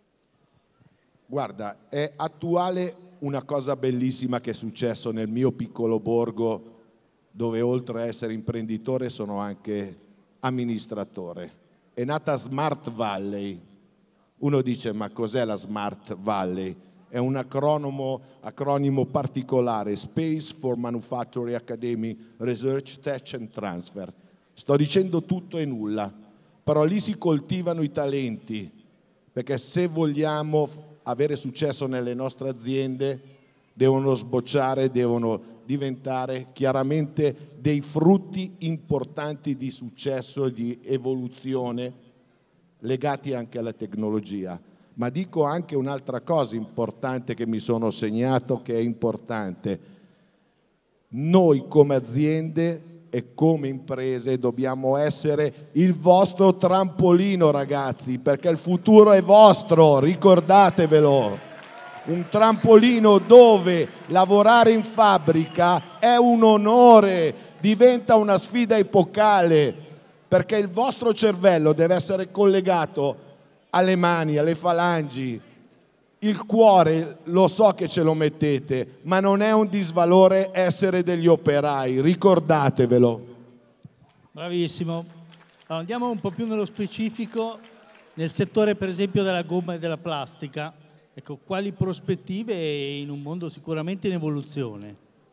Guarda, è attuale una cosa bellissima che è successo nel mio piccolo borgo, dove oltre a essere imprenditore sono anche amministratore. È nata Smart Valley. Uno dice, ma cos'è la Smart Valley? È un acronimo, acronimo particolare, Space for Manufacturing Academy Research Tech and Transfer. Sto dicendo tutto e nulla, però lì si coltivano i talenti, perché se vogliamo avere successo nelle nostre aziende devono sbocciare, devono diventare chiaramente dei frutti importanti di successo e di evoluzione legati anche alla tecnologia. Ma dico anche un'altra cosa importante che mi sono segnato, che è importante. Noi come aziende e come imprese dobbiamo essere il vostro trampolino, ragazzi, perché il futuro è vostro, ricordatevelo. Un trampolino dove lavorare in fabbrica è un onore, diventa una sfida epocale, perché il vostro cervello deve essere collegato alle mani, alle falangi. Il cuore lo so che ce lo mettete, ma non è un disvalore essere degli operai, ricordatevelo. Bravissimo. Allora, andiamo un po' più nello specifico, nel settore per esempio della gomma e della plastica. Ecco, quali prospettive in un mondo sicuramente in evoluzione?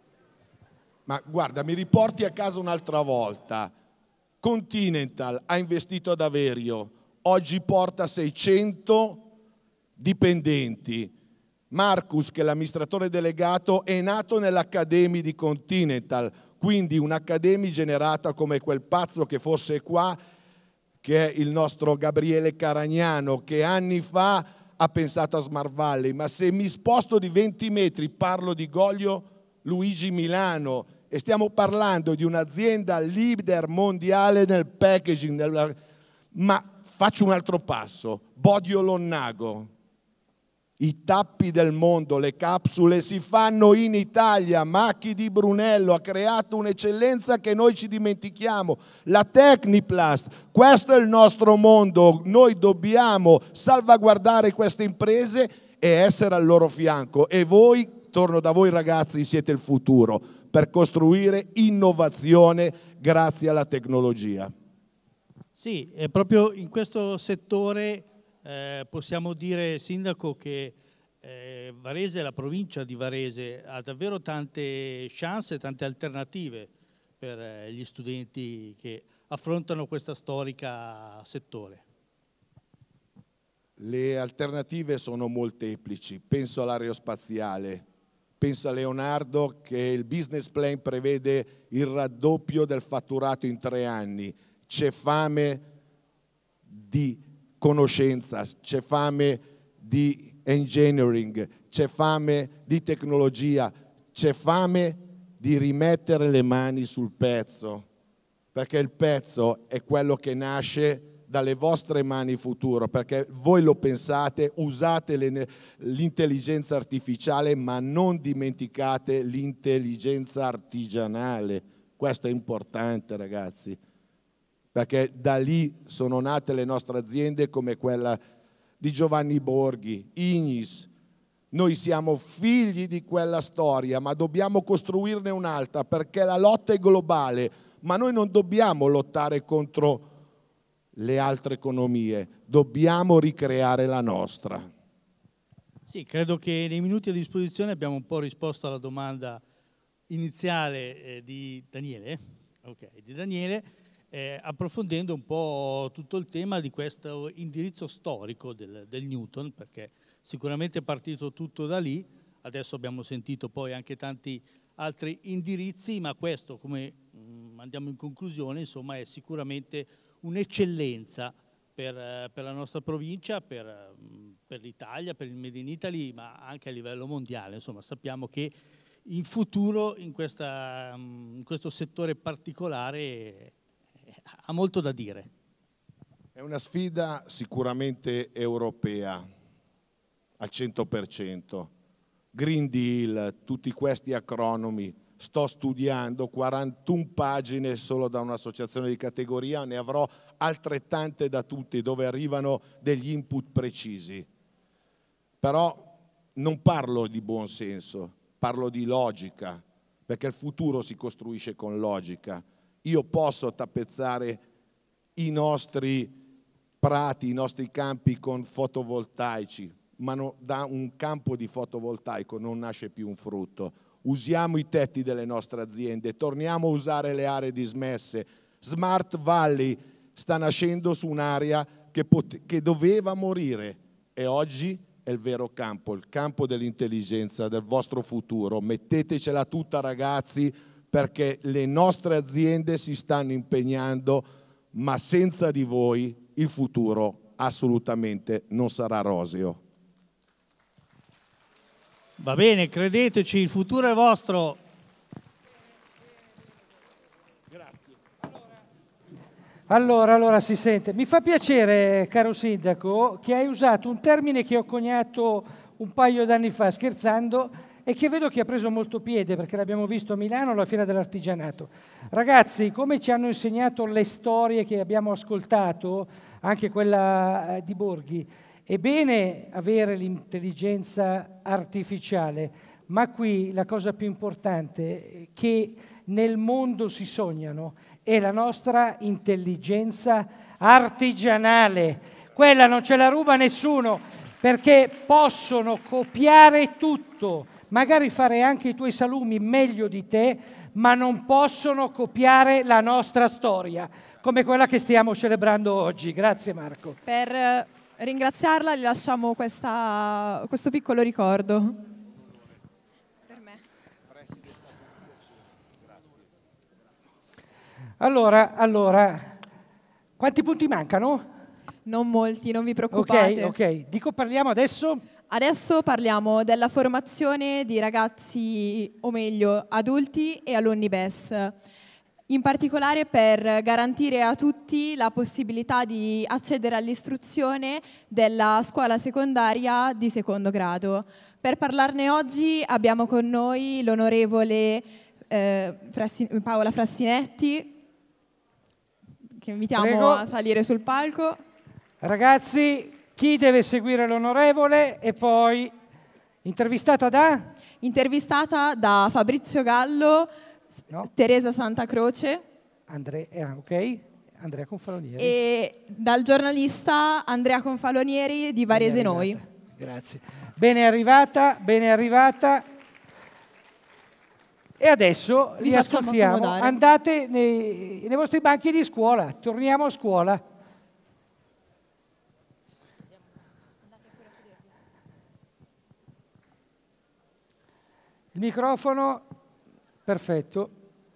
Ma guarda, mi riporti a casa un'altra volta. Continental ha investito ad Averio, oggi porta seicento dipendenti. Marcus, che è l'amministratore delegato, è nato nell'Academy di Continental, quindi un'Academy generata come quel pazzo che forse è qua, che è il nostro Gabriele Caragnano, che anni fa ha pensato a Smart Valley. Ma se mi sposto di venti metri parlo di Goglio Luigi Milano e stiamo parlando di un'azienda leader mondiale nel packaging, nel... ma faccio un altro passo, Bodio Lonnago. I tappi del mondo, le capsule si fanno in Italia. Macchi di Brunello ha creato un'eccellenza che noi ci dimentichiamo. La Techniplast, questo è il nostro mondo. Noi dobbiamo salvaguardare queste imprese e essere al loro fianco. E voi, torno da voi ragazzi, siete il futuro per costruire innovazione grazie alla tecnologia. Sì, è proprio in questo settore eh, possiamo dire, Sindaco, che eh, Varese, la provincia di Varese, ha davvero tante chance, tante alternative per eh, gli studenti che affrontano questa storica settore. Le alternative sono molteplici, penso all'aerospaziale, penso a Leonardo che il business plan prevede il raddoppio del fatturato in tre anni, c'è fame di conoscenza, c'è fame di engineering, c'è fame di tecnologia, c'è fame di rimettere le mani sul pezzo, perché il pezzo è quello che nasce dalle vostre mani futuro, perché voi lo pensate, usate l'intelligenza artificiale, ma non dimenticate l'intelligenza artigianale. Questo è importante, ragazzi, perché da lì sono nate le nostre aziende come quella di Giovanni Borghi, Ignis. Noi siamo figli di quella storia, ma dobbiamo costruirne un'altra, perché la lotta è globale, ma noi non dobbiamo lottare contro le altre economie, dobbiamo ricreare la nostra. Sì, credo che nei minuti a disposizione abbiamo un po' risposto alla domanda iniziale eh, di Daniele, okay, di Daniele eh, approfondendo un po' tutto il tema di questo indirizzo storico del, del Newton, perché sicuramente è partito tutto da lì, adesso abbiamo sentito poi anche tanti altri indirizzi, ma questo, come mh, andiamo in conclusione, insomma, è sicuramente un'eccellenza per, per la nostra provincia, per, per l'Italia, per il Made in Italy, ma anche a livello mondiale. Insomma, sappiamo che in futuro in, questa, in questo settore particolare ha molto da dire. È una sfida sicuramente europea, al cento per cento. Green Deal, tutti questi acronimi, sto studiando quarantuno pagine solo da un'associazione di categoria, ne avrò altrettante da tutti dove arrivano degli input precisi. Però non parlo di buon senso, parlo di logica, perché il futuro si costruisce con logica. Io posso tappezzare i nostri prati, i nostri campi con fotovoltaici, ma no, da un campo di fotovoltaico non nasce più un frutto. Usiamo i tetti delle nostre aziende, torniamo a usare le aree dismesse. Smart Valley sta nascendo su un'area che, che doveva morire e oggi è il vero campo, il campo dell'intelligenza, del vostro futuro. Mettetecela tutta, ragazzi, perché le nostre aziende si stanno impegnando, ma senza di voi il futuro assolutamente non sarà roseo. Va bene, credeteci, il futuro è vostro. Allora, allora si sente. Mi fa piacere, caro sindaco, che hai usato un termine che ho coniato un paio d'anni fa, scherzando, e che vedo che ha preso molto piede, perché l'abbiamo visto a Milano alla Fiera dell'Artigianato. Ragazzi, come ci hanno insegnato le storie che abbiamo ascoltato, anche quella di Borghi, è bene avere l'intelligenza artificiale, ma qui la cosa più importante che nel mondo si sognano è la nostra intelligenza artigianale. Quella non ce la ruba nessuno, perché possono copiare tutto, magari fare anche i tuoi salumi meglio di te, ma non possono copiare la nostra storia, come quella che stiamo celebrando oggi. Grazie Marco. Per ringraziarla le lasciamo questa, questo piccolo ricordo. Per me. Allora, allora, quanti punti mancano? Non molti, non vi preoccupate. Ok, ok. Dico, parliamo adesso? Adesso parliamo della formazione di ragazzi, o meglio, adulti e alunni B E S, in particolare per garantire a tutti la possibilità di accedere all'istruzione della scuola secondaria di secondo grado. Per parlarne oggi abbiamo con noi l'onorevole eh, Frassi- Paola Frassinetti, che invitiamo Prego. a salire sul palco. Ragazzi, chi deve seguire l'onorevole? E poi intervistata da? Intervistata da Fabrizio Gallo, No. Teresa Santa Croce Andre, eh, ok, Andrea Confalonieri. e dal giornalista Andrea Confalonieri di Varese Bene Noi. arrivata. Grazie. Bene arrivata, bene arrivata. E adesso Vi li facciamo ascoltiamo. accomodare. Andate nei, nei vostri banchi di scuola. Torniamo a scuola. Il microfono, perfetto.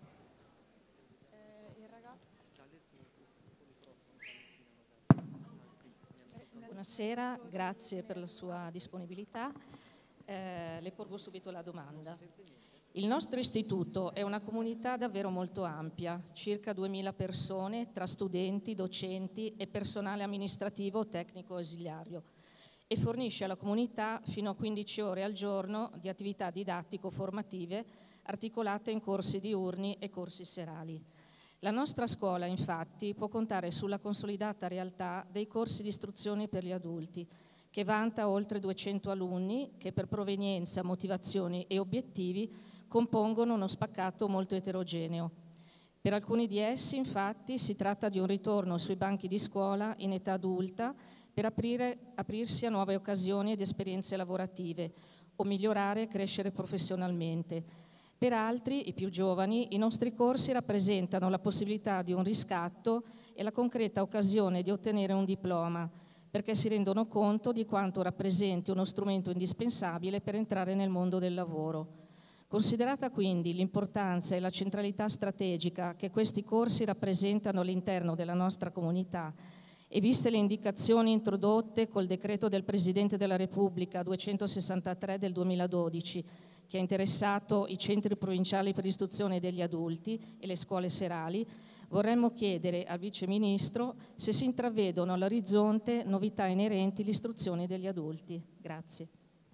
Buonasera, grazie per la sua disponibilità. Eh, le porgo subito la domanda. Il nostro istituto è una comunità davvero molto ampia, circa duemila persone tra studenti, docenti e personale amministrativo, tecnico e ausiliario, e fornisce alla comunità fino a quindici ore al giorno di attività didattico-formative articolate in corsi diurni e corsi serali. La nostra scuola, infatti, può contare sulla consolidata realtà dei corsi di istruzione per gli adulti, che vanta oltre duecento alunni che per provenienza, motivazioni e obiettivi compongono uno spaccato molto eterogeneo. Per alcuni di essi, infatti, si tratta di un ritorno sui banchi di scuola in età adulta per aprire, aprirsi a nuove occasioni ed esperienze lavorative o migliorare e crescere professionalmente. Per altri, i più giovani, i nostri corsi rappresentano la possibilità di un riscatto e la concreta occasione di ottenere un diploma, perché si rendono conto di quanto rappresenti uno strumento indispensabile per entrare nel mondo del lavoro. Considerata quindi l'importanza e la centralità strategica che questi corsi rappresentano all'interno della nostra comunità E viste le indicazioni introdotte col decreto del Presidente della Repubblica duecentosessantatré del duemiladodici, che ha interessato i centri provinciali per l'istruzione degli adulti e le scuole serali, vorremmo chiedere al Vice Ministro se si intravedono all'orizzonte novità inerenti all'istruzione degli adulti. Grazie.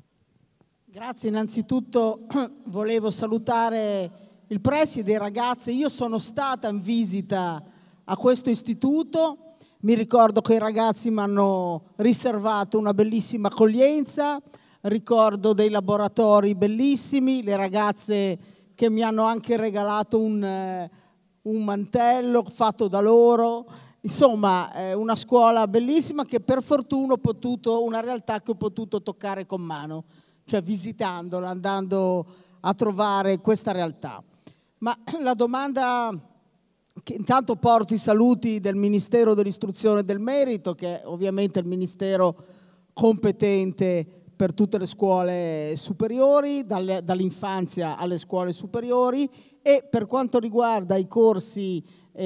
Grazie, innanzitutto volevo salutare il preside e i ragazzi. Io sono stata in visita a questo istituto, mi ricordo che i ragazzi mi hanno riservato una bellissima accoglienza, ricordo dei laboratori bellissimi, le ragazze che mi hanno anche regalato un, eh, un mantello fatto da loro, insomma eh, una scuola bellissima che per fortuna ho potuto, una realtà che ho potuto toccare con mano, cioè visitandola, andando a trovare questa realtà. Ma la domanda, che intanto porto i saluti del Ministero dell'Istruzione e del Merito, che è ovviamente il Ministero competente per tutte le scuole superiori, dall'infanzia alle scuole superiori, e per quanto riguarda i corsi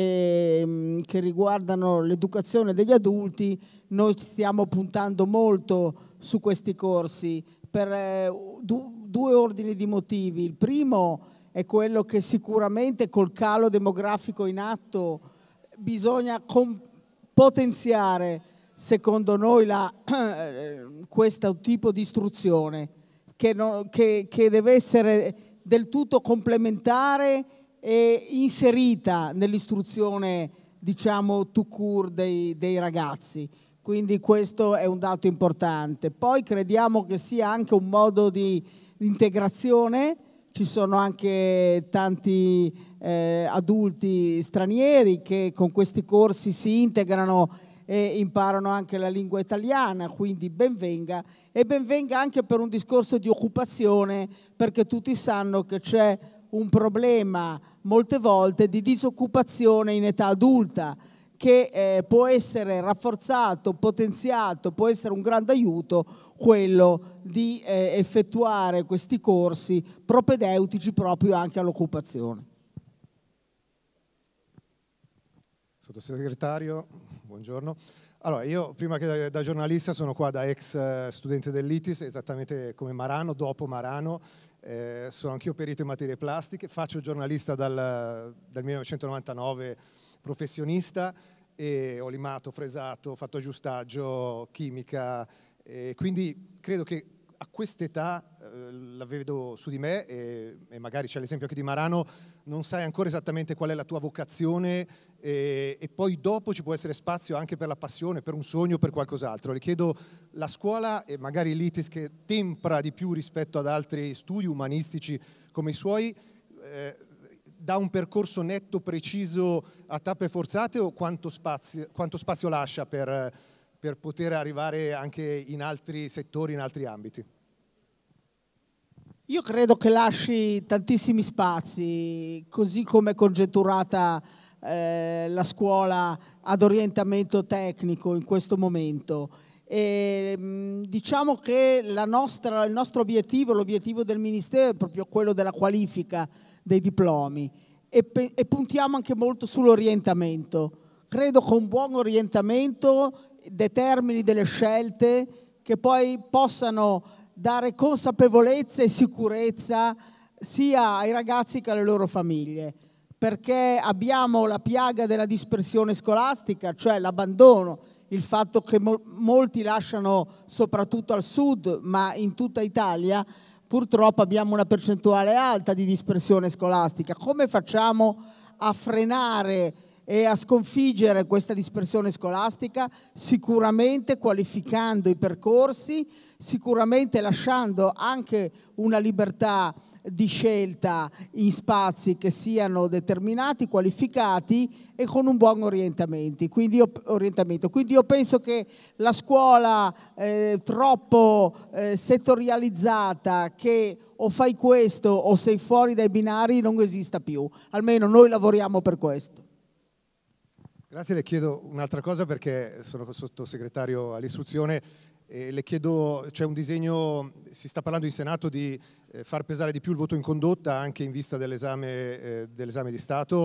eh, che riguardano l'educazione degli adulti, noi stiamo puntando molto su questi corsi per eh, du- due ordini di motivi. Il primo è quello che sicuramente col calo demografico in atto bisogna potenziare, secondo noi, la, questo tipo di istruzione che, no, che, che deve essere del tutto complementare e inserita nell'istruzione, diciamo, tout court dei, dei ragazzi. Quindi questo è un dato importante. Poi crediamo che sia anche un modo di integrazione. Ci sono anche tanti eh, adulti stranieri che con questi corsi si integrano e imparano anche la lingua italiana, quindi ben venga. E ben venga anche per un discorso di occupazione, perché tutti sanno che c'è un problema molte volte di disoccupazione in età adulta, che eh, può essere rafforzato, potenziato, può essere un grande aiuto quello di eh, effettuare questi corsi propedeutici proprio anche all'occupazione. Sottosegretario, buongiorno. Allora, io prima che da, da giornalista sono qua da ex eh, studente dell'I T I S, esattamente come Marano, dopo Marano. Eh, sono anch'io perito in materie plastiche, faccio giornalista dal, dal millenovecentonovantanove, professionista, e ho limato, fresato, fatto aggiustaggio, chimica, e quindi credo che a quest'età, eh, la vedo su di me, e, e magari c'è l'esempio anche di Marano, non sai ancora esattamente qual è la tua vocazione, e, e poi dopo ci può essere spazio anche per la passione, per un sogno, per qualcos'altro. Le chiedo, la scuola e magari l'I T I S che tempra di più rispetto ad altri studi umanistici come i suoi, eh, dà un percorso netto, preciso, a tappe forzate, o quanto spazio, quanto spazio lascia per, per poter arrivare anche in altri settori, in altri ambiti? Io credo che lasci tantissimi spazi, così come è congetturata eh, la scuola ad orientamento tecnico in questo momento. E, mh, diciamo che la nostra, il nostro obiettivo, l'obiettivo del Ministero è proprio quello della qualifica dei diplomi, e, pe- e puntiamo anche molto sull'orientamento. Credo che un buon orientamento determini delle scelte che poi possano dare consapevolezza e sicurezza sia ai ragazzi che alle loro famiglie, perché abbiamo la piaga della dispersione scolastica, cioè l'abbandono, il fatto che mo- molti lasciano soprattutto al sud, ma in tutta Italia purtroppo abbiamo una percentuale alta di dispersione scolastica. Come facciamo a frenare e a sconfiggere questa dispersione scolastica? Sicuramente qualificando i percorsi, sicuramente lasciando anche una libertà di scelta in spazi che siano determinati, qualificati e con un buon orientamento. Quindi io, orientamento. Quindi io penso che la scuola eh, troppo eh, settorializzata, che o fai questo o sei fuori dai binari, non esista più. Almeno noi lavoriamo per questo. Grazie, le chiedo un'altra cosa perché sono sottosegretario all'istruzione e le chiedo, c'è un disegno, si sta parlando in Senato di eh, far pesare di più il voto in condotta anche in vista dell'esame eh, dell'esame di Stato,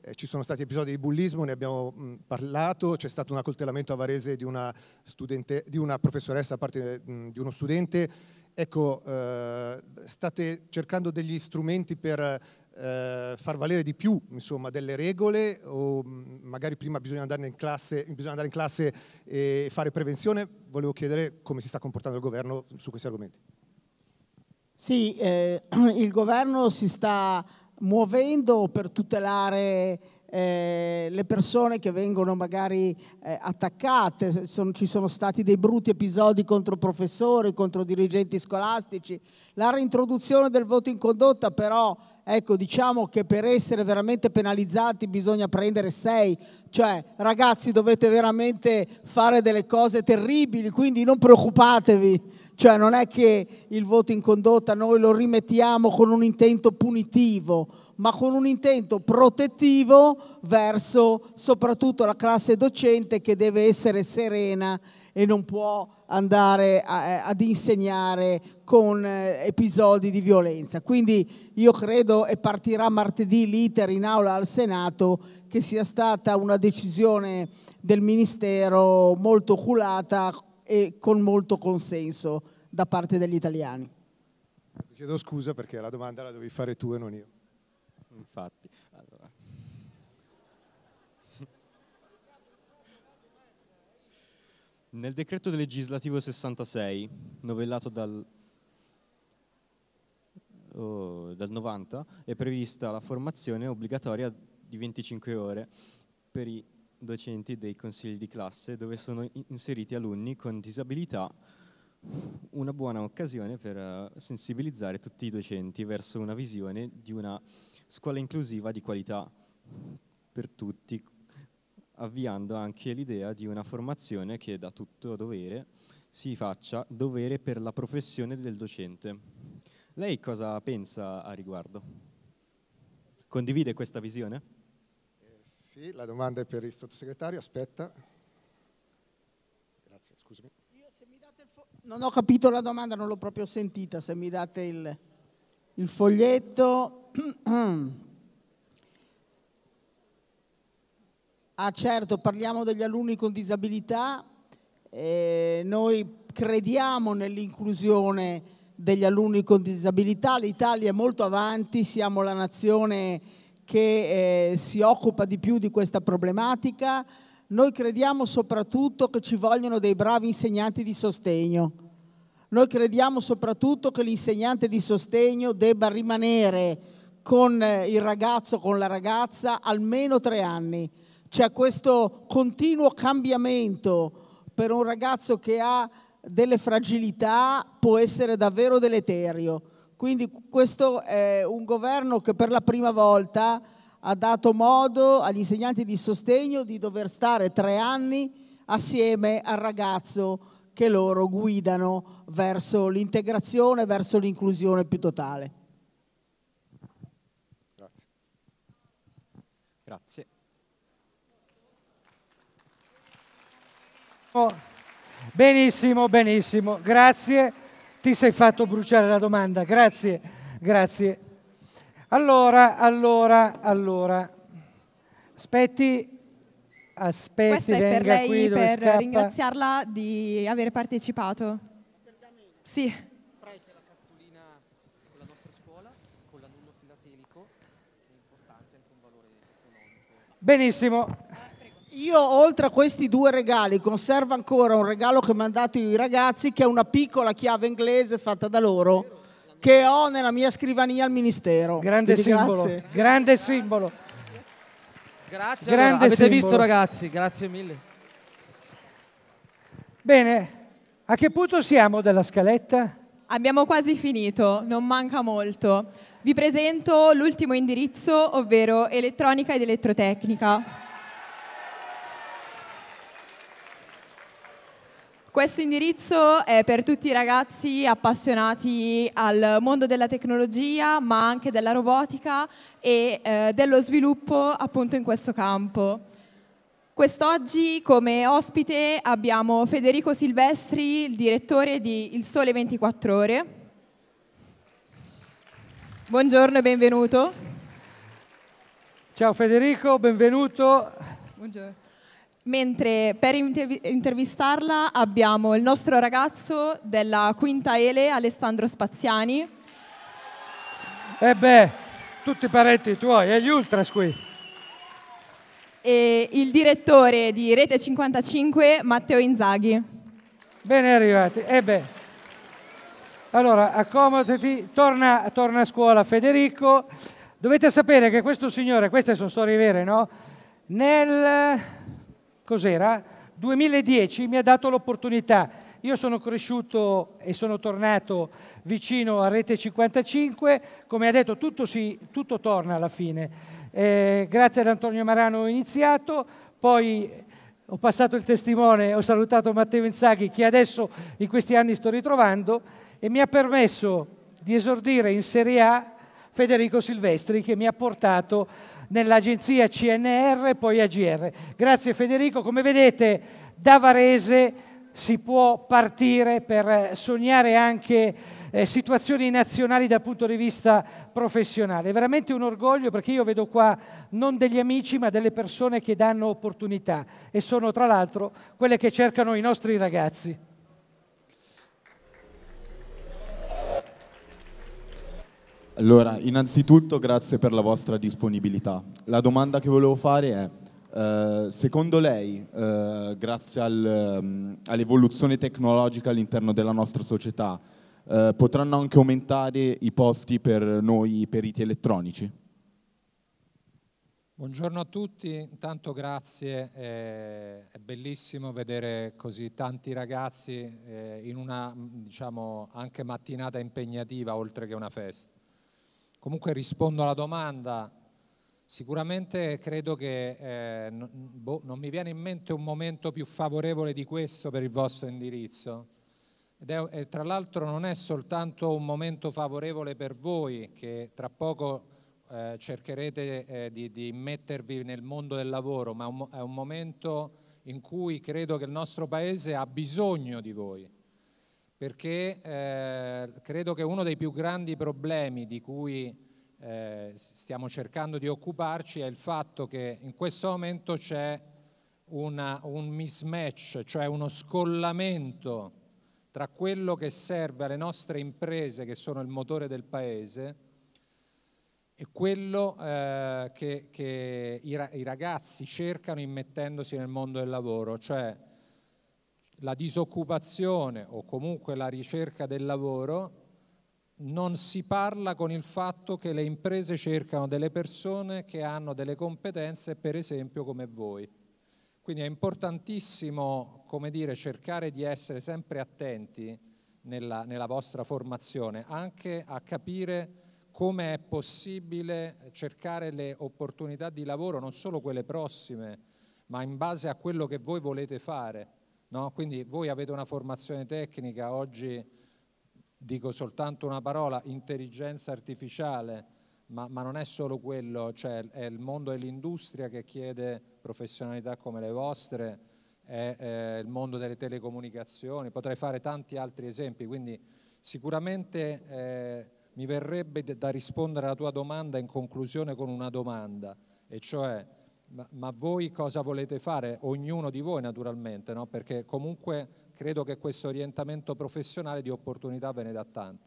Eh, ci sono stati episodi di bullismo, ne abbiamo mh, parlato, c'è stato un accoltellamento a Varese di una, studente, di una professoressa da parte mh, di uno studente. Ecco, eh, state cercando degli strumenti per eh, far valere di più, insomma, delle regole, o mh, magari prima bisogna andare in classe, bisogna andare in classe e fare prevenzione? Volevo chiedere come si sta comportando il governo su questi argomenti. Sì, eh, il governo si sta muovendo per tutelare eh, le persone che vengono magari eh, attaccate. Sono, ci sono stati dei brutti episodi contro professori, contro dirigenti scolastici. La reintroduzione del voto in condotta però, ecco, diciamo che per essere veramente penalizzati bisogna prendere sei, cioè ragazzi dovete veramente fare delle cose terribili, quindi non preoccupatevi. Cioè non è che il voto in condotta noi lo rimettiamo con un intento punitivo, ma con un intento protettivo verso soprattutto la classe docente, che deve essere serena e non può andare a, ad insegnare con episodi di violenza. Quindi io credo, e partirà martedì l'iter in aula al Senato, che sia stata una decisione del Ministero molto oculata e con molto consenso da parte degli italiani. Chiedo scusa perché la domanda la dovevi fare tu e non io. Infatti, allora. Nel decreto legislativo sessantasei, novellato dal, oh, dal novanta, è prevista la formazione obbligatoria di venticinque ore per i docenti dei consigli di classe, dove sono inseriti alunni con disabilità, una buona occasione per sensibilizzare tutti i docenti verso una visione di una scuola inclusiva di qualità per tutti, avviando anche l'idea di una formazione che da tutto dovere si faccia dovere per la professione del docente. Lei cosa pensa a riguardo? Condivide questa visione? Sì, la domanda è per il sottosegretario, aspetta. Grazie, scusami. Io, se mi date il fo- non ho capito la domanda, non l'ho proprio sentita, se mi date il, il foglietto. Ah certo, parliamo degli alunni con disabilità, eh, noi crediamo nell'inclusione degli alunni con disabilità, l'Italia è molto avanti, siamo la nazione che eh, si occupa di più di questa problematica. Noi crediamo soprattutto che ci vogliono dei bravi insegnanti di sostegno. Noi crediamo soprattutto che l'insegnante di sostegno debba rimanere con il ragazzo, con la ragazza, almeno tre anni. C'è questo continuo cambiamento per un ragazzo che ha delle fragilità, può essere davvero deleterio. Quindi questo è un governo che per la prima volta ha dato modo agli insegnanti di sostegno di dover stare tre anni assieme al ragazzo che loro guidano verso l'integrazione, verso l'inclusione più totale. Grazie. Grazie. Oh, benissimo, benissimo, grazie. Ti sei fatto bruciare la domanda, grazie, grazie. Allora, allora, allora, aspetti, aspetti, Questa è venga per lei, qui dove per scappa. ringraziarla di aver partecipato. Sì. Benissimo. Io oltre a questi due regali conservo ancora un regalo che mi hanno dato i ragazzi, che è una piccola chiave inglese fatta da loro, che ho nella mia scrivania al Ministero. Grande Quindi simbolo, grazie. grande simbolo. Grazie, Grande allora, avete simbolo. visto ragazzi, grazie mille. Bene, a che punto siamo della scaletta? Abbiamo quasi finito, non manca molto. Vi presento l'ultimo indirizzo, ovvero elettronica ed elettrotecnica. Questo indirizzo è per tutti i ragazzi appassionati al mondo della tecnologia, ma anche della robotica e eh, dello sviluppo appunto in questo campo. Quest'oggi come ospite abbiamo Federico Silvestri, il direttore di Il Sole ventiquattro Ore. Buongiorno e benvenuto. Ciao Federico, benvenuto. Buongiorno. Mentre per intervi- intervistarla abbiamo il nostro ragazzo della quinta Ele, Alessandro Spaziani. Eh beh, tutti parenti tuoi, e gli ultras qui. E il direttore di Rete cinquantacinque, Matteo Inzaghi. Bene arrivati. Eh beh. Allora, accomodati, torna, torna a scuola Federico. Dovete sapere che questo signore, queste sono storie vere, no? Nel, cos'era? duemiladieci mi ha dato l'opportunità. Io sono cresciuto e sono tornato vicino a Rete cinquantacinque. Come ha detto, tutto, si, tutto torna alla fine. Eh, grazie ad Antonio Marano ho iniziato, poi ho passato il testimone, ho salutato Matteo Inzaghi, che adesso in questi anni sto ritrovando, e mi ha permesso di esordire in Serie A Federico Silvestri, che mi ha portato nell'agenzia C N R, poi A G R. Grazie Federico. Come vedete, da Varese si può partire per sognare anche eh, situazioni nazionali dal punto di vista professionale. È veramente un orgoglio, perché io vedo qua non degli amici ma delle persone che danno opportunità, e sono tra l'altro quelle che cercano i nostri ragazzi. Allora, innanzitutto grazie per la vostra disponibilità. La domanda che volevo fare è, eh, secondo lei, eh, grazie al, um, all'evoluzione tecnologica all'interno della nostra società, eh, potranno anche aumentare i posti per noi periti elettronici? Buongiorno a tutti, intanto grazie, eh, è bellissimo vedere così tanti ragazzi eh, in una, diciamo, anche mattinata impegnativa oltre che una festa. Comunque rispondo alla domanda, sicuramente credo che eh, no, boh, non mi viene in mente un momento più favorevole di questo per il vostro indirizzo. Ed è, e tra l'altro non è soltanto un momento favorevole per voi, che tra poco eh, cercherete eh, di, di immettervi nel mondo del lavoro, ma un, è un momento in cui credo che il nostro Paese ha bisogno di voi. Perché eh, credo che uno dei più grandi problemi di cui eh, stiamo cercando di occuparci è il fatto che in questo momento c'è una, un mismatch, cioè uno scollamento tra quello che serve alle nostre imprese, che sono il motore del Paese, e quello eh, che, che i, i ragazzi cercano immettendosi nel mondo del lavoro, cioè la disoccupazione o comunque la ricerca del lavoro. Non si parla con il fatto che le imprese cercano delle persone che hanno delle competenze, per esempio come voi. Quindi è importantissimo, come dire, cercare di essere sempre attenti nella, nella vostra formazione, anche a capire come è possibile cercare le opportunità di lavoro, non solo quelle prossime, ma in base a quello che voi volete fare. No? Quindi voi avete una formazione tecnica, oggi dico soltanto una parola, intelligenza artificiale, ma, ma non è solo quello, cioè è il mondo dell'industria che chiede professionalità come le vostre, è, è il mondo delle telecomunicazioni, potrei fare tanti altri esempi, quindi sicuramente eh, mi verrebbe da rispondere alla tua domanda in conclusione con una domanda, e cioè Ma, ma voi cosa volete fare? Ognuno di voi naturalmente, no? Perché comunque credo che questo orientamento professionale di opportunità ve ne dà tante.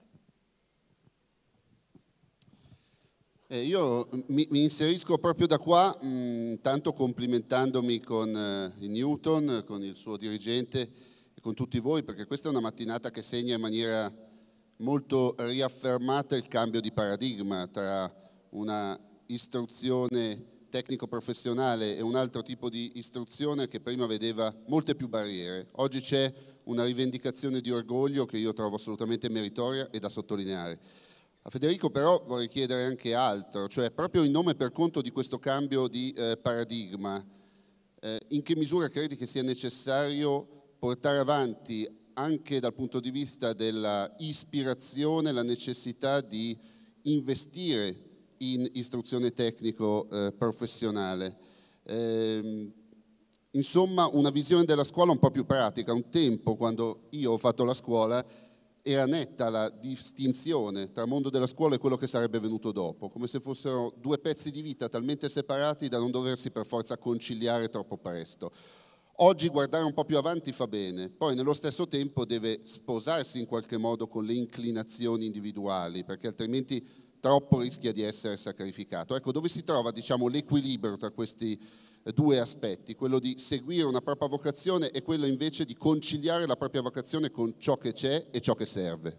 Eh, io mi, mi inserisco proprio da qua, mh, intanto complimentandomi con eh, il Newton, con il suo dirigente e con tutti voi, perché questa è una mattinata che segna in maniera molto riaffermata il cambio di paradigma tra una istruzione tecnico-professionale e un altro tipo di istruzione che prima vedeva molte più barriere. Oggi c'è una rivendicazione di orgoglio che io trovo assolutamente meritoria e da sottolineare. A Federico però vorrei chiedere anche altro, cioè proprio in nome e per conto di questo cambio di eh, paradigma, eh, in che misura credi che sia necessario portare avanti anche dal punto di vista della ispirazione la necessità di investire in istruzione tecnico-professionale. Eh, insomma, una visione della scuola un po' più pratica. Un tempo, quando io ho fatto la scuola, era netta la distinzione tra mondo della scuola e quello che sarebbe venuto dopo, come se fossero due pezzi di vita talmente separati da non doversi per forza conciliare troppo presto. Oggi guardare un po' più avanti fa bene, poi nello stesso tempo deve sposarsi in qualche modo con le inclinazioni individuali, perché altrimenti troppo rischia di essere sacrificato. Ecco, dove si trova, diciamo, l'equilibrio tra questi due aspetti, quello di seguire una propria vocazione e quello invece di conciliare la propria vocazione con ciò che c'è e ciò che serve?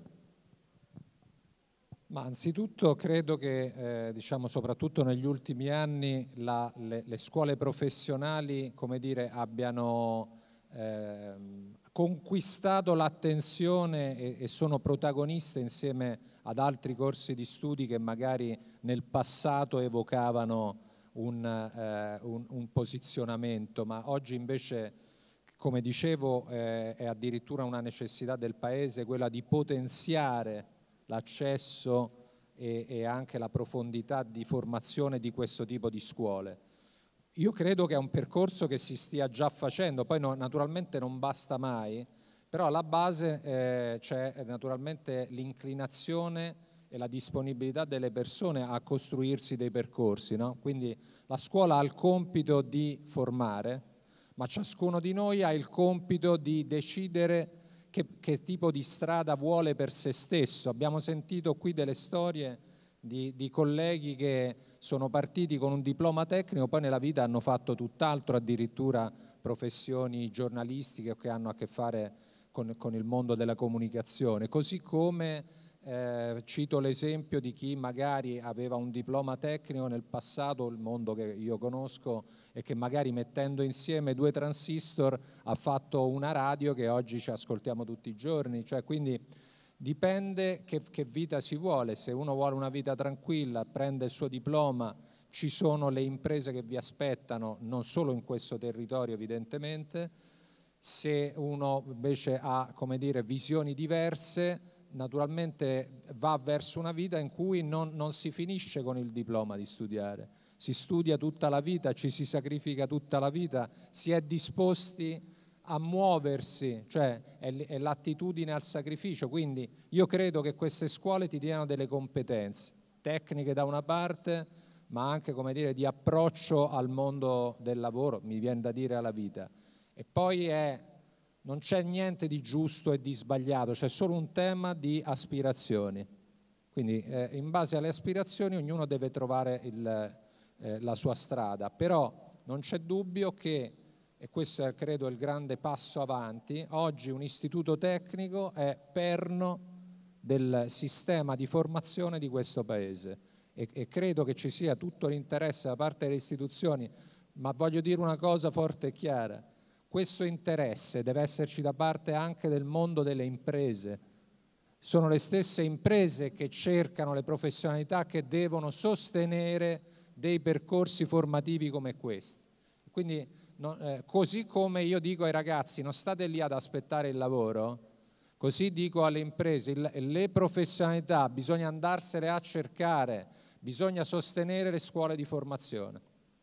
Ma anzitutto credo che, eh, diciamo, soprattutto negli ultimi anni, la, le, le scuole professionali, come dire, abbiano eh, conquistato l'attenzione e, e sono protagoniste insieme ad altri corsi di studi che magari nel passato evocavano Un, eh, un, un posizionamento, ma oggi invece, come dicevo, eh, è addirittura una necessità del Paese quella di potenziare l'accesso e, e anche la profondità di formazione di questo tipo di scuole. Io credo che è un percorso che si stia già facendo, poi no, naturalmente non basta mai, però alla base eh, c'è naturalmente l'inclinazione e la disponibilità delle persone a costruirsi dei percorsi, no? Quindi la scuola ha il compito di formare, ma ciascuno di noi ha il compito di decidere che, che tipo di strada vuole per se stesso. Abbiamo sentito qui delle storie di, di colleghi che sono partiti con un diploma tecnico, poi nella vita hanno fatto tutt'altro, addirittura professioni giornalistiche che hanno a che fare con, con il mondo della comunicazione, così come Eh, cito l'esempio di chi magari aveva un diploma tecnico nel passato, il mondo che io conosco, e che magari mettendo insieme due transistor ha fatto una radio che oggi ci ascoltiamo tutti i giorni. Cioè, quindi dipende che, che vita si vuole. Se uno vuole una vita tranquilla, prende il suo diploma, ci sono le imprese che vi aspettano, non solo in questo territorio evidentemente. Se uno invece ha, come dire, visioni diverse, naturalmente va verso una vita in cui non, non si finisce con il diploma di studiare, si studia tutta la vita, ci si sacrifica tutta la vita, si è disposti a muoversi, cioè è, è l'attitudine al sacrificio. Quindi io credo che queste scuole ti diano delle competenze tecniche da una parte, ma anche, come dire, di approccio al mondo del lavoro, mi viene da dire alla vita. E poi è non c'è niente di giusto e di sbagliato, c'è solo un tema di aspirazioni. Quindi eh, in base alle aspirazioni ognuno deve trovare il, eh, la sua strada, però non c'è dubbio che, e questo è credo il grande passo avanti, oggi un istituto tecnico è perno del sistema di formazione di questo Paese e, e credo che ci sia tutto l'interesse da parte delle istituzioni, ma voglio dire una cosa forte e chiara: questo interesse deve esserci da parte anche del mondo delle imprese. Sono le stesse imprese che cercano le professionalità che devono sostenere dei percorsi formativi come questi. Quindi, no, eh, così come io dico ai ragazzi non state lì ad aspettare il lavoro, così dico alle imprese il, le professionalità bisogna andarsene a cercare, bisogna sostenere le scuole di formazione.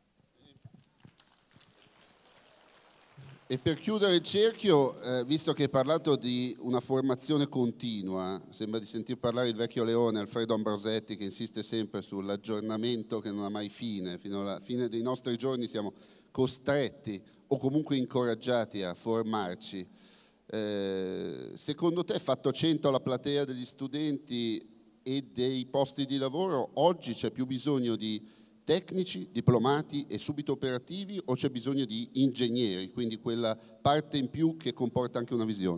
E per chiudere il cerchio, eh, visto che hai parlato di una formazione continua, sembra di sentir parlare il vecchio leone Alfredo Ambrosetti, che insiste sempre sull'aggiornamento che non ha mai fine. Fino alla fine dei nostri giorni siamo costretti o comunque incoraggiati a formarci. Eh, secondo te, fatto cento alla platea degli studenti e dei posti di lavoro, oggi c'è più bisogno di tecnici, diplomati e subito operativi, o c'è bisogno di ingegneri, quindi quella parte in più che comporta anche una visione?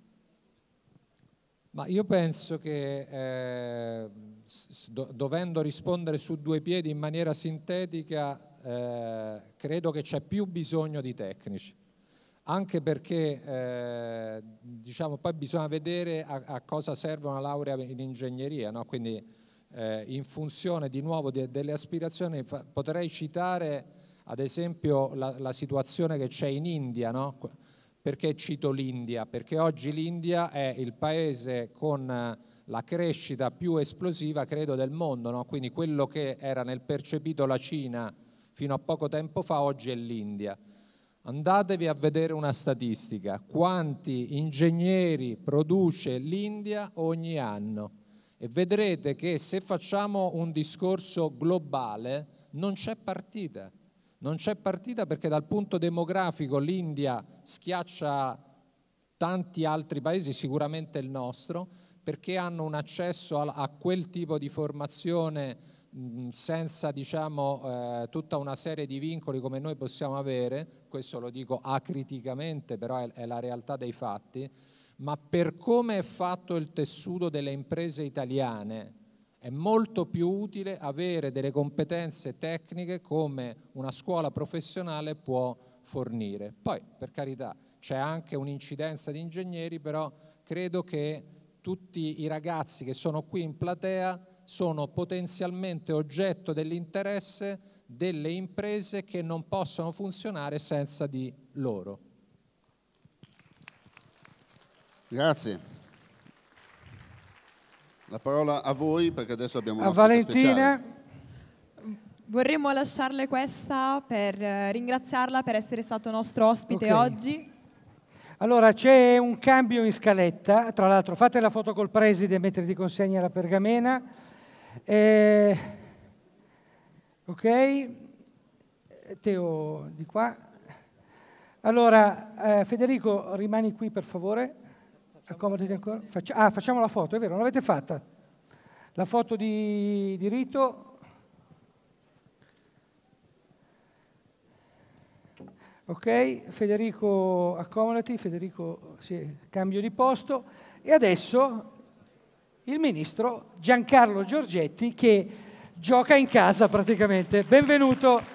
Ma io penso che eh, do, dovendo rispondere su due piedi in maniera sintetica, eh, credo che c'è più bisogno di tecnici, anche perché eh, diciamo, poi bisogna vedere a, a cosa serve una laurea in ingegneria, no? Quindi Eh, in funzione di nuovo de, delle aspirazioni fa, potrei citare ad esempio la, la situazione che c'è in India, no? Perché cito l'India? Perché oggi l'India è il paese con la crescita più esplosiva credo del mondo, no? Quindi quello che era nel percepito la Cina fino a poco tempo fa oggi è l'India. Andatevi a vedere una statistica, quanti ingegneri produce l'India ogni anno e vedrete che se facciamo un discorso globale non c'è partita. Non c'è partita perché dal punto demografico l'India schiaccia tanti altri paesi, sicuramente il nostro, perché hanno un accesso a, a quel tipo di formazione mh, senza diciamo, eh, tutta una serie di vincoli come noi possiamo avere, questo lo dico acriticamente, però è, è la realtà dei fatti, ma per come è fatto il tessuto delle imprese italiane è molto più utile avere delle competenze tecniche come una scuola professionale può fornire. Poi, per carità, c'è anche un'incidenza di ingegneri, però credo che tutti i ragazzi che sono qui in platea sono potenzialmente oggetto dell'interesse delle imprese che non possono funzionare senza di loro. Grazie. La parola a voi perché adesso abbiamo un A Valentina. Vorremmo lasciarle questa per eh, ringraziarla per essere stato nostro ospite Ok. oggi. Allora, c'è un cambio in scaletta, tra l'altro fate la foto col preside mentre ti consegna la pergamena. Eh, ok, Teo di qua. Allora, eh, Federico, rimani qui per favore. Accomodati ancora. Faccia- ah, facciamo la foto, è vero, non l'avete fatta? La foto di, di Rito. Ok, Federico, accomodati, Federico, sì, cambio di posto. E adesso il ministro Giancarlo Giorgetti che gioca in casa praticamente. Benvenuto.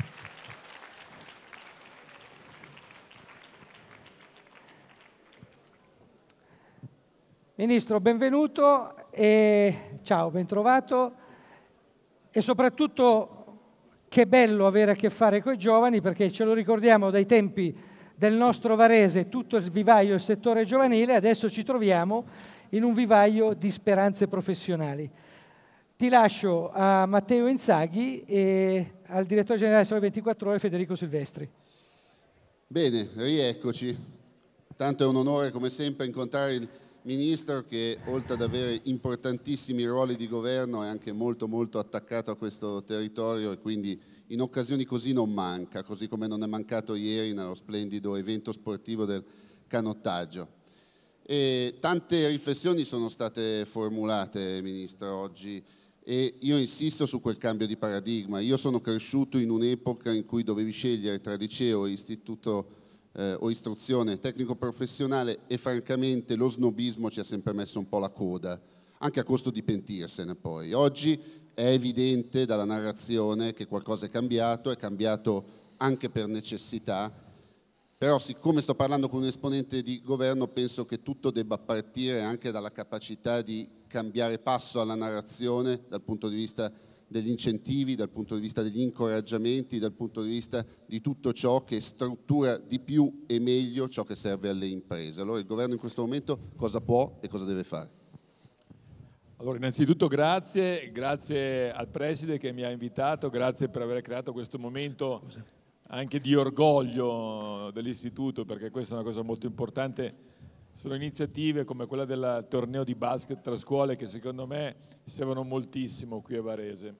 Ministro, benvenuto e ciao, ben trovato. E soprattutto che bello avere a che fare con i giovani, perché ce lo ricordiamo dai tempi del nostro Varese, tutto il vivaio, il settore giovanile, adesso ci troviamo in un vivaio di speranze professionali. Ti lascio a Matteo Inzaghi e al direttore generale Sole ventiquattro Ore Federico Silvestri. Bene, rieccoci. Tanto è un onore come sempre incontrare il Ministro che oltre ad avere importantissimi ruoli di governo è anche molto molto attaccato a questo territorio e quindi in occasioni così non manca, così come non è mancato ieri nello splendido evento sportivo del canottaggio. E tante riflessioni sono state formulate, Ministro, oggi e io insisto su quel cambio di paradigma. Io sono cresciuto in un'epoca in cui dovevi scegliere tra liceo e istituto Eh, o istruzione tecnico-professionale e francamente lo snobismo ci ha sempre messo un po' la coda, anche a costo di pentirsene poi. Oggi è evidente dalla narrazione che qualcosa è cambiato, è cambiato anche per necessità, però siccome sto parlando con un esponente di governo penso che tutto debba partire anche dalla capacità di cambiare passo alla narrazione dal punto di vista degli incentivi, dal punto di vista degli incoraggiamenti, dal punto di vista di tutto ciò che struttura di più e meglio ciò che serve alle imprese. Allora il governo in questo momento cosa può e cosa deve fare? Allora innanzitutto grazie, grazie al Preside che mi ha invitato, grazie per aver creato questo momento anche di orgoglio dell'Istituto, perché questa è una cosa molto importante. Sono iniziative come quella del torneo di basket tra scuole che secondo me servono moltissimo qui a Varese.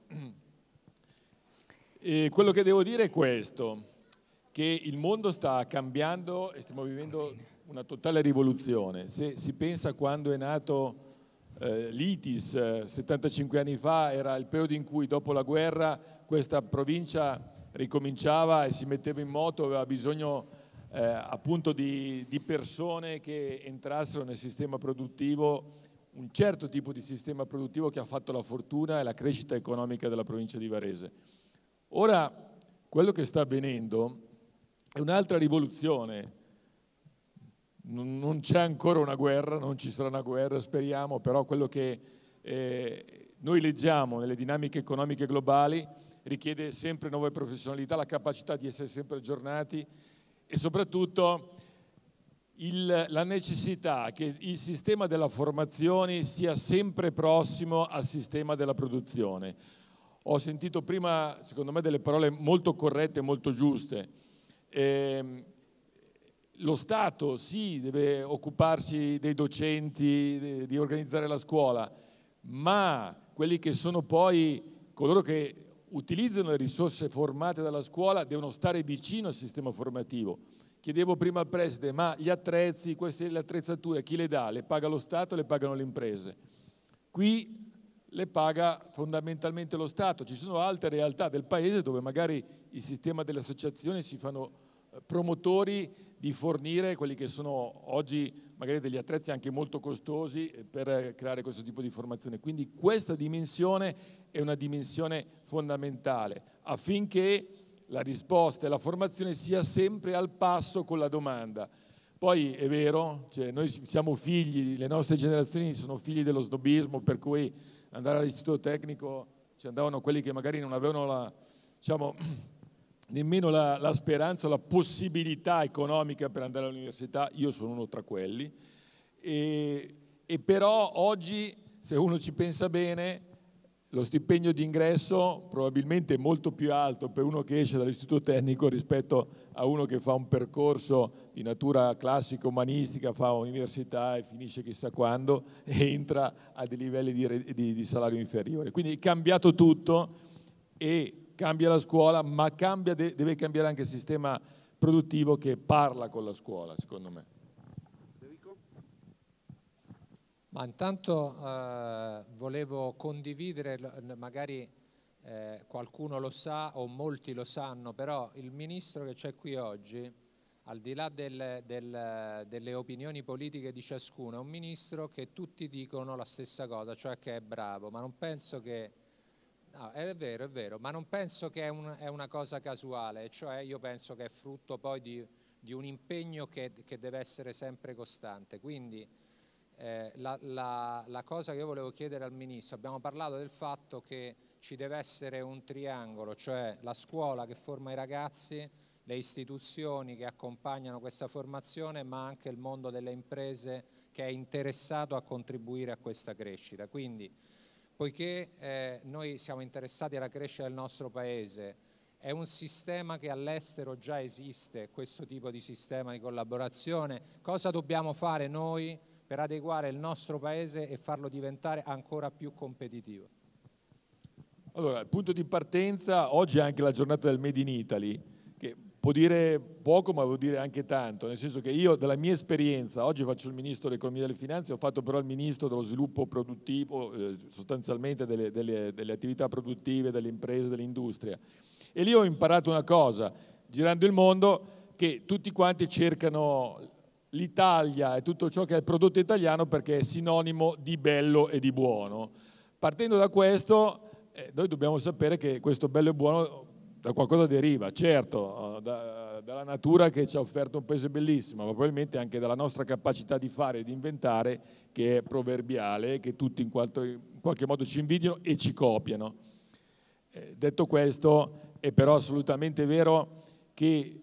E quello che devo dire è questo, che il mondo sta cambiando e stiamo vivendo una totale rivoluzione. Se si pensa quando è nato eh, l'I T I S eh, settantacinque anni fa, era il periodo in cui dopo la guerra questa provincia ricominciava e si metteva in moto, aveva bisogno Eh, appunto di, di persone che entrassero nel sistema produttivo, un certo tipo di sistema produttivo che ha fatto la fortuna e la crescita economica della provincia di Varese. Ora, quello che sta avvenendo è un'altra rivoluzione. Non, non c'è ancora una guerra, non ci sarà una guerra, speriamo, però quello che eh, noi leggiamo nelle dinamiche economiche globali richiede sempre nuove professionalità, la capacità di essere sempre aggiornati e soprattutto il, la necessità che il sistema della formazione sia sempre prossimo al sistema della produzione. Ho sentito prima, secondo me, delle parole molto corrette e molto giuste. ehm, lo Stato sì deve occuparsi dei docenti, di, di organizzare la scuola, ma quelli che sono poi coloro che utilizzano le risorse formate dalla scuola devono stare vicino al sistema formativo. Chiedevo prima al preside, ma gli attrezzi, queste, le attrezzature, chi le dà? Le paga lo Stato o le pagano le imprese? Qui le paga fondamentalmente lo Stato. Ci sono altre realtà del Paese dove magari il sistema delle associazioni si fanno promotori di fornire quelli che sono oggi magari degli attrezzi anche molto costosi per creare questo tipo di formazione. Quindi questa dimensione è una dimensione fondamentale affinché la risposta e la formazione sia sempre al passo con la domanda. Poi è vero, cioè noi siamo figli, le nostre generazioni sono figli dello snobismo, per cui andare all'istituto tecnico ci andavano quelli che magari non avevano la, diciamo, nemmeno la, la speranza o la possibilità economica per andare all'università. Io sono uno tra quelli. E, e però oggi, se uno ci pensa bene, lo stipendio di ingresso probabilmente è molto più alto per uno che esce dall'istituto tecnico rispetto a uno che fa un percorso di natura classica, umanistica, fa università e finisce chissà quando e entra a dei livelli di, di, di salario inferiore. Quindi è cambiato tutto e cambia la scuola, ma cambia, deve cambiare anche il sistema produttivo che parla con la scuola, secondo me. Ma intanto eh, volevo condividere, magari eh, qualcuno lo sa o molti lo sanno, però il ministro che c'è qui oggi, al di là del, del, delle opinioni politiche di ciascuno, è un ministro che tutti dicono la stessa cosa, cioè che è bravo, ma non penso che... No, è vero, è vero, ma non penso che è, un, è una cosa casuale, cioè io penso che è frutto poi di, di un impegno che, che deve essere sempre costante. Quindi eh, la, la, la cosa che io volevo chiedere al Ministro, abbiamo parlato del fatto che ci deve essere un triangolo, cioè la scuola che forma i ragazzi, le istituzioni che accompagnano questa formazione, ma anche il mondo delle imprese che è interessato a contribuire a questa crescita. Quindi, poiché eh, noi siamo interessati alla crescita del nostro Paese, è un sistema che all'estero già esiste, questo tipo di sistema di collaborazione. Cosa dobbiamo fare noi per adeguare il nostro Paese e farlo diventare ancora più competitivo? Allora, il punto di partenza, oggi è anche la giornata del Made in Italy, che può dire poco ma vuol dire anche tanto, nel senso che io dalla mia esperienza, oggi faccio il Ministro dell'Economia e delle Finanze, ho fatto però il Ministro dello Sviluppo Produttivo, eh, sostanzialmente delle, delle, delle attività produttive, delle imprese, dell'industria. E lì ho imparato una cosa, girando il mondo, che tutti quanti cercano l'Italia e tutto ciò che è il prodotto italiano perché è sinonimo di bello e di buono. Partendo da questo, eh, noi dobbiamo sapere che questo bello e buono da qualcosa deriva, certo, da, dalla natura che ci ha offerto un paese bellissimo, ma probabilmente anche dalla nostra capacità di fare e di inventare, che è proverbiale, che tutti in, quanto, in qualche modo ci invidiano e ci copiano. Eh, detto questo, è però assolutamente vero che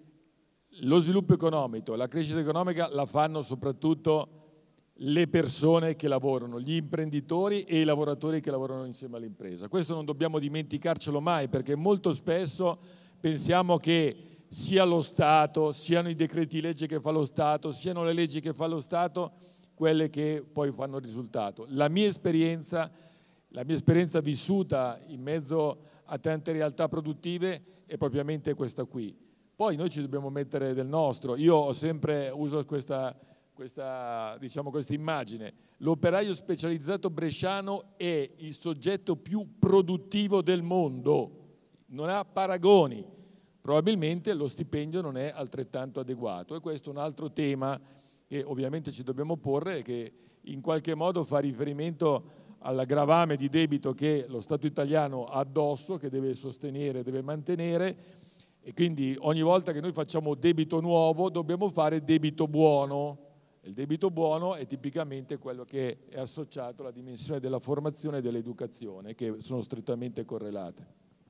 lo sviluppo economico, la crescita economica la fanno soprattutto le persone che lavorano, gli imprenditori e i lavoratori che lavorano insieme all'impresa. Questo non dobbiamo dimenticarcelo mai, perché molto spesso pensiamo che sia lo Stato, siano i decreti legge che fa lo Stato, siano le leggi che fa lo Stato, quelle che poi fanno il risultato. La mia esperienza, la mia esperienza vissuta in mezzo a tante realtà produttive è propriamente questa qui. Poi noi ci dobbiamo mettere del nostro. Io ho sempre uso questa questa, diciamo, questa immagine. L'operaio specializzato bresciano è il soggetto più produttivo del mondo, non ha paragoni. Probabilmente lo stipendio non è altrettanto adeguato e questo è un altro tema che ovviamente ci dobbiamo porre e che in qualche modo fa riferimento all'aggravame di debito che lo Stato italiano ha addosso, che deve sostenere, deve mantenere, e quindi ogni volta che noi facciamo debito nuovo dobbiamo fare debito buono. Il debito buono è tipicamente quello che è associato alla dimensione della formazione e dell'educazione, che sono strettamente correlate.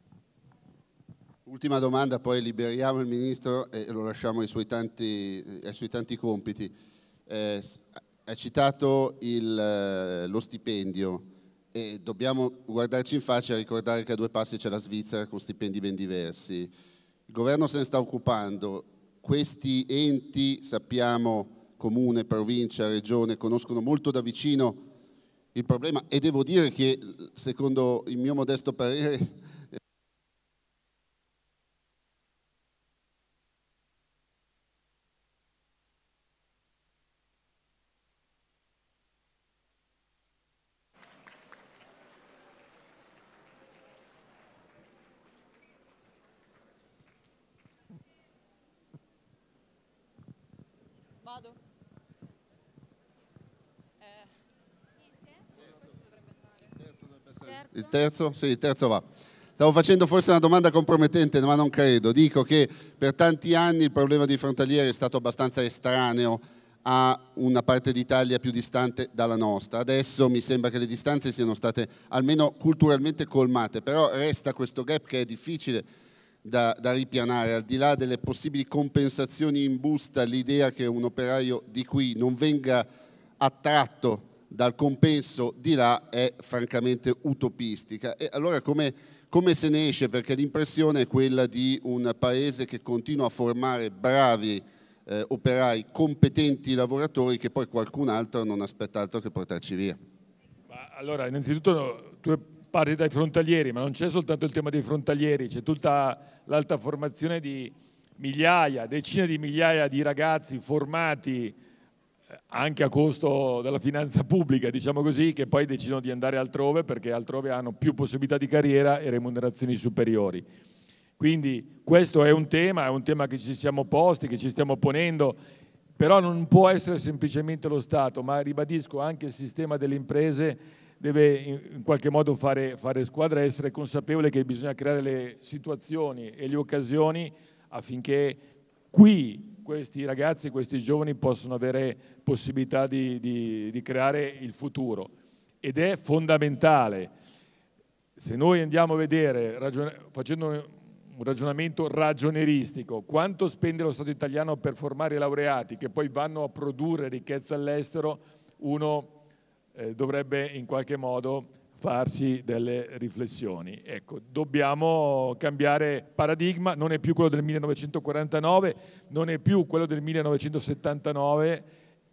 Ultima domanda, poi liberiamo il Ministro e lo lasciamo ai suoi tanti, ai suoi tanti compiti. Eh, ha citato il, lo stipendio e dobbiamo guardarci in faccia e ricordare che a due passi c'è la Svizzera con stipendi ben diversi. Il governo se ne sta occupando. questi enti, sappiamo, comune, provincia, regione, conoscono molto da vicino il problema e devo dire che, secondo il mio modesto parere, Vado? il terzo? Sì, il terzo va. Stavo facendo forse una domanda compromettente, ma non credo. Dico che per tanti anni il problema dei frontalieri è stato abbastanza estraneo a una parte d'Italia più distante dalla nostra. Adesso mi sembra che le distanze siano state almeno culturalmente colmate, però resta questo gap che è difficile da, da ripianare. Al di là delle possibili compensazioni in busta, l'idea che un operaio di qui non venga attratto dal compenso di là è francamente utopistica. E allora come, come se ne esce? Perché l'impressione è quella di un paese che continua a formare bravi eh, operai, competenti lavoratori che poi qualcun altro non aspetta altro che portarci via. Ma allora, innanzitutto tu parti dai frontalieri, ma non c'è soltanto il tema dei frontalieri, c'è tutta l'alta formazione di migliaia, decine di migliaia di ragazzi formati anche a costo della finanza pubblica, diciamo così, che poi decidono di andare altrove perché altrove hanno più possibilità di carriera e remunerazioni superiori. Quindi questo è un tema, è un tema che ci siamo posti, che ci stiamo ponendo, però non può essere semplicemente lo Stato, ma ribadisco anche il sistema delle imprese deve in qualche modo fare, fare squadra e essere consapevole che bisogna creare le situazioni e le occasioni affinché qui questi ragazzi, questi giovani possono avere possibilità di, di, di creare il futuro. Ed è fondamentale, se noi andiamo a vedere, facendo un ragionamento ragionieristico, quanto spende lo Stato italiano per formare laureati che poi vanno a produrre ricchezza all'estero, uno eh, dovrebbe in qualche modo farsi delle riflessioni. Ecco, dobbiamo cambiare paradigma, non è più quello del millenovecentoquarantanove, non è più quello del millenovecentosettantanove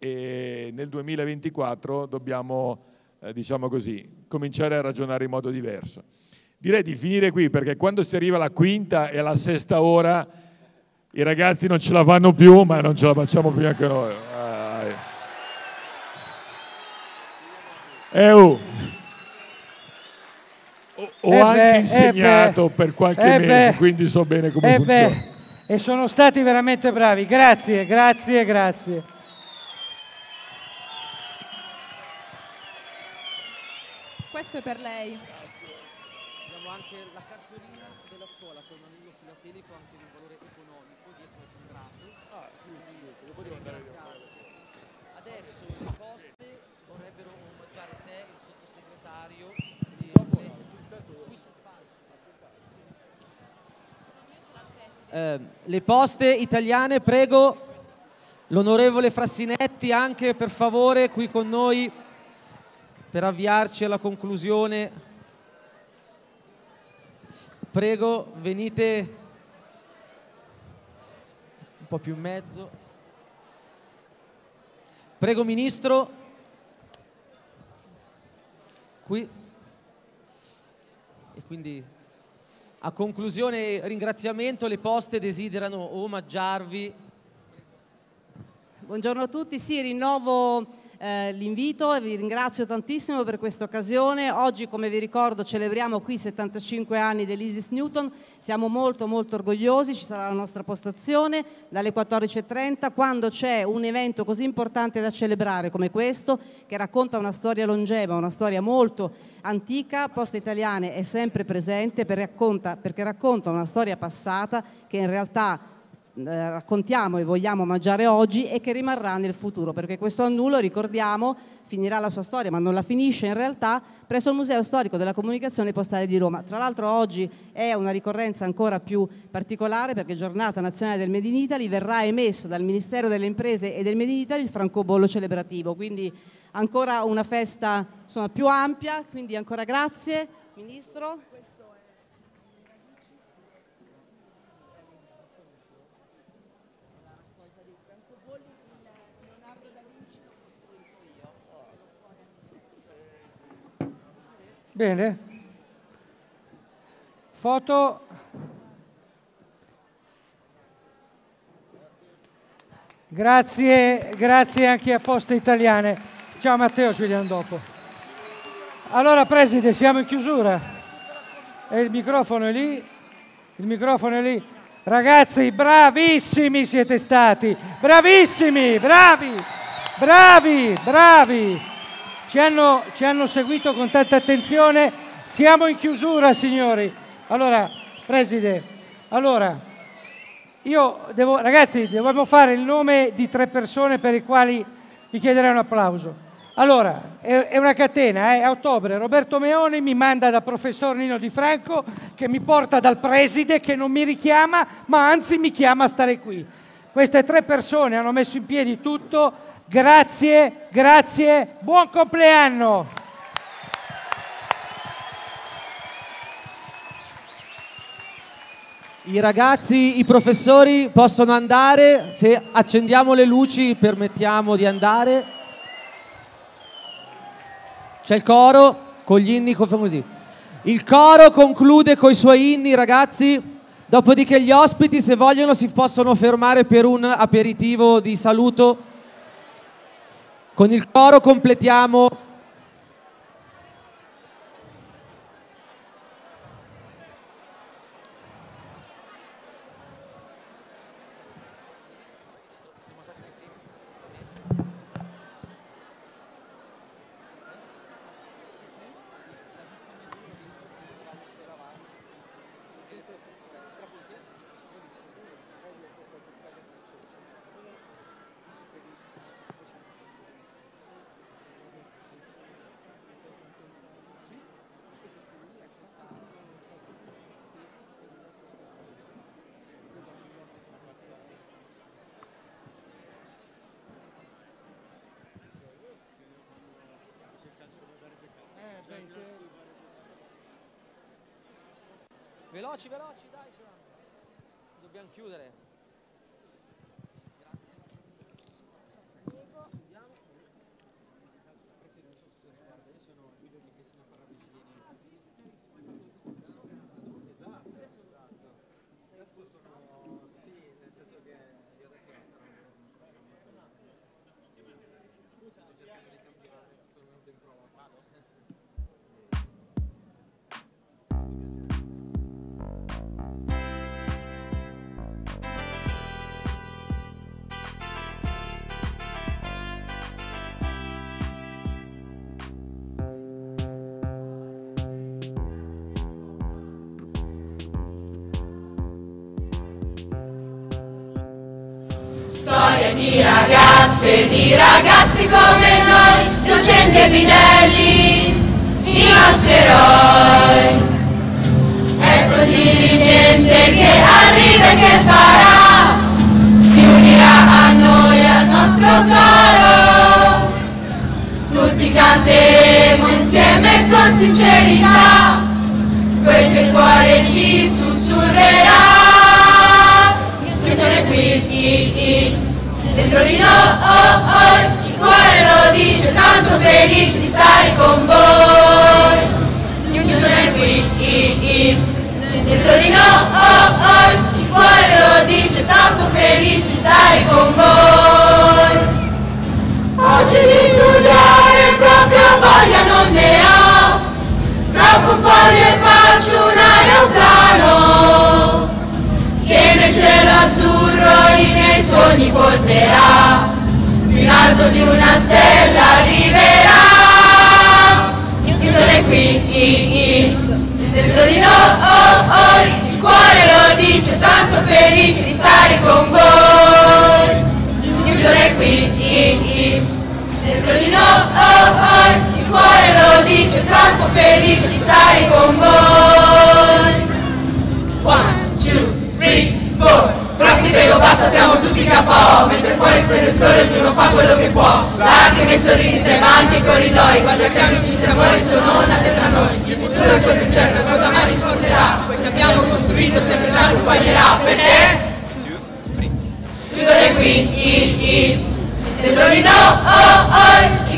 e nel duemilaventiquattro dobbiamo, eh, diciamo così, cominciare a ragionare in modo diverso. Direi di finire qui perché quando si arriva alla quinta e alla sesta ora i ragazzi non ce la fanno più, ma non ce la facciamo più anche noi. Eh, oh. Ho eh anche beh, insegnato eh beh, per qualche eh mese, beh, quindi so bene come eh funziona. beh, e sono stati veramente bravi. Grazie, grazie, grazie. Questo è per lei. Abbiamo anche la cartolina della scuola con un anello filatelico anche di valore economico dietro il contratto. Ah, sì, sì, dopo devo andare via. Adesso le poste vorrebbero omaggiare te, il sottosegretario. Eh, le poste italiane, prego l'onorevole Frassinetti anche per favore qui con noi per avviarci alla conclusione. Prego, venite un po' più in mezzo. Prego Ministro, qui. E quindi a conclusione ringraziamento, le poste desiderano omaggiarvi. Buongiorno a tutti, sì, rinnovo eh, l'invito e vi ringrazio tantissimo per questa occasione. Oggi, come vi ricordo, celebriamo qui i settantacinque anni dell'Isis Newton, siamo molto molto orgogliosi, ci sarà la nostra postazione dalle quattordici e trenta, quando c'è un evento così importante da celebrare come questo, che racconta una storia longeva, una storia molto antica. Poste Italiane è sempre presente per racconta, perché racconta una storia passata che in realtà eh, raccontiamo e vogliamo omaggiare oggi e che rimarrà nel futuro, perché questo annullo, ricordiamo, finirà la sua storia, ma non la finisce in realtà, presso il Museo Storico della Comunicazione Postale di Roma. Tra l'altro oggi è una ricorrenza ancora più particolare perché Giornata Nazionale del Made in Italy, verrà emesso dal Ministero delle Imprese e del Made in Italy il francobollo celebrativo, quindi ancora una festa insomma, più ampia, quindi ancora grazie Ministro. Bene. Foto. Grazie, grazie anche a Poste Italiane. Ciao Matteo, ci vediamo dopo. Allora, Preside, siamo in chiusura. E il microfono è lì. Il microfono è lì. Ragazzi, bravissimi siete stati. Bravissimi, bravi, bravi, bravi. Ci hanno, ci hanno seguito con tanta attenzione. Siamo in chiusura, signori. Allora, Preside, allora, io devo, ragazzi, dobbiamo fare il nome di tre persone per i quali vi chiederei un applauso. Allora, è, è una catena, eh? A ottobre Roberto Meoni mi manda da professor Nino Di Franco, che mi porta dal Preside, che non mi richiama, ma anzi mi chiama a stare qui. Queste tre persone hanno messo in piedi tutto. Grazie, grazie, buon compleanno! I ragazzi, i professori possono andare, se accendiamo le luci permettiamo di andare. C'è il coro con gli inni così. Il coro conclude con i suoi inni, ragazzi, dopodiché gli ospiti, se vogliono, si possono fermare per un aperitivo di saluto. Con il coro completiamo. Veloci, veloci, dai, dobbiamo chiudere. Storie di ragazze e di ragazzi come noi, docenti e bidelli, i nostri eroi. Ecco il dirigente che arriva e che farà, si unirà a noi, al nostro coro. Tutti canteremo insieme con sincerità quel che il cuore ci sussurrerà. Chiudere qui, i, i, dentro di noi, il cuore lo dice, tanto felice di stare con voi. Chiudere qui, i, i, dentro di noi, il cuore lo dice, tanto felice di stare con voi. Oggi di studiare proprio voglia non ne ho, strappo un foglio e faccio un aeroplano che nel cielo azzurro i miei sogni porterà, più in alto di una stella arriverà. Chiudere qui, i, i, dentro di noi, il cuore lo dice, tanto felice di stare con voi. Chiudere qui, i, i, dentro di noi, il cuore lo dice, tanto felice di stare con voi. One, two, three, four. Prof, ti prego basta, siamo tutti K O. Mentre fuori splende il sole, ognuno fa quello che può. Lacrime e sorrisi tra i banchi e corridoi. Guarda che amicizia e amore sono nate tra noi. Il futuro è solo incerto, cosa mai ci porterà. Quel che abbiamo costruito sempre ci accompagnerà. Perché? Chiudere qui, i, i, dentro di noi, il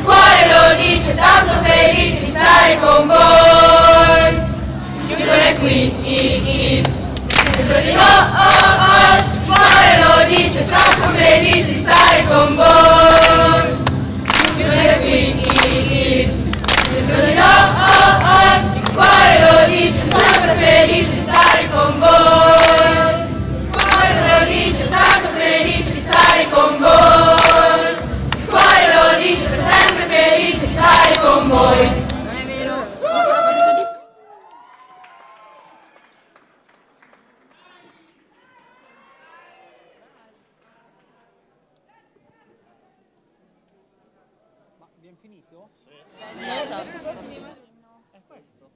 il cuore lo dice, tanto felice di stare con voi. Newton è qui, dentro di noi, il cuore lo dice, tanto felice di stare con voi. Newton è qui, dentro di noi, il cuore lo dice, sempre felice di stare con voi. Il cuore lo dice, tanto felice di stare con voi. Il cuore lo dice, sempre felice di stare con voi. Non è vero? Ancora penso di più. Ma abbiamo finito? Sì. È questo?